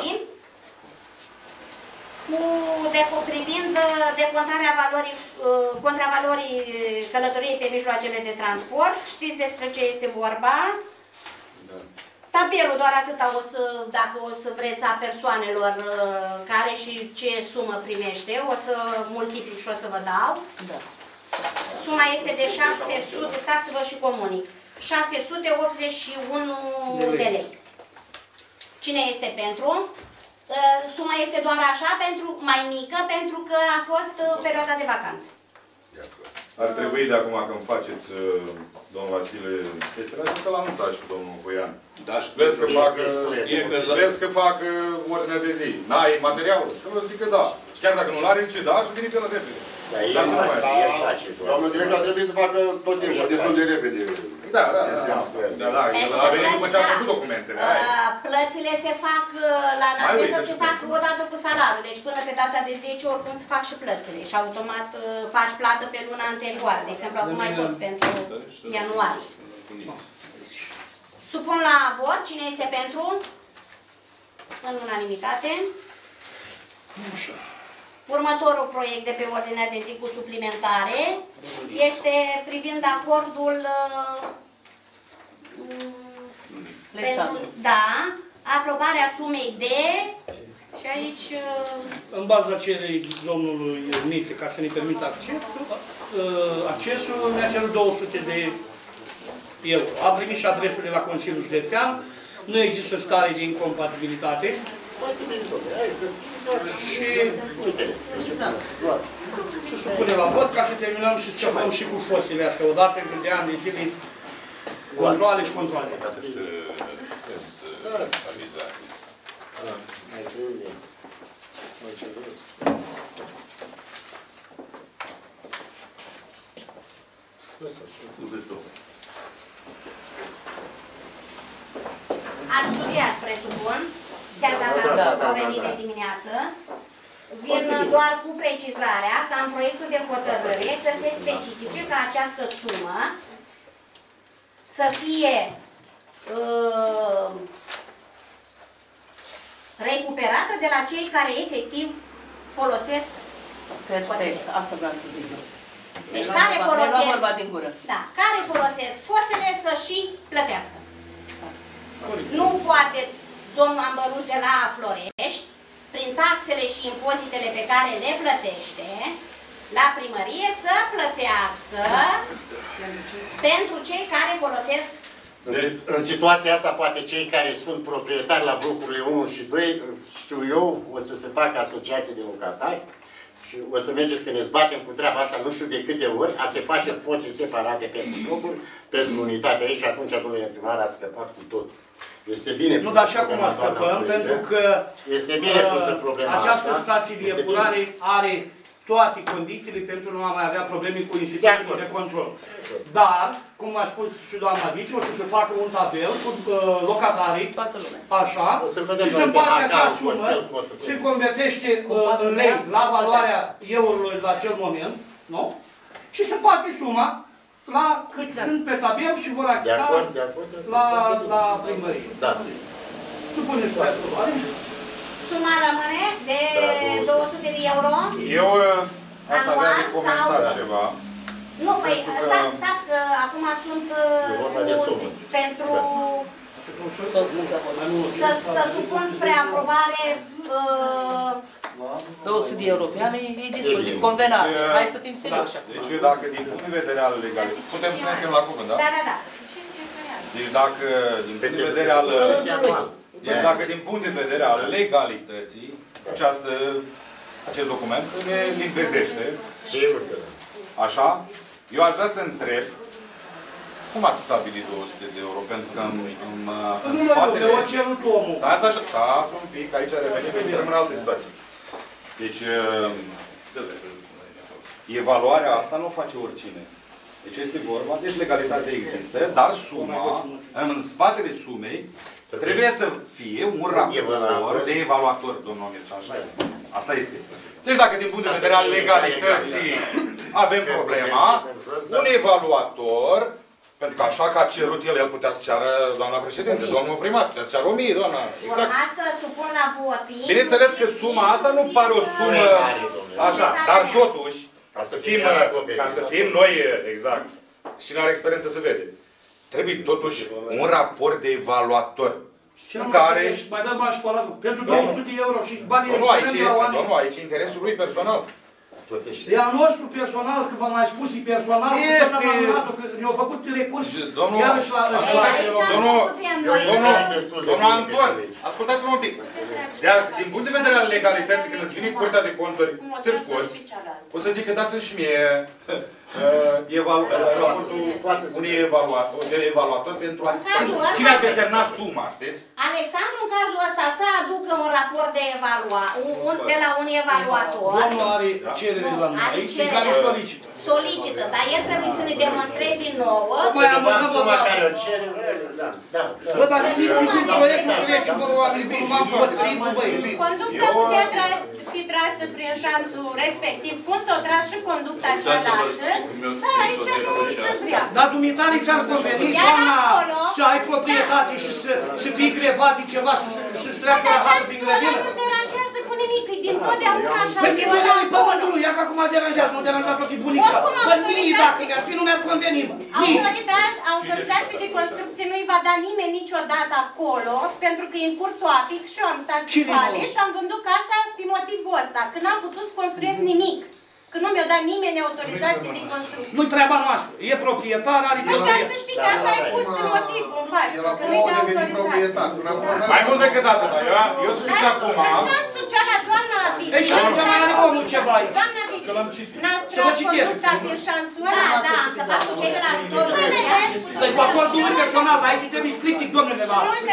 Cu de, privind decontarea valorii, contravalorii călătoriei pe mijloacele de transport. Știți despre ce este vorba? Da. Tabelul doar atâta, o să, dacă o să vreți, a persoanelor care și ce sumă primește, o să multiplic și o să vă dau. Da. Suma este de șase sute, stați să vă și comunic, șase sute optzeci și unu de lei. Cine este pentru? Suma este doar așa, pentru mai mică, pentru că a fost perioada de vacanță. Ar trebui de acum când faceți, domnul Vasile, chestiile astea, să-l anunțați și domnul Voian. Da, și Vreți să facă, vreți să facă ordinea de zi. N-ai materialul? Să vă zic că da. Și chiar dacă nu l-are, zice da și vine pe la repede. Dar să nu mai face. Domnul director a trebuit să facă tot timpul, destul de repede. Da, da, da. Da, da, el a venit după ce a făcut documentele. Plățile se fac la navetă, se fac odată cu salariul. Deci până pe data de zece oricum se fac și plățile. Și automat faci plată pe luna anterioară. De exemplu, acum ai tot pentru ianuarie. Supun la vot. Cine este pentru? În unanimitate. Următorul proiect de pe ordinea de zi cu suplimentare este privind acordul uh, pentru, da, aprobarea sumei de și aici... Uh, în baza cererii domnului Nițe, ca să ne permită accesul, uh, accesul ne-a cerut două sute de euro. A primit și adresul de la Consiliul Județean, nu există stare de incompatibilitate. Și să supunem la vot ca să terminăm și scăpăm și cu fostele astea. Odată de ani de zile controale și controale. Ați studiat, presupun, chiar dacă au venit de dimineață. Vin doar cu precizarea ca în proiectul de hotărâre să se specifice că această sumă să fie uh, recuperată de la cei care efectiv folosesc. Perfect, asta vreau să zic. Deci care folosesc, din gură. da, care folosesc fosele să și plătească. Nu poate domnul Ambăruș de la Florești, prin taxele și impozitele pe care le plătește la primărie, să plătească pentru cei care folosesc. În, în situația asta, poate cei care sunt proprietari la blocurile unu și doi, știu eu, o să se facă asociații de locatari și o să mergeți că ne zbatem cu treaba asta, nu știu de câte ori, a se face poze separate pentru blocuri, pentru unitatea ei și atunci, domnule primar, ați scăpat cu tot. Este bine. Nu, dar și acum scăpăm, pentru că este bine pusă problema această asta. stație de epurare are toate condițiile pentru nu a mai avea probleme cu instituțiile de control. Dar, cum a spus și doamna Vice, o să se facă un tabel cu uh, locatarii, așa, și se împarte acea sumă, se convertește uh, în lei la valoarea eurului la acel moment, nu? Și se împarte suma la cât sunt pe tabel și vor achita la, la primărie. Da. Supuneți pe aprobare. Suma rămâne de două sute de euro. Eu aș avea de comentat ceva. Nu, păi, stați, stați, că acum sunt pentru să supun spre aprobare două sute de euro pe an, e destul de convenabil. Hai să fim serioși. Deci dacă din punct de vedere al legalității, putem să ne scrim la cuvânt, da? Da, da, da. Deci dacă din punct de vedere al deci dacă din punct de vedere al legalității, această, acest document ne limpezește. Sigur că așa? Eu aș vrea să întreb cum ați stabilit două sute de euro? Pentru că în, în, în spatele... Nu, orice nu omul. Stați așa, stați un pic, aici revenim, pentru că rămân alte situații. Deci, evaluarea asta nu o face oricine. Deci este vorba, deci legalitatea există, dar suma, în spatele sumei, trebuie să fie un raport de evaluator, domnul Mircea, așa e. Asta este. Deci dacă din punct de vedere al legalității avem problema, un evaluator, pentru că așa că a cerut el, el putea să ceară, doamna președinte, domnul primar, putea să ceară o mie, doamna. Exact. Urma să supun la vot. Bineînțeles că suma asta nu pare o sumă așa, dar totuși, ca să fim, ca să fim noi, exact, și nu are experiență să vede, trebuie totuși un raport de evaluator. Și în care... Mai dăm bani școală, pentru două sute de euro și banii... Nu, aici e, domnul, aici e interesul lui personal. E al nostru personal, că v-am mai spus, e personal, este... că ne-au făcut recurs, domnul, iarăși la... Domnul, domnul Anton, ascultați-mă un pic. Din punct de vedere al legalității, când îți vine Curtea de Conturi, te scoți, o să zic că dați-mi și mie Evalu raportul unui evaluator, de evaluator pentru a... Cine a determinat suma, știți? Alexandru, în cazul ăsta, să aducă un raport de, evalua, un, un, de la un evaluator. Domnul are cerere la noi, în care solicită. Solicită, dar el trebuie să ne demonstreze nouă. Mai am o suma care o cere, da, da. Bă, dar niciun proiect nu trece, bă, oameni, cum m-am potrivit, băi. Conducta putea fi trasă prin șanțul respectiv, cum să o tragi și conducta cealaltă, dar aici nu se vrea. Dar dumitare ți-ar conveni, doamna, să ai proprietate și să, să fii grevate ceva, să, să-ți treacă la harul prin grădină? Nu deranjează cu nimic, e din totdeauna așa. Păi din totdeauna e pământul, ia că acum deranjează, nu deranja tot e bunica. Că mie, dacă mi-ar fi, nu mi-ar conveni, mă. Autorizație de construcție nu-i va da nimeni niciodată acolo, pentru că e în cursul afic și eu am stat în cale și am vândut casa pe motivul ăsta, că n-am putut să construiesc nimic. Că nu mi-a dat nimeni autorizație de construcție. Nu-i treaba noastră. E proprietar, are de dar să știi că asta ai pus în motivul în față, că nu-i de autorizație. Mai mult decât atât, dar eu, eu să zic acum... Șanțul cealaltă, doamna Bici. Ei, șanțul mai are omul ceva aici. Doamna Bici, n-ați tras conducta pe șanțul ăla? Da, da, să fac cu cei de la ajutorul Păi cu acordul personal, aici trebuie scriptic, domnule,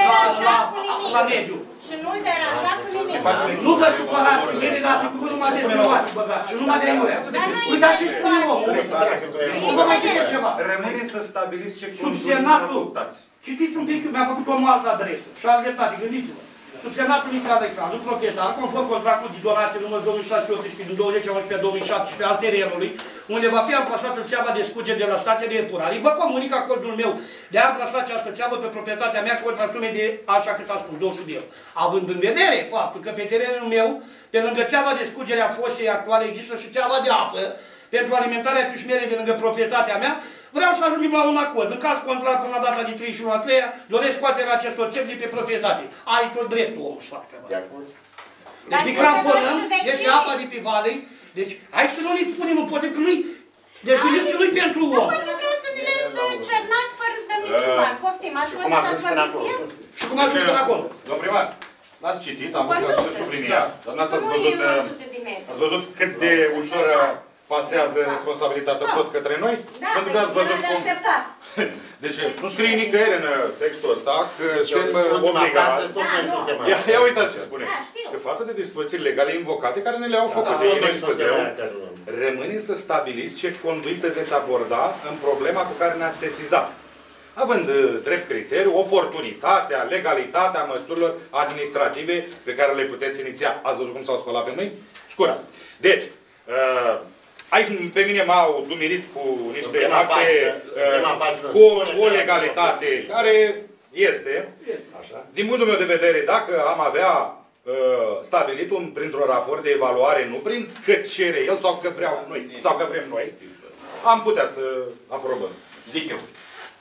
la mediu. Și nu-l deranja cu nimic. Nu vă supărați cu mine, dar cu numai de țioate băgați și numai de iurea. Uitați și spune omul. Nu vă mai cer ceva. Rămâne să stabiliți ce subsemnatul. Citiți un pic, mi-a făcut omul altă adresă. Și a dreptate, gândiți-vă. Subsemnatul Nicolae Alexandru, proprietar, conform contractul de donație numărul două mii șase sute optsprezece din douăzeci a unsprezece două mii șaptesprezece al terenului, unde va fi amplasată țeava de scurgere de la stația de epurare. Vă comunic acordul meu de a amplasa această țeavă pe proprietatea mea contra sume de, așa cât a spus, două sute de euro. Având în vedere faptul că pe terenul meu, pe lângă țeava de scurgere a fosei actuale, există și țeava de apă pentru alimentarea ciușmerei de lângă proprietatea mea, vreau să ajungem la un acord. În caz contrar, până la data de treizeci și unu a treia, doresc scoaterea acestor țevi de pe proprietate. Ai tot dreptul omul să facă treaba. Deci ne cramponăm, este apa de pe valei, deci hai să nu ne punem împotriva, că nu-i... Deci nu este nu-i pentru om. Păi nu vreau să ne les cernat fără să dăm niciun bani. Poftim, aș vrea să ajungem acolo. Și cum ajungi până acolo? Domn primar, l-ați citit, am văzut și subliniat. Dar n-ați văzut, ați văzut cât de ușor pasează responsabilitatea tot către noi? Da, pentru că ați văzut cum... Deci nu scrie nicăieri în textul ăsta că suntem obligați. Ia, ia uitați ce spune. Și că față de dispoziții legale invocate care ne le-au făcut în expozeu, rămâne să stabiliți ce conduită veți aborda în problema cu care ne-ați sesizat. Având drept criteriu oportunitatea, legalitatea măsurilor administrative pe care le puteți iniția. Ați văzut cum s-au spălat pe noi? Scurat. Deci, uh, aici pe mine m-au dumirit cu niște acte, uh, cu o, o legalitate care este, așa. Din punctul meu de vedere, dacă am avea uh, stabilit un printr-un raport de evaluare, nu prin că cere el sau că vreau noi, sau că vrem noi, am putea să aprobăm, zic eu.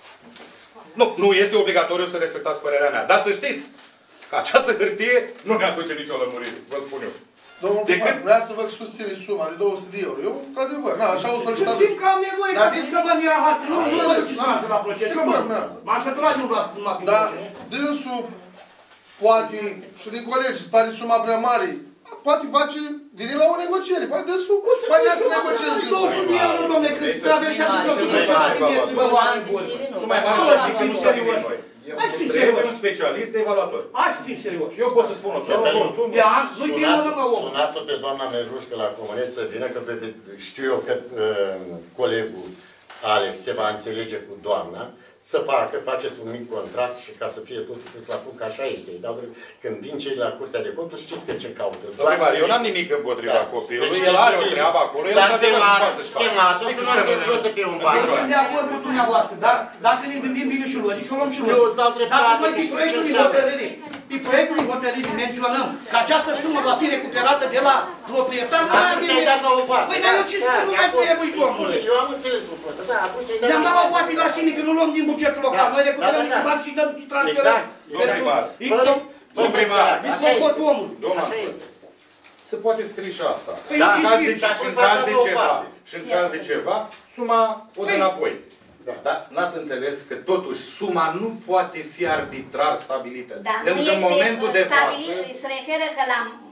Nu, nu este obligatoriu să respectați părerea mea. Dar să știți că această hârtie nu ne aduce nicio lămurire, vă spun eu. Domnul primar, vrea să vă susține suma de două sute de euro. Eu, într-adevăr, na, așa o solicitat. Știm că am nevoie ca să scăpăm din rahat. Nu, nu mă duceți la proces. M-am săturat numai. Dar dânsul poate, și din colegi, îți pare suma prea mare, poate face, vine la o negociere. Poate dânsul, poate vrea să negociezi din suma. două sute de euro, domnule, că traversează două sute de euro. Bă, oameni buni. Nu mai mult și când nu stabilim noi. Trebuie un specialist de evaluator. Hai să fim serios. Eu pot să spun o sumă, o sumă. Sunați-o pe doamna Merjușcă la comunes să vină, că știu eu că uh, colegul Alex se va înțelege cu doamna, să facă, faceți un mic contract și ca să fie totul pus la punct, așa este. Dau când vin cei la Curtea de Conturi, știți că ce caută. Doamne, eu n-am nimic împotriva copilului, deci el are o treabă acolo, el dar chemați, o să nu să fie un ban. Eu sunt de acord cu dumneavoastră, dar dacă ne gândim bine și logic, să o luăm și logic. Eu îți dau dreptate, că știu ce înseamnă. Pe proiectul hotărârii menționăm că această sumă va fi recuperată de la proprietar. Atunci te-ai dat la o parte. Păi, dar eu ce spun, nu mai trebuie, domnule. Eu am înțeles lucrul ăsta, da, atunci te-ai dat la o parte. Ne-am dat la o parte la sine, că nu luăm din bugetul local. Noi recuperăm niște bani și dăm transferăm. Exact. Domnul primar, disconfortul omului. Așa este. Se poate scrie și asta. Păi, în caz de ceva, și în caz de ceva, suma o dă înapoi. Da. Dar n-ați înțeles că totuși suma nu poate fi arbitrar stabilită. Dar pentru nu că în momentul de stabilit, față... se referă că la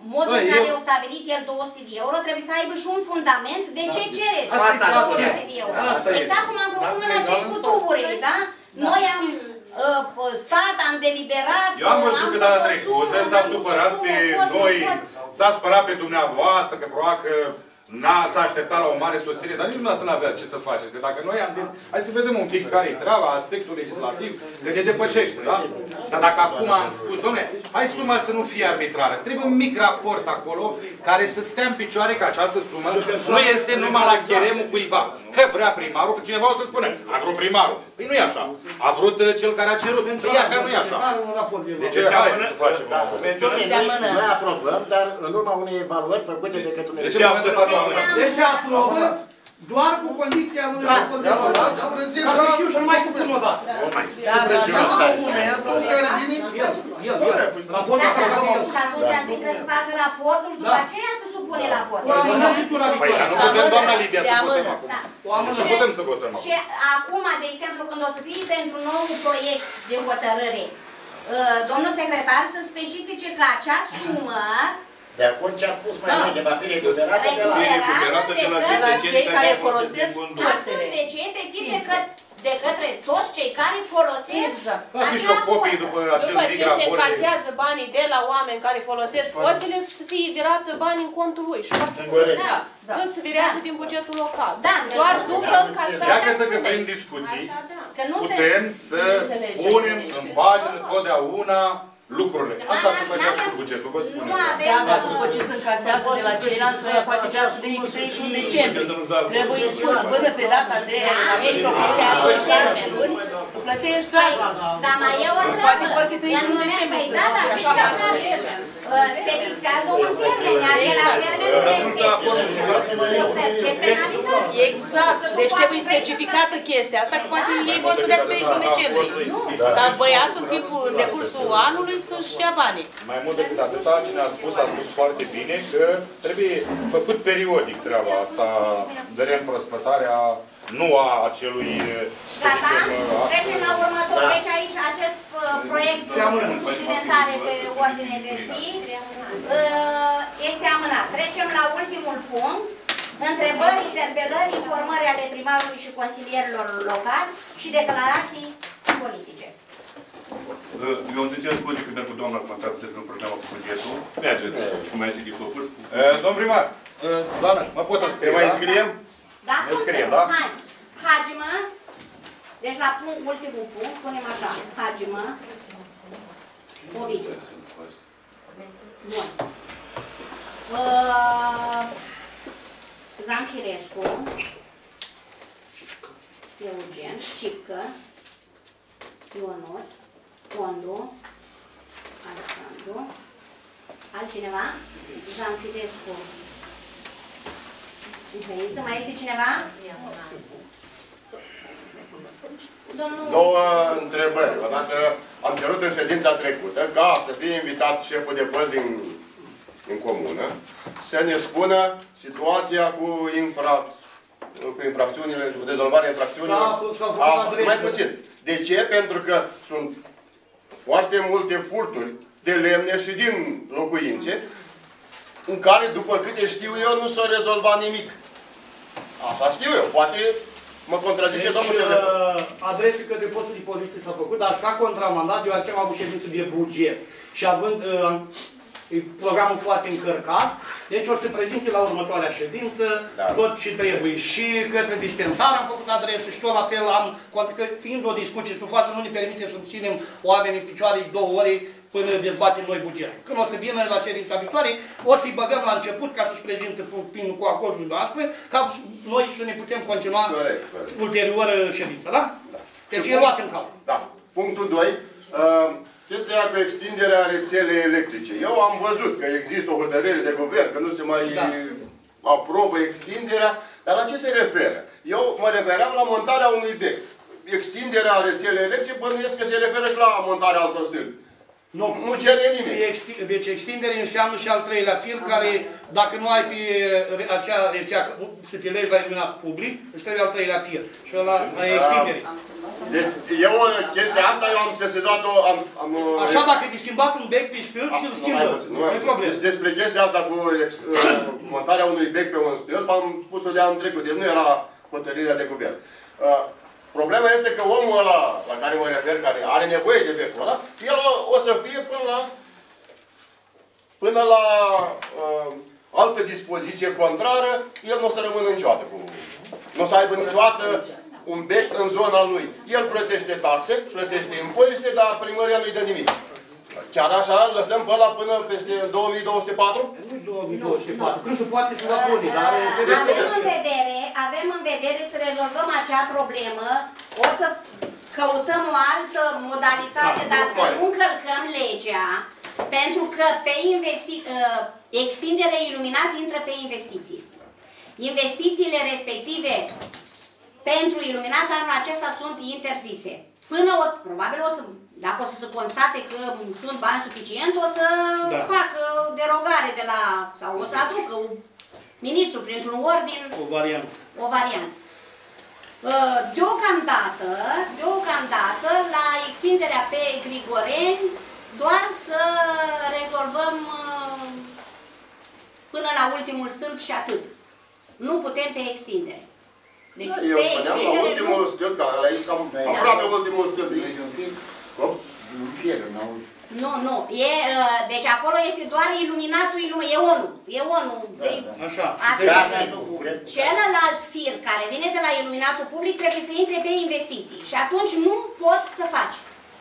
modul Băi, în care eu- eu stabilit el două sute de euro, trebuie să aibă și un fundament de ce cere Asta e două sute asta. de euro. Asta e. Exact cum am făcut în acel cu tuburile, da? Noi am uh, stat, am deliberat. Eu am văzut că data trecută s-a supărat pe noi, s-a supărat pe dumneavoastră, că probabil că n-ați așteptat la o mare susținere, dar nici dumneavoastră n-aveați ce să faceți. Că dacă noi am zis, hai să vedem un pic care e treaba, aspectul legislativ, că ne depășește, da? Dar dacă acum am spus, dom'le, hai suma să nu fie arbitrară. Trebuie un mic raport acolo care să stea în picioare că această sumă nu este numai la cheremul cuiva. Că vrea primarul, că cineva o să spune, a vrut primarul. Păi nu e așa. A vrut uh, cel care a cerut. Păi ia că nu e așa. Deci hai să facem. Noi, noi aprobăm, dar în urma unei evaluări făcute de către Deci în momentul de față Deci se aprobă doar cu condiția unui raport de evaluare. Ca să știu să nu mai supun o dată. Se prezintă documentul care vine... El, el, raportul Da, ăsta, el. și atunci trebuie să facă raportul și după aceea să supune la vot. Păi, dar nu putem, doamna Lidia, să votăm acum. Da. Nu putem să votăm acum. Și acum, de exemplu, când o să fie pentru nou proiect de hotărâre, uh, domnul secretar să specifice că acea sumă de acord ce a spus mai înainte, va fi recuperată de la... recuperată de la către cei care folosesc astăzi, deci efectiv de, că, de către toți cei care folosesc Exact. Va fi și o copie după acel După mic ce se raport. încasează banii de la oameni care folosesc fosile, să fie virat banii în contul lui. Și asta Da, da. nu se virează din bugetul local. Da, doar deci- după încasarea Iată că sumei. prin discuții Că nu se... putem să punem în pagină totdeauna lucrurile. Așa se făcea și cu bugetul, vă spun. Nu avem... Da, dar după ce se încasează de la ceilalți, ăia poate vrea să veni cu treizeci și unu decembrie. Trebuie spus până pe data de aici, o lucrează în șase luni, plătești doar. Dar mai e o Poate treabă. vor fi treizeci și unu decembrie. Păi da, dar și ce se fixează un termen, iar de la termenul respectiv eu percep penalități. Exact. Deci trebuie specificată chestia asta, că poate ei vor să dea cu treizeci și unu decembrie. Dar băiatul în timpul, în decursul anului, să-și ia banii. Mai mult decât atâta, cine a spus, a spus foarte bine că trebuie făcut periodic treaba asta de reîmprospătarea, nu a acelui, să Gata? zicem, a... Trecem la următor. Deci aici acest uh, proiect cu suplimentare pe ordine de zi uh, este amânat. Trecem la ultimul punct. Întrebări, interpelări, informări ale primarului și consilierilor locali și declarații politice. Eu îmi ziceam scuze că merg cu doamna Contar să nu problema cu bugetul. Mergeți, cum ai zis de făcut. Domn primar, doamnă, mă pot înscrie, Mai da? înscriem? Da? Ne scriem, da? Hai. Hagimă. Deci la punct, ultimul punct, punem așa. Hagimă. Ovidiu. Bun. Uh, Zanfirescu. Eugen. Cipcă. Ionut. Condu. Alexandru. Altcineva? Zanfirescu. Mihăiță, mai este cineva? Domnul... Două întrebări. Odată am cerut în ședința trecută ca să fie invitat șeful de post din, din comună să ne spună situația cu, infra, cu infracțiunile, cu rezolvarea infracțiunilor. Așa, mai puțin. De ce? Pentru că sunt foarte multe furturi de lemne și din locuințe în care, după câte știu eu, nu s-a rezolvat nimic. Așa știu eu. Poate mă contrazice deci, domnul șef de post. Adrese către postul de poliție s-a făcut, dar s-a contramandat, deoarece am avut ședință de buget. Și având uh, programul foarte încărcat, deci o să prezinte la următoarea ședință Da. tot ce trebuie. Și către dispensare am făcut adrese și tot la fel am, că fiind o discuție stufoasă, nu ne permite să ținem oamenii în picioare două ore până dezbatem noi buget. Când o să vină la ședința viitoare, o să-i băgăm la început ca să-și prezinte prin cu acordul noastre, ca noi să ne putem continua Corect, corect. ulterior ședința, da? Da. Deci Și e luat în calcul. Da. Punctul doi. Uh, chestia cu extinderea rețelei electrice. Eu am văzut că există o hotărâre de guvern, că nu se mai Da. aprobă extinderea, dar la ce se referă? Eu mă refeream la montarea unui bec. Extinderea rețelei electrice, bănuiesc că se referă și la montarea altor stâlpi. Nu, nu cere nimeni. Deci extindere înseamnă și al treilea fir, care dacă nu ai pe acea rețea să te legi la iluminat public, îți trebuie al treilea fir. Și ăla la extindere. Deci, eu chestia asta, eu am sesizat-o, am, am... Așa, dacă te schimbat un bec pe stâlp, ți-l schimbă. Nu e problemă. Despre chestia asta cu montarea unui bec pe un stâlp, am spus-o de anul trecut. Deci nu era hotărârea de guvern. Problema este că omul ăla la care mă refer, care are nevoie de becul ăla, el o, o să fie până la, până la uh, altă dispoziție contrară, el nu o să rămână niciodată cu... Nu o să aibă niciodată un bec în zona lui. El plătește taxe, plătește impozite, dar primăria nu-i dă nimic. Chiar așa lăsăm pe ăla până peste două mii două sute patru? Nu două mii două sute patru, când se poate și la pune, dar... Avem în vedere, avem în vedere să rezolvăm acea problemă, o să căutăm o altă modalitate, dar să nu încălcăm legea, pentru că pe investi... extinderea iluminat intră pe investiții. Investițiile respective pentru iluminat anul acesta sunt interzise. Până o, probabil o să, dacă o să se constate că sunt bani suficient, o să da. facă derogare de la, sau o să aducă ministrul printr-un ordin o variantă. O variantă. Deocamdată, deocamdată, la extinderea pe Grigoreni, doar să rezolvăm până la ultimul stâlp și atât. Nu putem pe extindere. Deci, da, eu spuneam la ultimul nu... stâlp, dar aici cam da. aproape ultimul stâlp. Cum? Nu, nu. E, deci acolo este doar iluminatul, e unul. E unul. Da, da. Așa. Celălalt fir care vine de la iluminatul public trebuie să intre pe investiții. Și atunci nu poți să faci.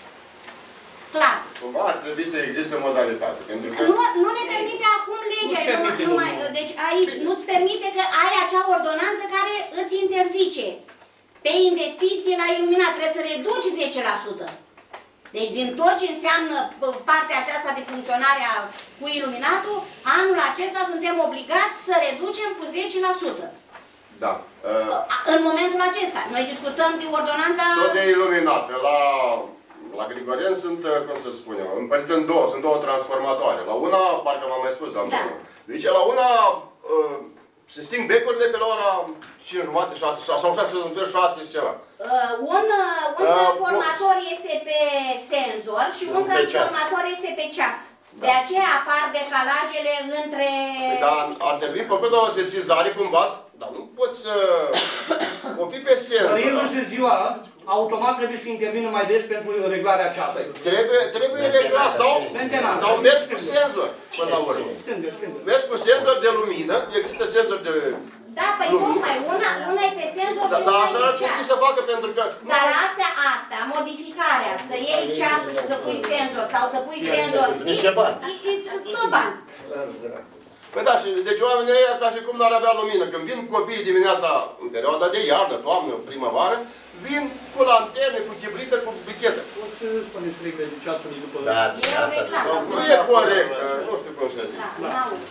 Clar. Cumva ar trebui să existe modalitate. Pentru că... nu, nu ne permite acum legea. Nu nu, nu mai, deci aici nu-ți permite că ai acea ordonanță care îți interzice. Pe investiții la iluminat trebuie să reduci zece la sută. Deci din tot ce înseamnă partea aceasta de funcționare cu iluminatul, anul acesta suntem obligați să reducem cu zece la sută. Da. Uh... În momentul acesta. Noi discutăm de ordonanța... Tot de iluminat. La... La Grigoreni sunt, cum să spun eu, împărțite în două, sunt două transformatoare. La una, parcă v-am mai spus, doamnă, da. Deci la una uh, se sting becurile pe la ora cinci jumate, șase, sau șase, șase și ceva. Uh, un un uh, transformator uh, este pe senzor și un transformator pe este pe ceas. Da. De aceea apar decalajele între... Dar ar trebui făcut o sesizare cumva, dar nu poți să... O fi pe senzor. Dar el nu ziua, automat trebuie să intervină mai des pentru reglarea aceasta. Trebuie, trebuie reglat sau, sau mergi cu senzor până la urmă. Mergi cu senzor de lumină, există senzor de Da, păi tocmai, una, una e pe senzor da, și da, una așa e ar trebui să facă pentru că... Dar astea, astea, modificarea, să iei ceasul și să pui senzor sau să pui senzor... Niște bani. Tot bani. Păi da, și deci oamenii ăia ca și cum n-ar avea lumină. Când vin copiii dimineața, în perioada de iarnă, toamnă, primăvară, vin cu lanterne, cu chibrită, cu brichetă. O să spuneți reclame de ceasului după... Da, de asta. Nu e corect, nu știu cum să zic. Da,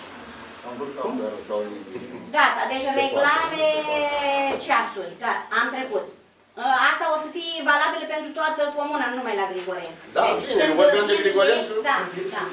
gata, deci reclame ceasuri, gata, am trecut. Asta o să fie valabilă pentru toată comuna, nu numai la Grigoreni. Da, bine, nu vorbim de Grigoreni. Da, da.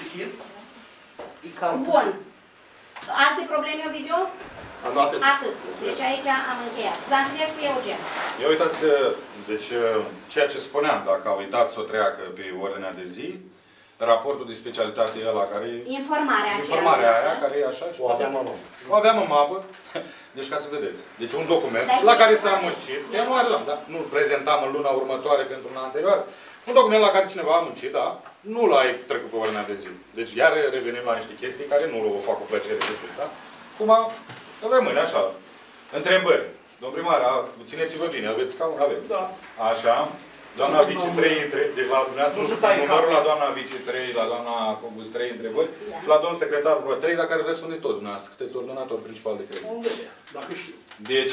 Bun. Alte probleme, Ovidiu? Atât. Atât. Deci aici am încheiat. Zanfinescu, Eugen. Eu uitați că, deci, ceea ce spuneam, dacă a uitat să o treacă pe ordinea de zi, raportul de specialitate e ăla care... Informarea aceea. Informarea aia, care e așa. O aveam în mapă. O aveam în mapă. Deci, ca să vedeți. Deci, un document la care s-a muncit. Eu nu aveam, da? Nu prezentam în luna următoare pentru luna anterioară. Un document la care cineva a muncit, da? Nu l-ai trecut pe ordinea de zi. Deci, iar revenim la niște chestii care nu o fac cu plăcere de tot, da? Acum, rămâne așa. Întrebări. Domnul primar, țineți-vă bine, aveți scaun? Aveți. Da. Așa. Doamna Vici trei, deci la dumneavoastră numărul la doamna Vici trei, la doamna Cobus trei întrebări și la domnul secretar vreo trei, la care răspundeți tot dumneavoastră, sunteți ordonator principal de credit. Dacă știu. Deci,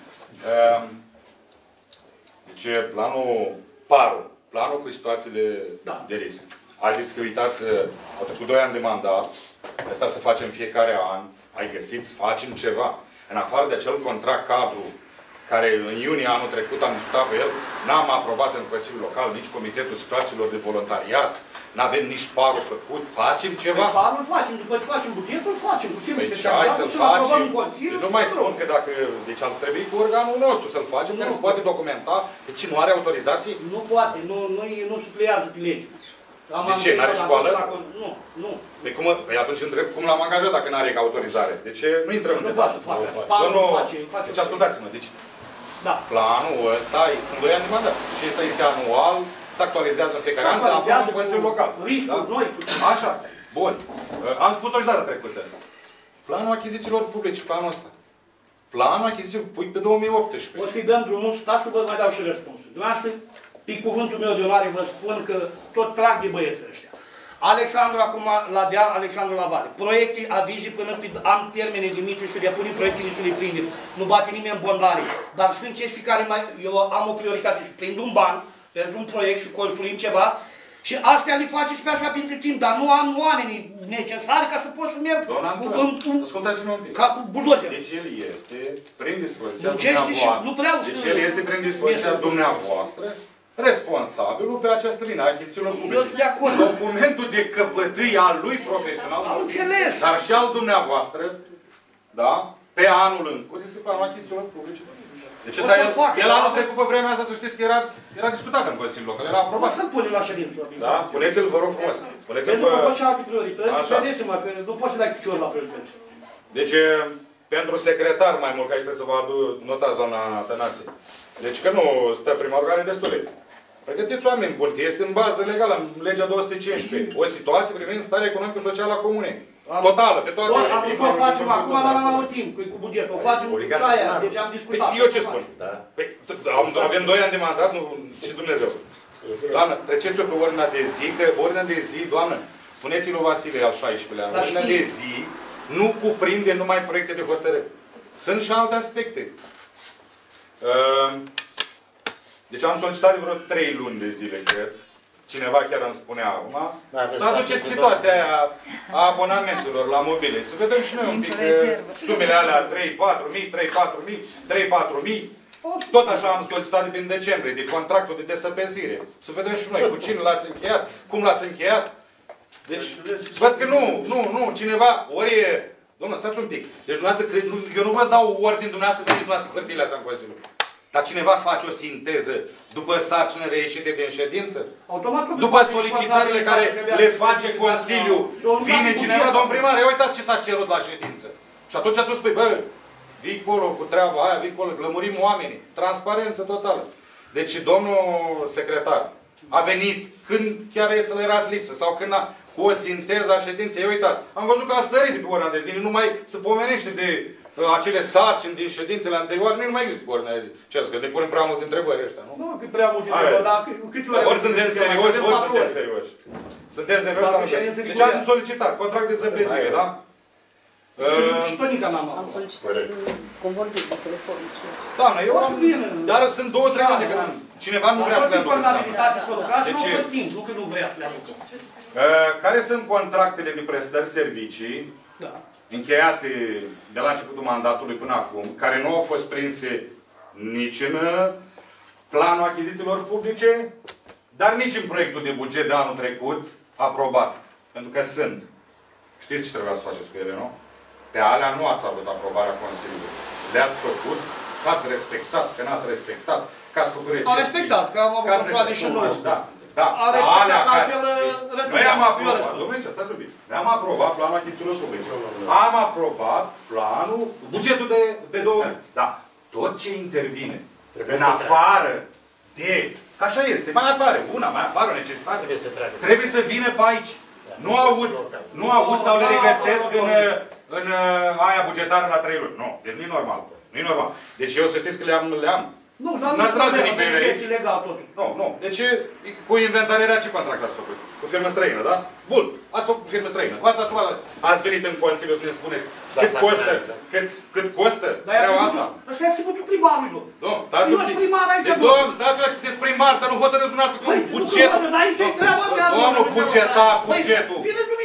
deci planul PARO, planul cu situațiile da. de risc. Haideți că uitați, au trecut doi ani de mandat, asta să facem fiecare an, ai găsit, facem ceva. În afară de acel contract cadru care în iunie anul trecut am discutat pe el, n-am aprobat în Consiliul Local nici Comitetul Situațiilor de Voluntariat, n-avem nici parul făcut, facem ceva? Pe parul facem, după ce facem bugetul, îl facem. Păi ce ai să-l facem? Nu mai spun că dacă, deci ar trebui cu organul nostru să-l facem, care se poate documenta, deci nu are autorizații? Nu poate, nu, nu, nu suplează pe lege. De ce? N-are școală? Nu, nu. Păi, cum, păi atunci întreb cum l-am angajat dacă n-are autorizare. De ce nu intrăm în detalii? Nu poate să facă. Domnul, deci ascultați-mă, deci da. Planul ăsta, sunt doi ani de mandat. Și ăsta este anual, se actualizează în fiecare an, se aprobă în Consiliul Local. Riscul, da? noi. Așa. Bun. Am spus-o și data trecută. Planul achizițiilor publice, planul ăsta. Planul achizițiilor, pui pe două mii optsprezece. O să-i dăm drumul, stați să vă mai dau și răspunsul. Dumneavoastră, pe cuvântul meu de onoare vă spun că tot trag de băieții ăștia. Alexandru acum la deal, Alexandru la vale. Proiecte, avizi până pe am termene limite și depunem proiectele și le prindem. Nu bate nimeni în bondare. Dar sunt chestii care mai, eu am o prioritate și prind un ban pentru un proiect și construim ceva și astea le face și pe așa pentru timp, dar nu am oamenii necesari ca să pot să merg. Doamna Antura, ascultați-mă un pic. Ca buldozer. Deci el este prin dispoziția dumneavoastră. Nu vreau să... Deci el este prin dispoziția dumneavoastră responsabilul pe această linie a achizițiilor publice. Documentul de căpătâi al lui profesional, am înțeles, dar și al dumneavoastră, da, pe anul în curs, este planul achizițiilor publice. Deci ăsta el, el anul trecut pe vremea asta, să știți că era, era discutat în Consiliul Local, era aprobat. O să-l punem la ședință. Da? Puneți-l, vă rog frumos. Pentru că pot și alte priorități, vedeți-mă că nu poți să dai picior la priorități. Deci, pentru secretar mai mult, că aici trebuie să vă adu, notați, doamna Tănase. Deci că nu stă primarul, care destule. Pregătiți oameni buni, că este în bază legală, în legea două sute cincisprezece. O situație privind starea economică-socială a comunei. Totală, pe toate. Am vrut să o facem acum, dar n-am avut timp cu bugetul. O facem cu aia, deci am discutat. Eu ce spun? Păi, avem doi ani de mandat, nu, și Dumnezeu. Doamnă, treceți-o pe ordinea de zi, că ordinea de zi, doamnă, spuneți-i lui Vasile al șaisprezecelea, ordinea de zi nu cuprinde numai proiecte de hotărâre. Sunt și alte aspecte. Deci am solicitat vreo trei luni de zile, cred. Cineva chiar îmi spunea acum. Să aduceți situația aia a abonamentelor la mobile. Să vedem și noi un pic sumele alea trei patru mii, trei patru mii, trei patru mii. Tot așa am solicitat din decembrie, de contractul de desăpezire. Să vedem și noi cu cine l-ați încheiat, cum l-ați încheiat. Deci, văd că nu, nu, nu, cineva, ori e... Dom'le, stați un pic. Deci, eu nu vă dau ordin dumneavoastră că nici dumneavoastră hârtiile astea în Consiliu. Dar cineva face o sinteză după sarcină reieșite din ședință? După solicitările care le face Consiliul, vine cineva, domn primar, ia uitați ce s-a cerut la ședință. Și atunci tu spui, bă, vii colo cu treaba aia, vii colo, glămurim oamenii. Transparență totală. Deci domnul secretar a venit când chiar e să le erați lipsă sau când a, cu o sinteză a ședinței. Ia uitați, am văzut că a sărit de pe ordinea de zi, nu mai se pomenește de acele sarcini din ședințele anterioare, nu mai există pe ordinea de zi. Ce că ne punem prea multe întrebări ăștia, nu? Nu, că prea multe întrebări, dar câte ori... Ori suntem serioși, ori suntem serioși. Suntem serioși sau nu? Deci am solicitat contract de zăpezire, da? Și Tonica n-am am solicitat convorbiri pe telefon. Doamne, eu am... Dar sunt două, trei ani de când cineva nu vrea să le aducă. Deci, nu că nu vrea să le aducă. Care sunt contractele de prestări servicii încheiate de la începutul mandatului până acum, care nu au fost prinse nici în planul achizițiilor publice, dar nici în proiectul de buget de anul trecut aprobat. Pentru că sunt. Știți ce trebuia să faceți cu ele, nu? Pe alea nu ați avut aprobarea Consiliului. Le-ați făcut, că ați respectat, că n-ați respectat, că ați făcut recepții. A respectat, că am avut controle și noi. Da, da. A respectat altfel respectat. Noi am aprobat, domnule, stați un pic. Noi am aprobat planul achizițiilor publice. Am aprobat planul, bugetul de pe două. Da. Tot ce intervine în afară de, că așa este, mai apare una, mai apare o necesitate, trebuie să vină pe aici. Nu aud, nu aud sau le regăsesc în, în aia bugetară la trei luni. Nu, deci nu e normal. Nu e normal. Deci eu să știți că le-am, le-am. Nu, dar n-ați venit pe ele aici. Legal, tot. Nu, nu. Deci cu inventarierea ce contract ați făcut? Cu firmă străină, da? Bun. Ați făcut cu firmă străină. V-ați asumat. Ați venit în Consiliu să ne spuneți cât costă? Cât, cât costă? Treaba asta? Asta e atributul primarului, domn. Domn, stați un pic. Deci, domn, stați un pic, sunteți primar, dar nu hotărâți dumneavoastră cu bugetul. Domnul, bugeta, bugetul.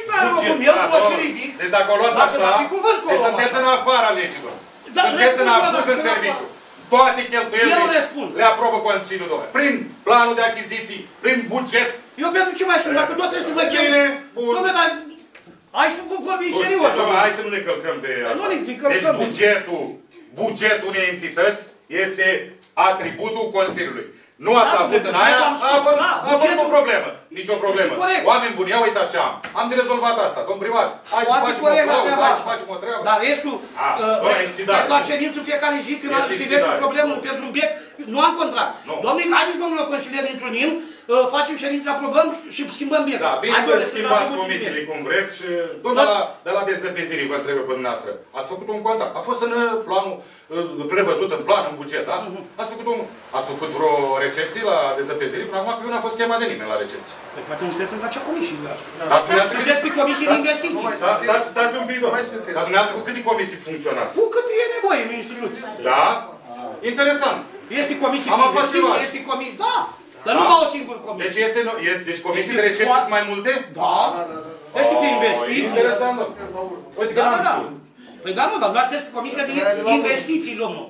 Deci dacă o luați așa, deci sunteți în afara legilor. Sunteți în abuz în serviciu. toate cheltuielile Eu răspund. le aprobă Consiliul, domnule. Prin planul de achiziții, prin buget. Eu pentru ce mai sunt? Dacă tot trebuie să vă chem... Dom'le, dar hai să vorbim serios. Hai să nu ne călcăm de așa. Nu ne călcăm. Deci bugetul, bugetul unei entități este atributul Consiliului. Nu ați Da, avut în bugetul aia, am spus, a avut da, a avut bugetul- o problemă. Nici o problemă. Este corect. Oameni buni, ia uite așa. Am de rezolvat asta, domn primar. Hai să Foarte facem o corect la pauză, treaba hai să asta. facem o treabă. Dar restul, A, doamne, e sfidare. la ședință fiecare zi, când Este se vede o sfidare. problemă pentru un biect, nu am contract. Nu. Domnule, haideți, domnule consilier, ne întrunim, uh, facem ședință, aprobăm și schimbăm biect. Da, bine Hai, că domnule, schimbați să dăm comisiile biect. cum vreți și domnul de la, de la dezăpezire vă întreb pe dumneavoastră. Ați făcut un contact. A fost în uh, planul uh, prevăzut în plan, în buget, da? Ați făcut, un, ați făcut vreo recepție la dezăpezire până acum că eu n-am fost chemat de nimeni la recepție. Păi poate nu sunteți în acea comisie. Dar dumneavoastră Sunteți pe comisie de investiții. Stați, stați, stați un pic, domnule. Dar dumneavoastră cu câte comisii funcționați? Cu cât e nevoie în instituție. Da? Interesant. Este comisie Am de aflat ceva. investiții, este comisie... Da, dar nu Da? ca o singură comisie. Deci, este, este, deci comisii de Este recepție foarte- sunt mai multe? Da. Este de Oh, investiții. interesant, domnule. Uite că Da, n-am da, da. știut. Păi da, nu, dar nu sunteți pe comisia de investiții, domnul.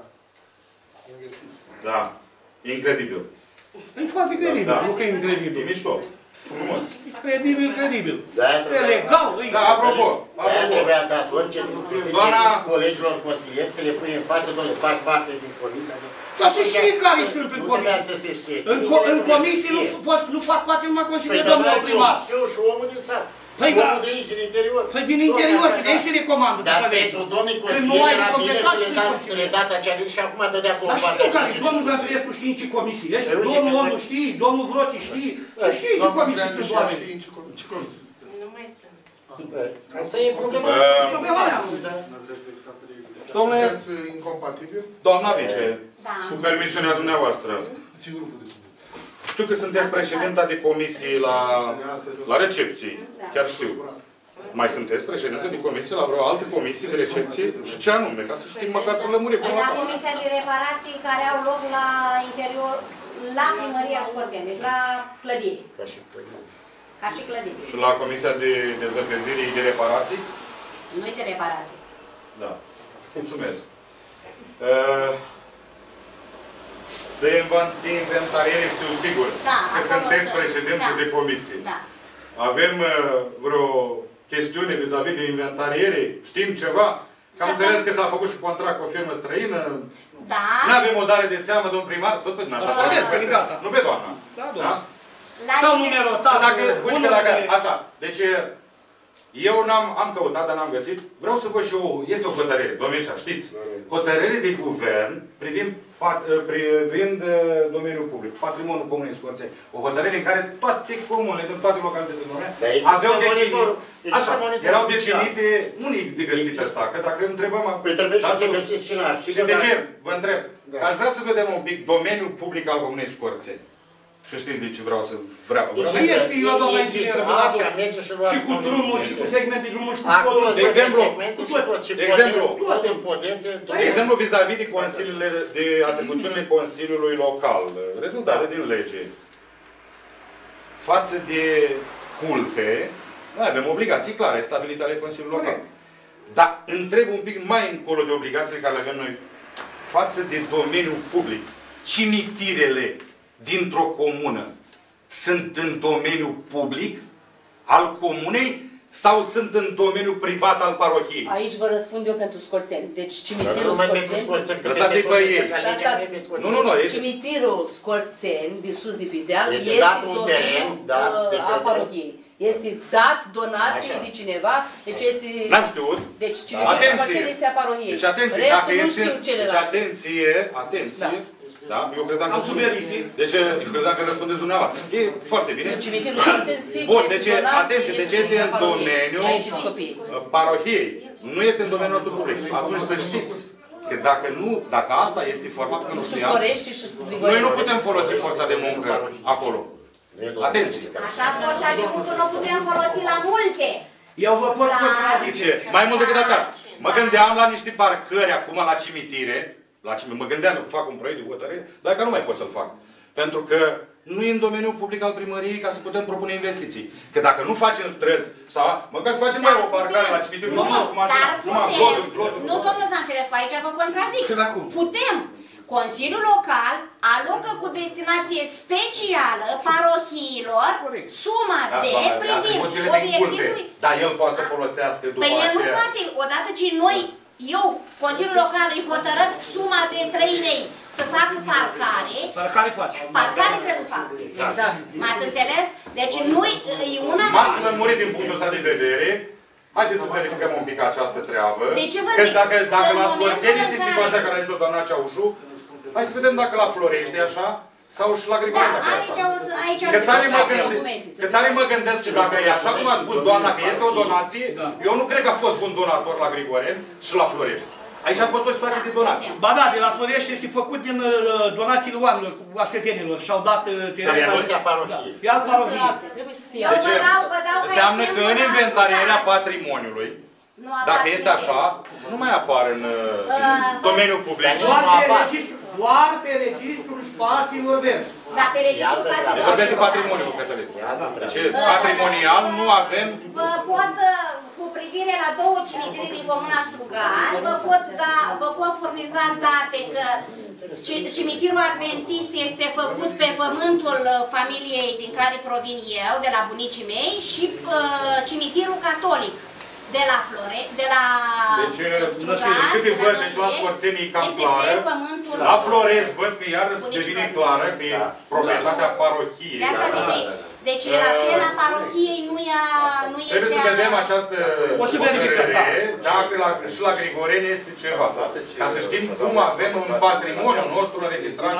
Da. Incredibil. E foarte credibil, Da. nu că e E incredibil. mișto. Frumos. Credibil, credibil. De-aia E trebuia- legal, e... Da, apropo. De-aia Apropo. trebuia dat orice dispoziție Doamna- colegilor consilieri să le pui în față, domnule, faci parte din comisie. Ca să știe care sunt în Nu trebuia comisie. să se știe. În, co- în comisie nu, poți, nu fac parte numai Păi, consilier, dar domnul noi primar. Și eu și omul din sat. Păi, Omul da. de aici, din interior. Păi din Tot interior, așa, că de aici da. se recomandă. Dar după lege. pentru domnii Când nu consilieri ai era bine competență, să le nu dați, poți. să le dați acea lege și acum dădeați o Dar parte știu care, acestei domnul discuții. Vrăsescu știe în ce comisii ești, Păi, uite, domnul că- Onu știe, domnul Vroci știe, și știe în ce comisii sunt oameni. Ce comisie? Nu mai sunt. Asta e problema. Problema mea. Domnule, Sunteți incompatibili? doamna vice, Da. cu permisiunea dumneavoastră, știu că sunteți președinta de comisie la, la recepții, chiar știu. Mai sunteți președinte de comisie la vreo altă comisie de recepție? Și ce anume? Ca să știm măcar să lămurim până La la comisia de reparații care au loc la interior, la primăria Scoțeni, deci la clădiri, Ca și părinți. ca și clădiri. Și la comisia de dezăpezire de reparații? Nu-i de reparații. Da. Mulțumesc. Uh, De inven- de inventariere știu sigur Da, că acolo sunteți sunt. președinte Da. de comisie. Da. Avem uh, vreo chestiune vis-a-vis de inventariere? Știm ceva? Că am Să înțeles fac- că s-a făcut și contract cu o firmă străină. Da. Nu avem o dare de seamă, domn primar, tot pe dumneavoastră. Da, vorbesc, e gata. Nu pe doamna. Da, doamna. La Sau inter- numerotat. Și dacă, uite că dacă, unul- așa, deci eu n-am, am căutat, dar n-am găsit. Vreau să văd și eu, este o hotărâre, domnule Cea, știți? Hotărâre de guvern privind, pat- privind uh, domeniul public, patrimoniul comunei Scoțeni. O hotărâre în care toate comunele, din toate localitățile din România, Dar există aveau definite, monitor- există așa, monitor erau oficial. definite unii de găsit Există. ăsta, că dacă întrebăm... Păi trebuie și dați-o- să găsiți și în arhivă. Și de dar- ce? Vă întreb. Da. Aș vrea să vedem un pic domeniul public al comunei Scoțeni. Și știți de ce vreau să vreau. vreau. Ce este eu, doamna Există. inginer, Așa, merge și luați și cu monitor. drumul, și cu segmente drumul, și cu Acolo podul. îți De văd exemplu, segmente și tot. Și de exemplu, toate în potențe. De exemplu, vis-a-vis de consiliile, de atribuțiunile Consiliului Local, rezultate din lege, față de culte, noi avem obligații clare stabilite ale Consiliului Local. Dar întreb un pic mai încolo de obligațiile care le avem noi față de domeniul public. Cimitirele dintr-o comună sunt în domeniul public al comunei sau sunt în domeniul privat al parohiei? Aici vă răspund eu pentru Scorțeni. Deci Dar cimitirul nu mai pentru Scorțeni... Scorțeni, că Lăsați-i peste pe tot ei. este Da, legea, da. trebuie Scorțeni. Nu, nu, nu, e- Cimitirul Scorțeni, de sus de pe deal, Este este, dat un domeniul teren, dat de uh, către- a parohiei. Este dat donație Așa. de cineva, deci este... N-am știut. Deci cimitirul Atenție! Scorțeni este a parohiei. Deci atenție, Restul dacă nu este... știu Deci celălalt. atenție, atenție. Da. Eu credeam că... Am să verific. Deci eu credeam că răspundeți dumneavoastră. E foarte bine. Cimitirul Scorțeni, sigur, Bun, este deci donație, atenție, deci este a în parohiei, domeniul a episcopiei. parohiei. Nu este în domeniul nostru public. Atunci să știți că dacă nu, dacă asta este formatul, că nu Nu știu, știam, Florești și noi nu putem folosi forța de muncă acolo. Atenție! Așa, forța de muncă nu putem folosi la multe. Eu vă pot Da. contrazice. Ce? Mai mult decât atât. Mă gândeam la niște parcări acum la cimitire. La cim- mă gândeam că fac un proiect de hotărâre, dar că nu mai pot să-l fac. Pentru că nu e în domeniul public al primăriei ca să putem propune investiții. Că dacă nu facem străzi, sau măcar să facem Dar noi o parcare putem. la cimitire, Nu, numai cu mașini, dar numai putem. cloduri, cloduri. Nu, domnul Zanfirescu, aici vă contrazic. Și acum? Putem. Consiliul Local alocă cu destinație specială parohiilor suma de privind obiectivului... Dar el poate să folosească după Păi el nu aceea. poate, odată ce noi, eu, Consiliul Local, îi hotărăsc suma de trei lei să facă parcare... Parcare faci. Parcare trebuie să facă. Exact. M-ați înțeles? Deci nu-i una... M-ați lămurit din punctul ăsta de vedere. Haideți să verificăm un pic această treabă. De ce vă Că zic? dacă, dacă În la momentul Scorțeni în este care- situația care a zis-o doamna Ceaușu, hai să vedem dacă la Florești e așa sau și la Da, Grigore e aici, așa. o să- aici... Că tare, mă gândesc, că tare mă gândesc și dacă e așa cum a spus doamna că este o donație, eu nu cred că a fost un donator la Grigore și la Florești. Aici a fost o situație de donație. Ba da, de la Florești este făcut din uh, donațiile oamenilor, asetenilor și au dat... Uh, Dar e Asta parohie. E alt parohie. Trebuie să fie. Eu Deci, vă dau, vă dau ca înseamnă că exemplu în la inventarierea București. patrimoniului, Nu a dacă dat este nimeni. așa, nu mai apar în uh, Uh, domeniul public. Doar pe, registru, doar pe registrul spațiilor verzi. Dar pe registrul Iată, Eu patrimoniului- vorbesc de patrimoniu, Cătălin. Deci patrimonial nu avem... Vă pot, cu privire la două cimitire din Comuna Strugari, vă pot, da, vă pot furniza date că ci- cimitirul Adventist este făcut pe pământul familiei din care provin eu, de la bunicii mei, și uh, cimitirul catolic de la Flore, de la Deci, Strugari, cât îi de văd, la deci la Năsiești, Scorțenii e cam este clară. pe pământul... La Florești văd că iarăși devine clară că e proprietatea parohiei. De asta zic, deci relația parohiei nu, ia, nu este... Trebuie să vedem această O să verificăm, da. hotărâre, dacă la, și la Grigoreni este ceva. Ca să știm cum avem un patrimoniu nostru înregistrat.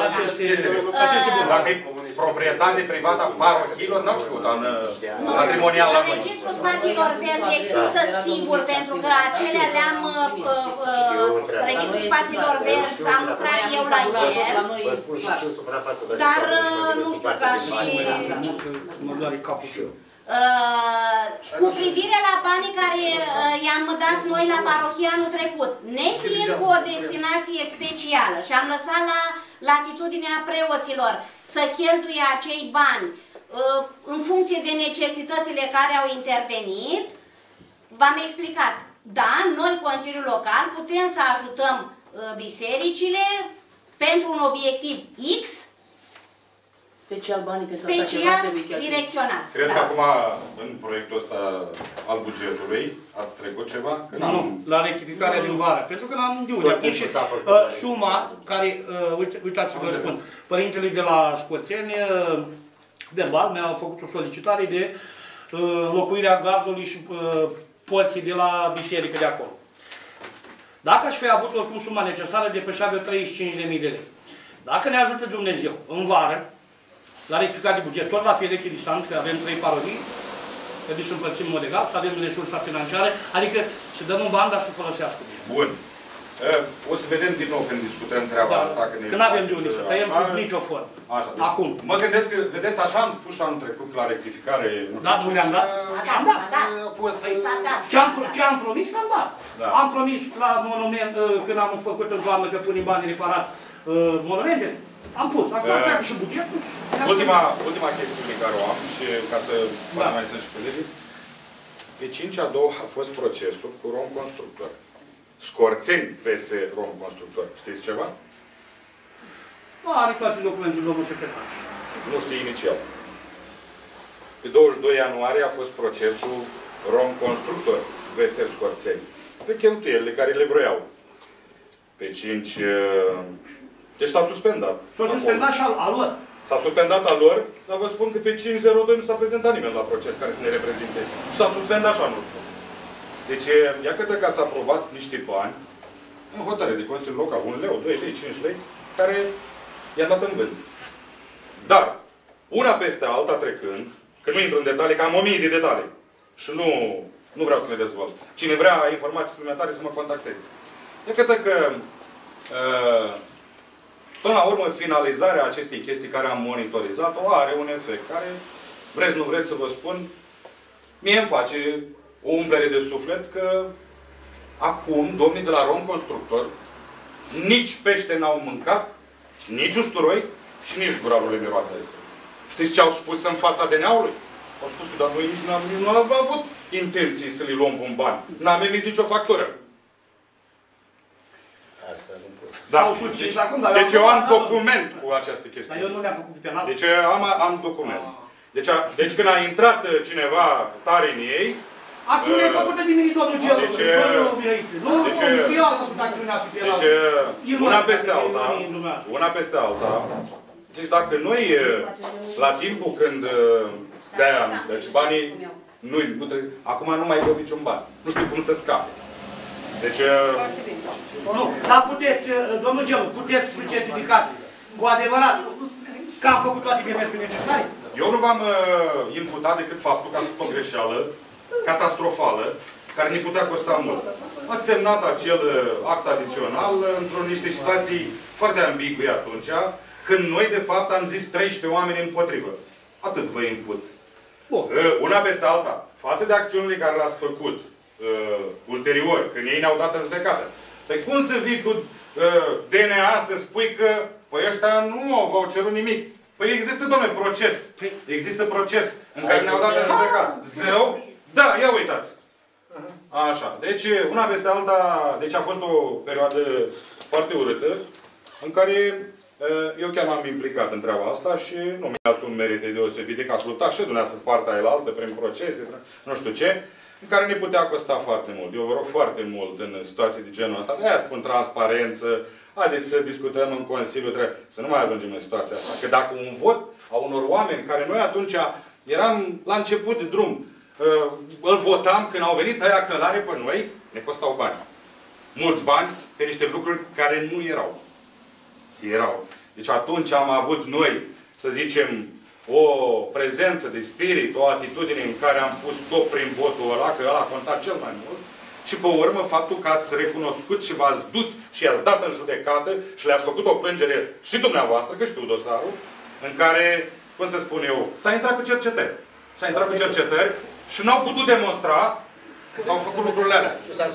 Dacă e proprietate privată a parohiilor, n-au știut, dar Nu, patrimonial la în noi. registrul spațiilor verzi există sigur, pentru că acelea le-am... Uh, uh, registrul spațiilor verzi, am lucrat eu la el, Vă spun și ce suprafață de dar uh, nu știu ca și... Mă doare capul și eu. Uh, cu privire la banii care uh, i-am dat noi la parohie anul trecut, nefiind cu o destinație specială și am lăsat la latitudinea preoților să cheltuie acei bani uh, în funcție de necesitățile care au intervenit, v-am explicat. Da, noi, Consiliul Local, putem să ajutăm uh, bisericile pentru un obiectiv X, Special banii pentru așa ceva special trebuie cheltuiți. direcționat. Cred Da. că acum, în proiectul ăsta al bugetului, ați trecut ceva? Că Nu, nu, la rectificarea din vară. Pentru că n-am de unde. Tot Acum timpul și s-a făcut. uh, suma care, uh, uite, uitați să vă spun, părintele de la Scorțeni, uh, verbal, mi-a făcut o solicitare de uh, locuirea gardului și uh, porții de la biserică de acolo. Dacă aș fi avut oricum suma necesară, depășea de treizeci și cinci de mii de lei. Dacă ne ajută Dumnezeu, în vară, la rectificare de buget, tot la fie de echidistant, că avem trei parohii, trebuie să împărțim în mod egal, să avem resursa financiară, adică să dăm un ban, dar să folosească bine. Bun. O să vedem din nou când discutăm treaba Da, asta. Că nu avem de unde să tăiem sub nicio formă. Așa, deci, Acum. Mă gândesc că, vedeți, așa am spus și anul trecut la rectificare. Nu Da, știu nu ce, le-am dat? și Am dat, da. A fost... Păi s-a dat. Ce am, ce am promis, am dat. Da. Am promis la monument, uh, când am făcut în toamnă că punem bani reparat uh, monumente, am pus. Acum Uh, uh, și bugetul. Ultima, ultima chestiune care o am și ca să Da. mai sunt și colegii. Pe cinci a doua a fost procesul cu Rom Constructor. Scorțeni V S Rom Constructor. Știți ceva? Nu are toate documentele domnul secretar. Nu știu inițial. Pe douăzeci și doi ianuarie a fost procesul Rom Constructor V S Scorțeni. Pe cheltuielile care le vroiau. Pe cinci... Deci s-a suspendat. S-a suspendat și al, al lor. S-a suspendat al lor, dar vă spun că pe cinci zero doi nu s-a prezentat nimeni la proces care să ne reprezinte. Și s-a suspendat și anul ăsta. Deci, iată că ați aprobat niște bani în hotărâre de Consiliul Local, un leu, doi lei, cinci lei, care i-a dat în vânt. Dar, una peste alta trecând, că nu intru în detalii, că am o mie de detalii și nu, nu vreau să le dezvolt. Cine vrea informații suplimentare să mă contacteze. Iată că uh, până la urmă, finalizarea acestei chestii care am monitorizat-o are un efect care, vreți nu vreți să vă spun, mie îmi face o umblere de suflet că acum, domnii de la Rom Constructor, nici pește n-au mâncat, nici usturoi și nici gurarurile miroase. Știți ce au spus în fața D N-ului? Au spus că dar noi nici nu am, nu am avut intenții să le luăm un bani. N-am emis nicio factură. asta. Nu pot să... Da. Deci, deci eu am document cu această chestie. Dar eu nu le-am făcut pe penal. Deci am, am document. Deci, a, deci când a intrat cineva tare în ei... Acțiunea e făcută de mine, domnul Gelu. Deci, nu, nu, deci, eu am făcut acțiunea pe penal. Deci, una peste alta, una peste alta. Deci dacă noi, la timpul când de-aia, deci banii, nu, nu trebuie, acum nu mai dau niciun bani. Nu știu cum să scape. Deci... Nu, dar puteți, domnul Gelu, puteți să certificați cu adevărat că am făcut toate demersurile necesare? Eu nu v-am uh, imputat decât faptul că am făcut o greșeală catastrofală, care ne putea costa mult. Ați semnat acel act adițional într-o niște situații foarte ambigui atunci, când noi, de fapt, am zis treisprezece oameni împotrivă. Atât vă imput. Bun. Una peste alta, față de acțiunile care le-ați făcut uh, ulterior, când ei ne-au dat în judecată. Păi cum să vii cu uh, D N A să spui că păi ăștia nu au cerut nimic? Păi există, domnule, proces. Există proces în care ne-au dat în judecată. Zău? Da, ia uitați. Așa. Deci, una peste alta, deci a fost o perioadă foarte urâtă, în care eu chiar m-am implicat în treaba asta și nu mi-a asum merite deosebite, că ați luptat și dumneavoastră partea elaltă, prin procese, nu știu ce, în care ne putea costa foarte mult. Eu vă rog foarte mult în situații de genul ăsta. De-aia spun transparență, haideți să discutăm în Consiliu, trebuie să nu mai ajungem în situația asta. Că dacă un vot a unor oameni care noi atunci eram la început de drum, îl votam când au venit aia călare pe noi, ne costau bani. Mulți bani pe niște lucruri care nu erau. Erau. Deci atunci am avut noi, să zicem, o prezență de spirit, o atitudine în care am pus tot prin votul ăla, că ăla a contat cel mai mult, și pe urmă faptul că ați recunoscut și v-ați dus și i-ați dat în judecată și le-ați făcut o plângere și dumneavoastră, că știu dosarul, în care, cum să spun eu, s-a intrat cu cercetări. S-a intrat cu cercetări și n-au putut demonstra că s-au făcut lucrurile alea.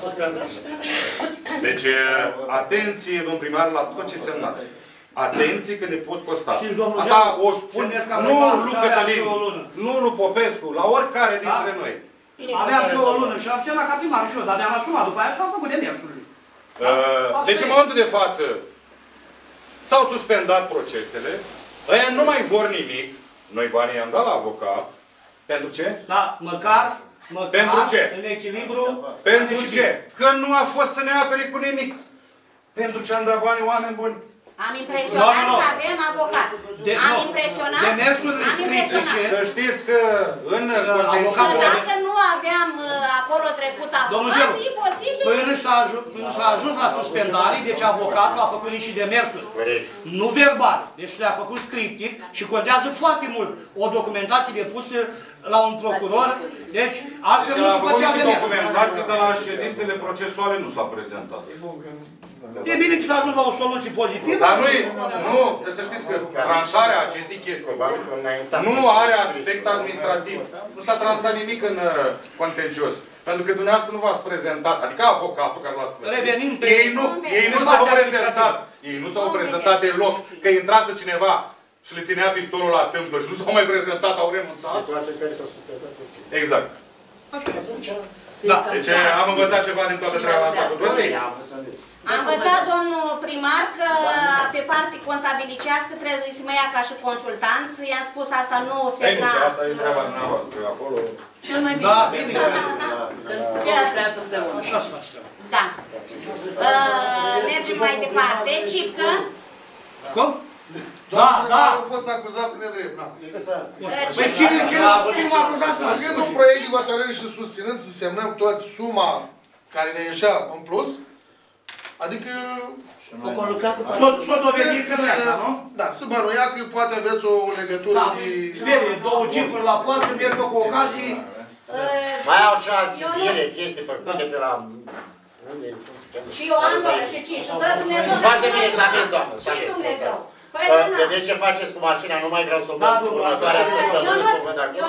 Deci, atenție, domn primar, la tot ce semnați. Atenție că ne pot costa. Asta o spun, nu lui Cătălin, nu lui Popescu, la oricare dintre noi. Aveam și o lună și am semnat ca primar și eu, dar mi-am asumat după aia și am făcut demersurile. Deci, în momentul de față, s-au suspendat procesele, ăia nu mai vor nimic. Noi banii i-am dat la avocat. Pentru ce? Da, măcar, măcar pentru ce? în echilibru. Pentru ce? Că nu a fost să ne apere cu nimic. Pentru ce am dat bani oameni buni? Am impresionat no, no, no. că avem avocat. De, am no. impresionat. Demersurile scrise. Să știți că în contenciul... Dacă nu aveam uh, acolo trecut avocat, e posibil... Până s-a ajuns la suspendare, deci avocatul a făcut niște demersuri. Nu verbal. Deci le-a făcut scriptic și contează foarte mult o documentație depusă la un procuror. Deci, altfel nu se făcea demersuri. Documentație de la ședințele procesuale nu s-a prezentat. E bine că s-a ajuns la o soluție pozitivă. Dar nu, nu, să știți că tranșarea acestei chestii nu are aspect administrativ. Nu s-a transat nimic în uh, contencios. Pentru că dumneavoastră nu v-ați prezentat, adică avocatul care l-ați prezentat. Revenim pe... Ei nu, ei nu s-au prezentat. Ei nu s-au prezentat deloc. Că intrase cineva și le ținea pistolul la tâmplă și nu s-au mai prezentat, au renunțat. Situația în care s-a suspendat. Exact. Atunci... Da. Deci am învățat ceva din toată treaba asta cu toții. Am învățat, domnul primar, că pe parte contabilicească trebuie să mă ia ca și consultant. I-am spus asta nu semna... Ei, nu, asta e treaba dumneavoastră, acolo... Cel mai bine. Da, bine. Când se construiască împreună. Da. Mergem mai departe. Cipcă. Cum? Da, da. Au fost acuzat pe nedrept. Păi cine m-a acuzat să Făcând un proiect de hotărâre și susținând să semnăm toți suma care ne ieșea în plus, adică... O conlucrat cu toată. S-o dovedit că nu e asta, nu? Da, să bănuia că poate aveți o legătură de... Sperie, două jeepuri la poartă, merg eu cu ocazii. Mai au și alții bine, chestii făcute pe la... Și eu am doar și cinci. Și dă Dumnezeu... Foarte bine să aveți, doamnă, să aveți. Vedeți ce faceți cu mașina? Nu mai vreau să o văd următoarea săptămână, să o văd acolo.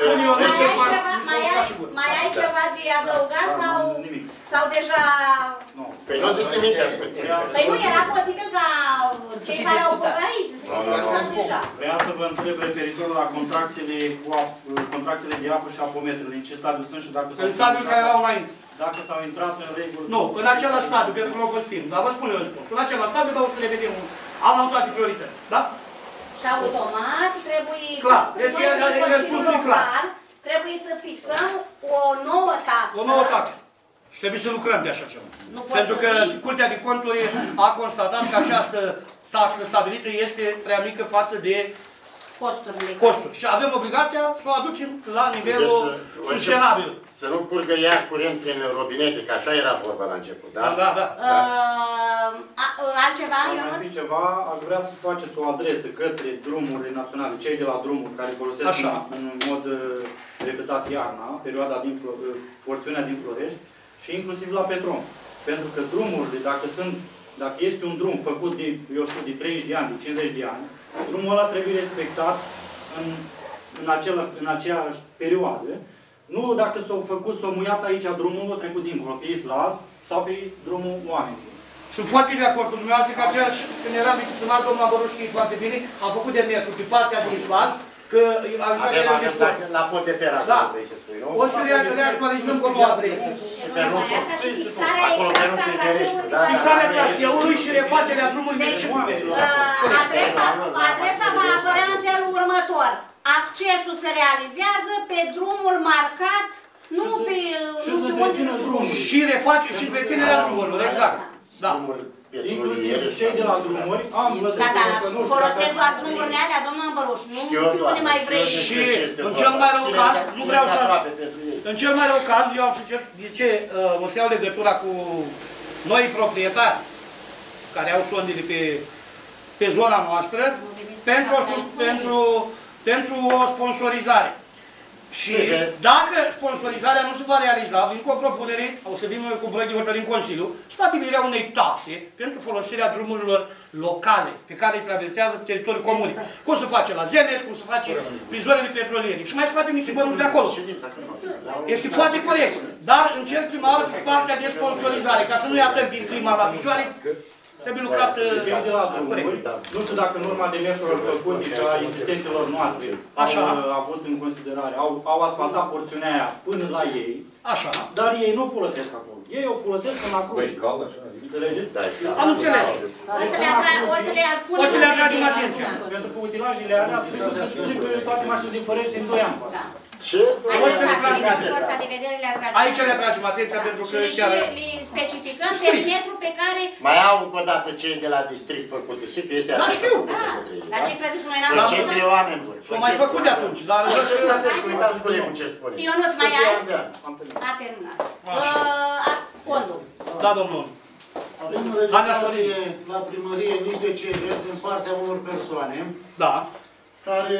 Mai ai ceva de adăugat sau deja... Păi nu zici nimic, a spus. Păi nu era posibil ca cei care au făcut aici Vreau să vă întreb referitor la contractele, cu ap- contractele de apă și apometrele. În ce stadiu sunt și dacă s-au În stadiul care erau înainte. Dacă s-au intrat în regulă. Nu, în același stadiu, pentru că nu o postim. Dar vă spun eu răspuns. În același stadiu, dar o să le vedem. Am am toate priorități. Da? Și automat trebuie... Clar. Deci răspunsul e clar. Trebuie să fixăm o nouă taxă. O nouă taxă. Trebuie să lucrăm de așa ceva. Pentru că Curtea de Conturi a constatat că această taxă stabilită este prea mică față de costurile. Costuri. Și avem obligația să o aducem la nivelul sustenabil. Să nu curgă iar curent prin robinete, că așa era vorba la început, da? Da, da. Uh, altceva, eu nu? ceva, aș vrea să faceți o adresă către drumurile naționale, cei de la drumuri care folosesc așa. în, în mod repetat iarna, perioada din porțiunea din Florești, și inclusiv la Petrom. Pentru că drumurile, dacă sunt, dacă este un drum făcut de, eu știu, de treizeci de ani, de cincizeci de ani, drumul ăla trebuie respectat în, în, acela, în aceeași perioadă. Nu dacă s-au făcut, s-au muiat aici drumul, a trecut dincolo, pe Islaz sau pe drumul oamenilor. Sunt foarte de acord cu dumneavoastră că aceeași, când eram victimar, domnul Abăruș știe foarte bine, am făcut demersul pe partea din Islaz, că avem, avem la pod de ferat, da. Vrei să spui, nu? O să le actualizăm cu o nouă adresă. Acolo pe nu te gărești, da? Fixarea traseului și refacerea drumului. Deci, adresa, adresa va apărea în felul următor. Accesul se realizează pe drumul marcat, nu pe, nu știu unde, nu știu cum. Și reface și întreținerea drumurilor, exact. Da. Inclusiv cei de la drumuri am văzut da, da, că nu știu folosesc doar drumurile alea, domnul Ambăruș, nu pe unde mai vrei. Și în cel mai rău caz, nu vreau să... În cel mai rău caz, eu am succes, de ce uh, o să iau legătura cu noi proprietari care au sondele pe, pe zona noastră pentru, pentru, pentru o sponsorizare. Și dacă sponsorizarea nu se va realiza, vin cu o propunere, o să vin noi cu un proiect de hotărâre în Consiliu, stabilirea unei taxe pentru folosirea drumurilor locale pe care îi traversează pe teritoriul comun. Cum se face la Zeneș, cum se face prin zonele petroliere. Și mai scoatem niște bănuți de acolo. Este foarte corect. Dar încerc prima oară cu partea de sponsorizare, ca să nu-i atrag din clima la picioare. Trebuie lucrat de la drumuri. Nu știu dacă în urma demersurilor făcute și a insistențelor noastre Așa. au avut în considerare, au, au asfaltat porțiunea aia până la ei, Așa. Dar ei nu folosesc acolo. Ei o folosesc până acolo. Păi cald așa. Înțelegeți? Da, am înțeles. O să le atragem O să le atragem atenția. Pentru că utilajele alea strică toate mașinile din Fărești în doi ani. Ce? Aici le atragem atenția pentru că chiar... Și le specificăm perimetrul pe care... Mai au încă o dată cei de la district făcute și că este... Da, știu! Dar ce credeți că noi n-am făcut? Faceți-le oamenilor. S-au mai făcut de atunci, dar... Uitați cu ce spune. Ionuț, mai ai? A terminat. Fondul. Da, domnul. Avem înregistrare la primărie niște cereri din partea unor persoane. Da. Care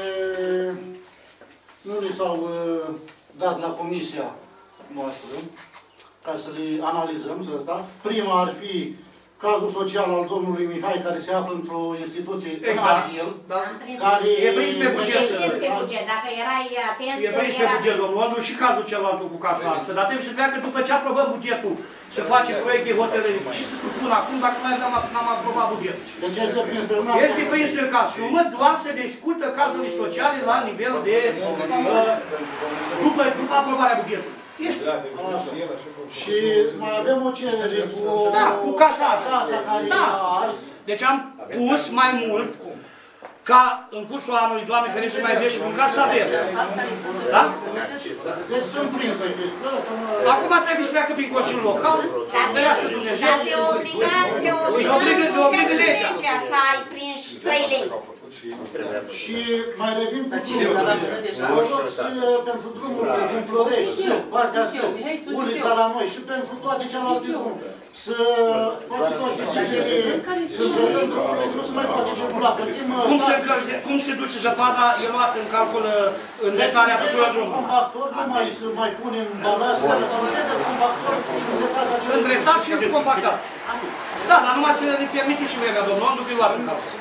nu li s-au uh, dat la comisia noastră ca să le analizăm, să ăsta. Prima ar fi cazul social al domnului Mihai, care se află într-o instituție exact. în azil. Da. Care e prins pe buget. Pe buget. Dacă erai atent, e prins pe buget, domnul, și cazul celălalt cu casa asta. Dar trebuie să treacă după ce aprobăm bugetul. Să face proiect de hotărâre. Și să spun acum, dacă noi n-am aprobat bugetul. Deci este prins pe una. Este prins ca sumă, doar se discută cazurile sociale la nivel de... Uh, după, după aprobarea bugetului. Este. Și mai avem o cerere cu, da, cu casa, casa care da. a ars. Deci am pus mai mult ca în cursul anului, Doamne ferește, să mai vezi și mâncați să avem. Da? Deci sunt prinse chestia asta. Acum trebuie să treacă prin Consiliul Local, ferească Dumnezeu. Dar te obliga, te obliga să ai prins trei lei. Și mai revin cu drumurile. Pentru drumurile din Florești, partea Său, ulița la noi și pentru toate celelalte drumuri. Să faci toate cele, să vădăm drumurile, nu se mai poate circula. Cum se, cum se duce zăpada, e luat în calcul în detarea tuturor drumurilor. Compactor, nu mai să mai punem balast, compactor și îndreptat acele... Îndreptat și compactat. Da, dar numai să ne permite și vremea, domnul, nu că e luat în calcul.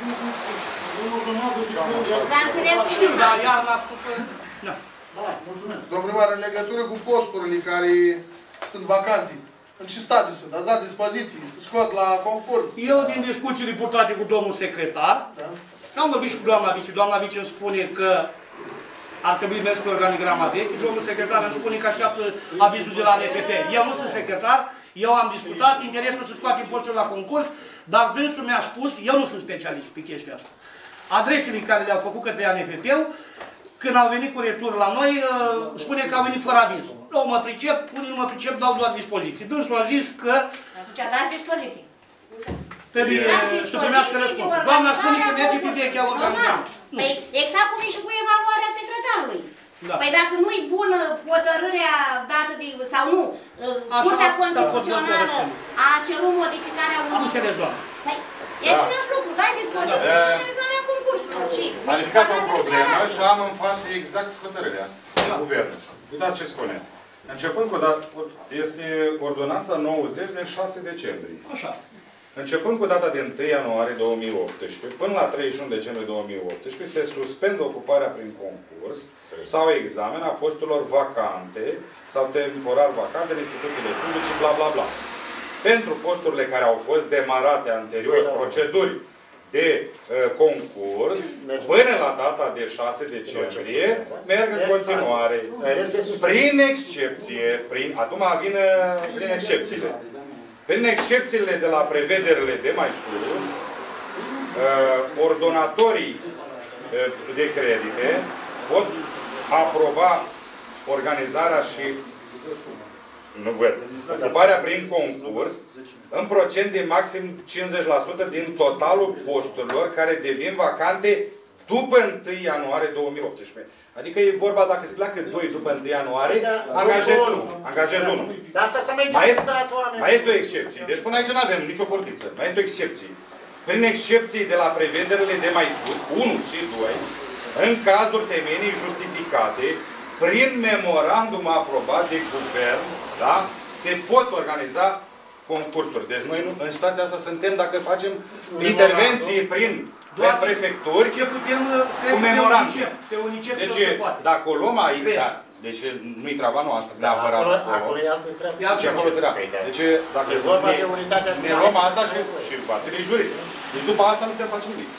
Știu, dar iar la... Domnul primar, în legătură cu posturile care sunt vacante În ce stadiu sunt? Ați dat dispoziții, să scot la concurs? Eu, din discuțiile purtate cu domnul secretar, da. am vorbit și cu doamna vice. Doamna vice îmi spune că ar trebui mers pe organigrama veche. Domnul secretar îmi spune că așteaptă avizul de la N F P. Eu nu sunt secretar, eu am discutat, interesul să scoatem postul la concurs, dar dânsul mi-a spus, eu nu sunt specialist pe chestia asta. Adresele care le-au făcut către A N F P-ul, când au venit cu retur la noi, spune că au venit fără aviz. Nu mă pricep, unii nu mă pricep, dau doar dispoziții. Dânsul a zis că... Atunci dați dispoziții. Trebuie să primească răspuns. Doamna spune că merge pe vechea organigramă. Păi exact cum e și cu evaluarea secretarului. Da. Păi dacă nu-i bună hotărârea dată de, sau nu, Curtea Constituțională a cerut modificarea unui... Am înțeles, doamnă. Păi, e același lucru, dai dispoziții de finalizarea concursului. A ridicat o problemă și am în față exact hotărârea guvernului. Uitați ce spune. Începând cu data, este ordonanța nouăzeci de șase decembrie. Așa. Începând cu data de întâi ianuarie două mii optsprezece până la treizeci și unu decembrie două mii optsprezece se suspendă ocuparea prin concurs sau examen a posturilor vacante sau temporar vacante în instituțiile publice, bla bla bla. Pentru posturile care au fost demarate anterior proceduri de uh, concurs, până la data de șase decembrie, merg în continuare. Prin excepție, prin, acum vin prin excepțiile. Prin excepțiile de la prevederile de mai sus, uh, ordonatorii uh, de credite pot aproba organizarea și nu văd. Ocuparea prin concurs în procent de maxim cincizeci la sută din totalul posturilor care devin vacante după întâi ianuarie două mii optsprezece. Adică e vorba, dacă se pleacă doi după întâi ianuarie, angajezi unul. Angajezi unul. Mai este, mai este o excepție. Deci până aici nu avem nicio portiță. Mai este o excepție. Prin excepții de la prevederile de mai sus, unu și doi, în cazuri temenii justificate, prin memorandum aprobat de guvern, da, se pot organiza concursuri. Deci noi nu, în situația asta suntem, dacă facem intervenții prin prefecturi, ce putem, cu memorandum. Pe UNICEF deci, dacă o luăm aici, da, deci nu-i treaba noastră, neapărat. Acolo e altă treabă. Și acolo treaba. Deci, dacă e vorba de unitatea ne luăm asta și, și bațele jurist. Deci după asta nu putem face nimic.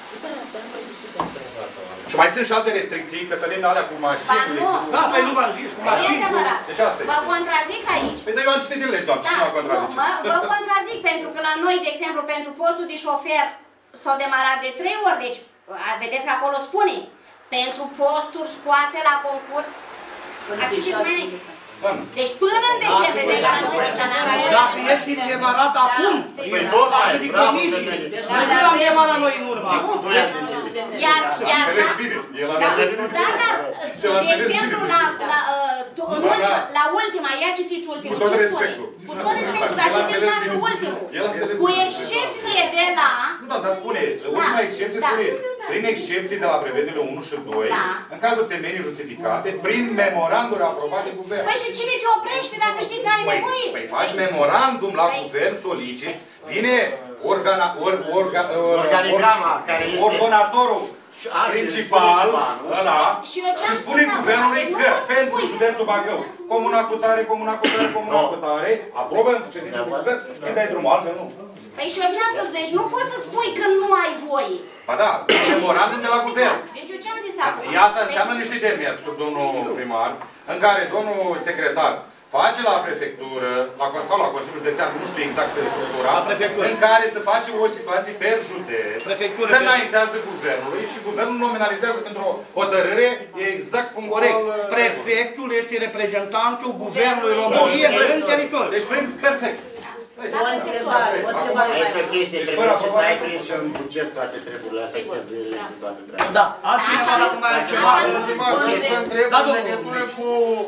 Și mai sunt și alte restricții, Cătălina, alea cu mașinile. Da, păi nu v-am zis, cu mașini. Deci asta vă contrazic aici. Păi, dar eu am citit din legi, doamne, da, și nu mă contrazic. Nu, vă contrazic, pentru că la noi, de exemplu, pentru postul de șofer s-au demarat de trei ori, deci, vedeți că acolo spune, pentru posturi scoase la concurs, a citit mai deci până în decembrie, deci la noi, dacă este demarat acum, păi tot mai, și de comisii, nu l-am demarat noi în urmă. Iar, iar, da, da, da, de exemplu, la, la, în ultima, la ultima, ia citiți ultimul, ce spune? Cu tot respectul, dar citiți doar ultimul. Cu excepție de la... Nu, da, dar spune, ultima excepție spune, prin excepții de la prevederile unu și doi, în cazul temenii justificate, prin memoranduri aprobate de guvern. Păi și cine te oprește dacă știi că ai nevoie? Păi faci memorandum la guvern, soliciți, vine organa, or, orga, organigrama, care este ordonatorul principal, ăla, și spune guvernului că pentru județul Bacău, comuna cu tare, comuna cu tare, comuna cu tare, aprobă în ședință cu guvern, îi dai drumul, altfel nu. Păi și eu ce-am spus? Deci nu poți să spui că nu ai voie. Ba da, memorandum de la guvern. Deci eu ce-am zis acum? Asta înseamnă niște demers, sub domnul primar, în care domnul secretar face la prefectură, la, sau la Consiliul Județean, nu știu exact structura, în care să face o situație per județ, se înaintează guvernului și guvernul nominalizează pentru o hotărâre exact cum corect. Prefectul este reprezentantul guvernului României în teritoriu. Deci, perfect. O întrebare, o întrebare. Este o chestie, trebuie să ai prins în buget toate treburile astea, cheltuielile cu toate treburile. Da, altcineva dacă mai are ceva. Să întreb în legătură cu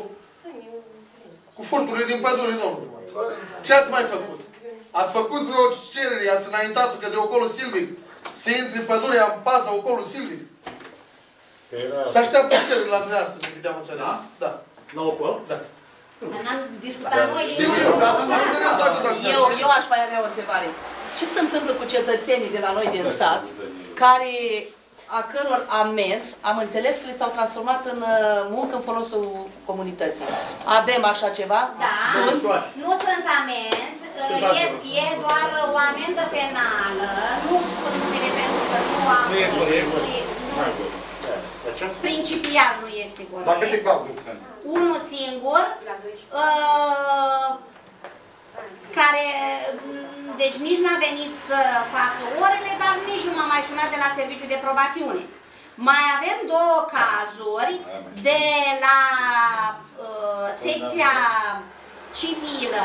cu furturile din pădure, domnule. Ce ați mai făcut? Ați făcut vreo cerere, ați înaintat-o către ocolul silvic să intri în pădurea în paza ocolul silvic? Se așteaptă cerere la dumneavoastră, să vedeam înțeles. Da. La ocol? Da. N-am discutat noi. Știu eu. Eu, eu aș mai avea o întrebare. Ce se întâmplă cu cetățenii de la noi din sat, care, a căror amenzi, am înțeles că le s-au transformat în muncă în folosul comunității? Avem așa ceva? Da. Sunt? Nu sunt amenzi. E, e doar o amendă penală, nu spun numele pentru că nu am... Nu e corect. Principial nu este corect. Dar câte cazuri sunt? Unul singur, uh, care, deci nici n-a venit să facă orele, dar nici nu m-a mai sunat de la serviciul de probațiune. Mai avem două cazuri de la uh, secția civilă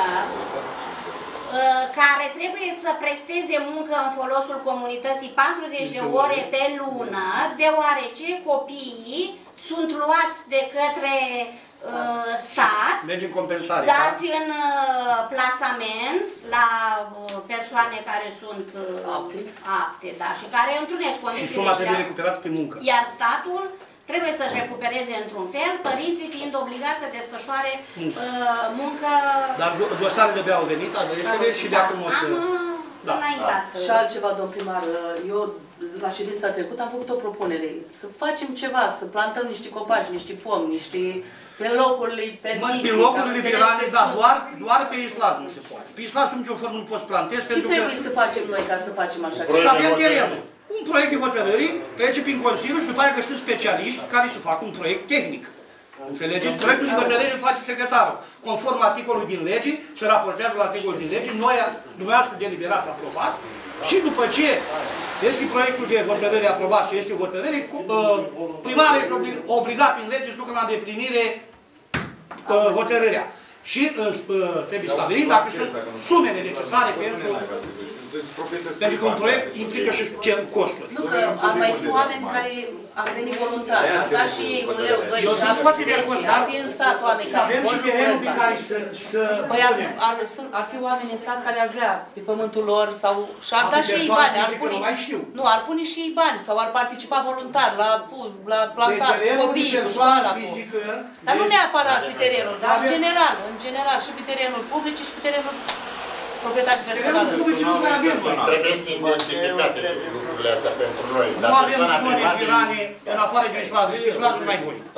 uh, care trebuie să presteze muncă în folosul comunității patruzeci de ore pe lună, deoarece copiii sunt luați de către uh, stat, merge în compensare, dați da? în uh, plasament la uh, persoane care sunt uh, apte. apte, da, și care întrunesc condițiile. Și suma trebuie recuperată pe muncă. Iar statul trebuie să-și recupereze într-un fel, părinții fiind obligați să desfășoare muncă. Uh, muncă... Dar dosarele de au venit, adresele și de acum o să... Da. Da. Și altceva, domn primar, eu la ședința trecută am făcut o propunere. Să facem ceva, să plantăm niște copaci, niște pomi, niște... pe locurile permisii. Pe locurile virane, da, doar, doar pe islat nu se poate. Pe islat în nicio formă nu poți plantezi. Ce trebuie că... să facem noi ca să facem așa? Să avem terenul. Un proiect de hotărâri trece prin Consiliu și după aceea găsesc specialiști care să facă un proiect tehnic. Înțelegeți? Proiectul de hotărâri îl face secretarul. Conform articolului din lege, se raportează la articolul din lege, noi, dumneavoastră deliberați, aprobați, și după ce este proiectul de hotărâre aprobat și este hotărâre, primarul este obligat prin lege să ducă la îndeplinire hotărârea. Și trebuie stabilit dacă sunt sumele necesare pentru... Pentru că un proiect implică și costuri. Nu, că ar mai fi oameni care ar veni voluntari, ar da și ei un leu, doi, șapte, zece, ar fi în sat oameni care avem și terenul pe care să... Păi ar fi oameni în sat care ar vrea pe pământul lor sau și-ar da și ei bani, ar pune... Nu, ar pune și ei bani sau ar participa voluntar la plantat, cu copiii, cu școala, cu... Dar nu neapărat pe terenul, dar în general, în general, și pe terenul public și pe terenul proprietate personală. Trebuie să identificate lucrurile astea pentru noi. Nu avem zone virane în afară de islat, deci islat nu mai buni.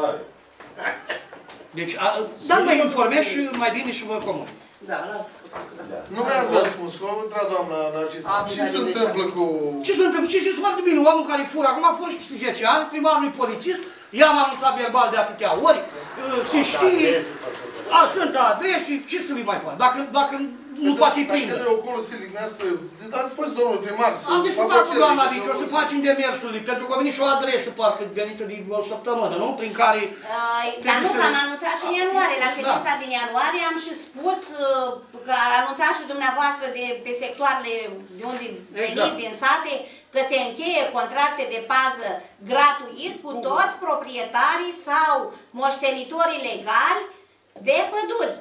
Deci, dar mă informez și mai bine și vă comunic. Da, lasă. Nu mi-ați răspuns, că am intrat doamna Narcisa. Ce se întâmplă cu... Ce se întâmplă? Ce știți foarte bine, oameni care fură, acum a fost și zece ani, primarul e polițist, i-am anunțat verbal de atâtea ori, se știe, a, sunt adrese, ce să le mai fac? Dacă, dacă nu poate să-i prindă. Dacă acolo silnic neastră, dați spus domnul primar să... Am discutat cu doamna Vici, o să facem demersurile, pentru că a venit și o adresă, parcă venită de o săptămână, nu? Prin care... Dar nu, că am anunțat și în ianuarie, la ședința din ianuarie, am și spus că a anunțat și dumneavoastră de pe sectoarele de unde veniți, din sate, că se încheie contracte de pază gratuit cu toți proprietarii sau moștenitorii legali de păduri.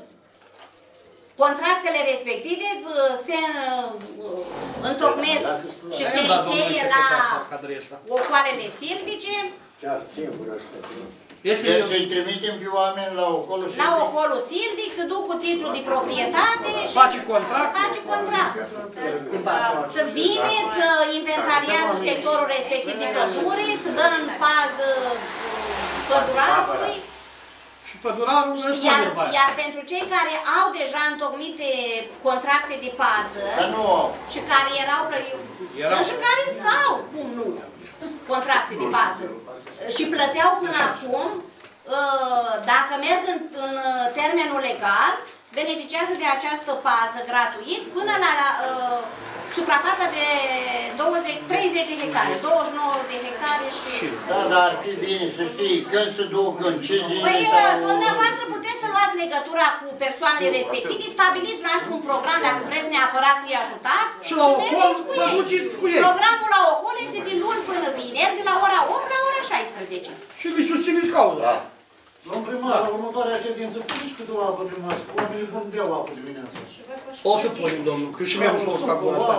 Contractele respective se întocmesc și se încheie la ocoalele silvice. Chiar singur ăsta. Deci să-i trimitem pe oameni la ocolul silvic. La ocolul silvic, se duc cu titlul de proprietate și face contract. Face contract. Să vine, să inventariază sectorul respectiv de pădure, să dă în pază pădurarului. Și pădurarul iar, iar pentru cei care au deja întocmite contracte de pază și care erau plătiți, sunt și care au, cum nu, contracte de pază și plăteau până acum, dacă merg în, în termenul legal, beneficiază de această pază gratuit până la uh, suprafața de douăzeci, treizeci de hectare, douăzeci și nouă de hectare și... Da, dar ar fi bine să știi când se duc, în ce zile Păi, sau... dumneavoastră puteți să luați legătura cu persoanele respective, stabiliți dumneavoastră un program, dacă vreți neapărat să-i ajutați, și la Ocol, vă duceți cu ei. Programul la Ocol este din luni până vineri, de la ora opt la ora șaisprezece. Și vi susțineți cauza. Da. Domn primar, la următoarea ședință, puneți câte o apă primar, să oamenii cum beau apă dimineața. O să punem, domnul, că și mi-am fost acolo asta.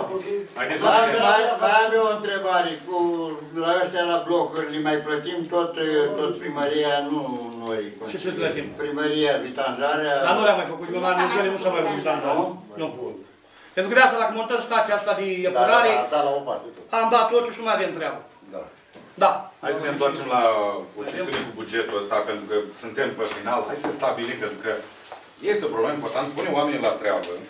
Mai am eu o întrebare, cu la ăștia la blocuri, le mai plătim tot, tot primăria, nu noi. Ce să plătim? Primăria, vitanjarea... Dar nu le-am mai făcut, eu la Dumnezeu nu s-a mai făcut vitanjarea. Nu. Pentru că de asta, dacă montăm stația asta de epurare, am dat totul și nu mai avem treabă. Da. Da. Hai să ne întoarcem la o chestiune cu bugetul ăsta, pentru că suntem pe final. Hai să stabilim, pentru că este o problemă importantă. Punem oamenii la treabă.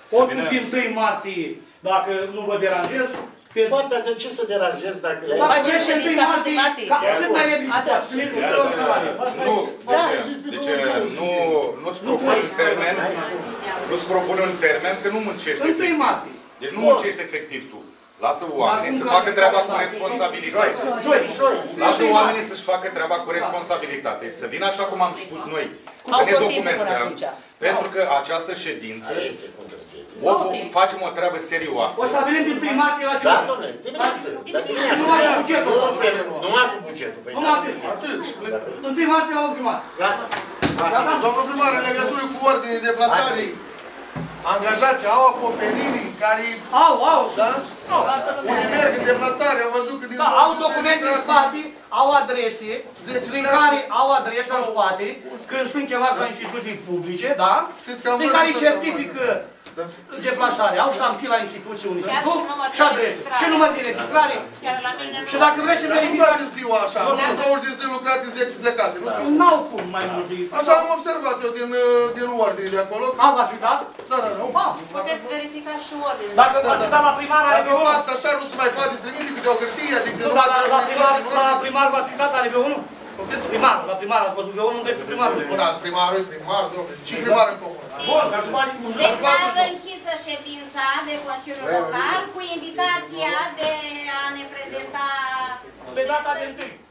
Oricum din întâi martie, dacă nu vă deranjez. Foarte de ce să deranjez dacă le-ai... Dar ce ședința de martie? Cât mai repede. Nu, de ce nu, nu-ți propun un termen, nu-ți propun un termen că nu muncești efectiv. Deci nu muncești efectiv tu. Lasă oamenii să facă treaba cu responsabilitate. Lasă oamenii să-și facă treaba cu responsabilitate. Să vină așa cum am spus noi. Să ne documentăm. Pentru că această ședință o facem o treabă serioasă. O stabilim din întâi martie la ce? Da, domnule, dimineață. Numai cu bugetul. Numai cu bugetul. Numai atât. Întâi martie la opt jumătate. Gata. Domnul primar, în legătură cu ordinii de plasare, angajații au acoperirii care... Au, au. Da? Unii merg în deplasare, am văzut că din... Da, au documente în spate, au adrese, prin care au adresa în spate, când sunt chemați la instituții publice, da? Prin care certifică deplasarea. Au ștampii la instituții unui institut și adrese. Și număr de registrare. Și dacă vreți să verificați... ziua așa, douăzeci de zile lucrate, zece plecate. N-au cum mai mult de... Așa am observat eu din, din ordine de acolo. Am v-ați uitat? Da, da, da. Puteți verifica și ordine. Dacă v-ați uitat la primar, are Dacă faci așa, nu se mai poate trimite câte o hârtie, adică... Nu, dar la primar, la primar v-ați uitat, are V unu? Primar, la primar a fost V unu, între primarul. Da, primarul e primar, domnule. Ce primar în comun? Bun, ca să bani... Declară închisă ședința de Consiliul Local cu invitația de a ne prezenta... Pe data de întâi.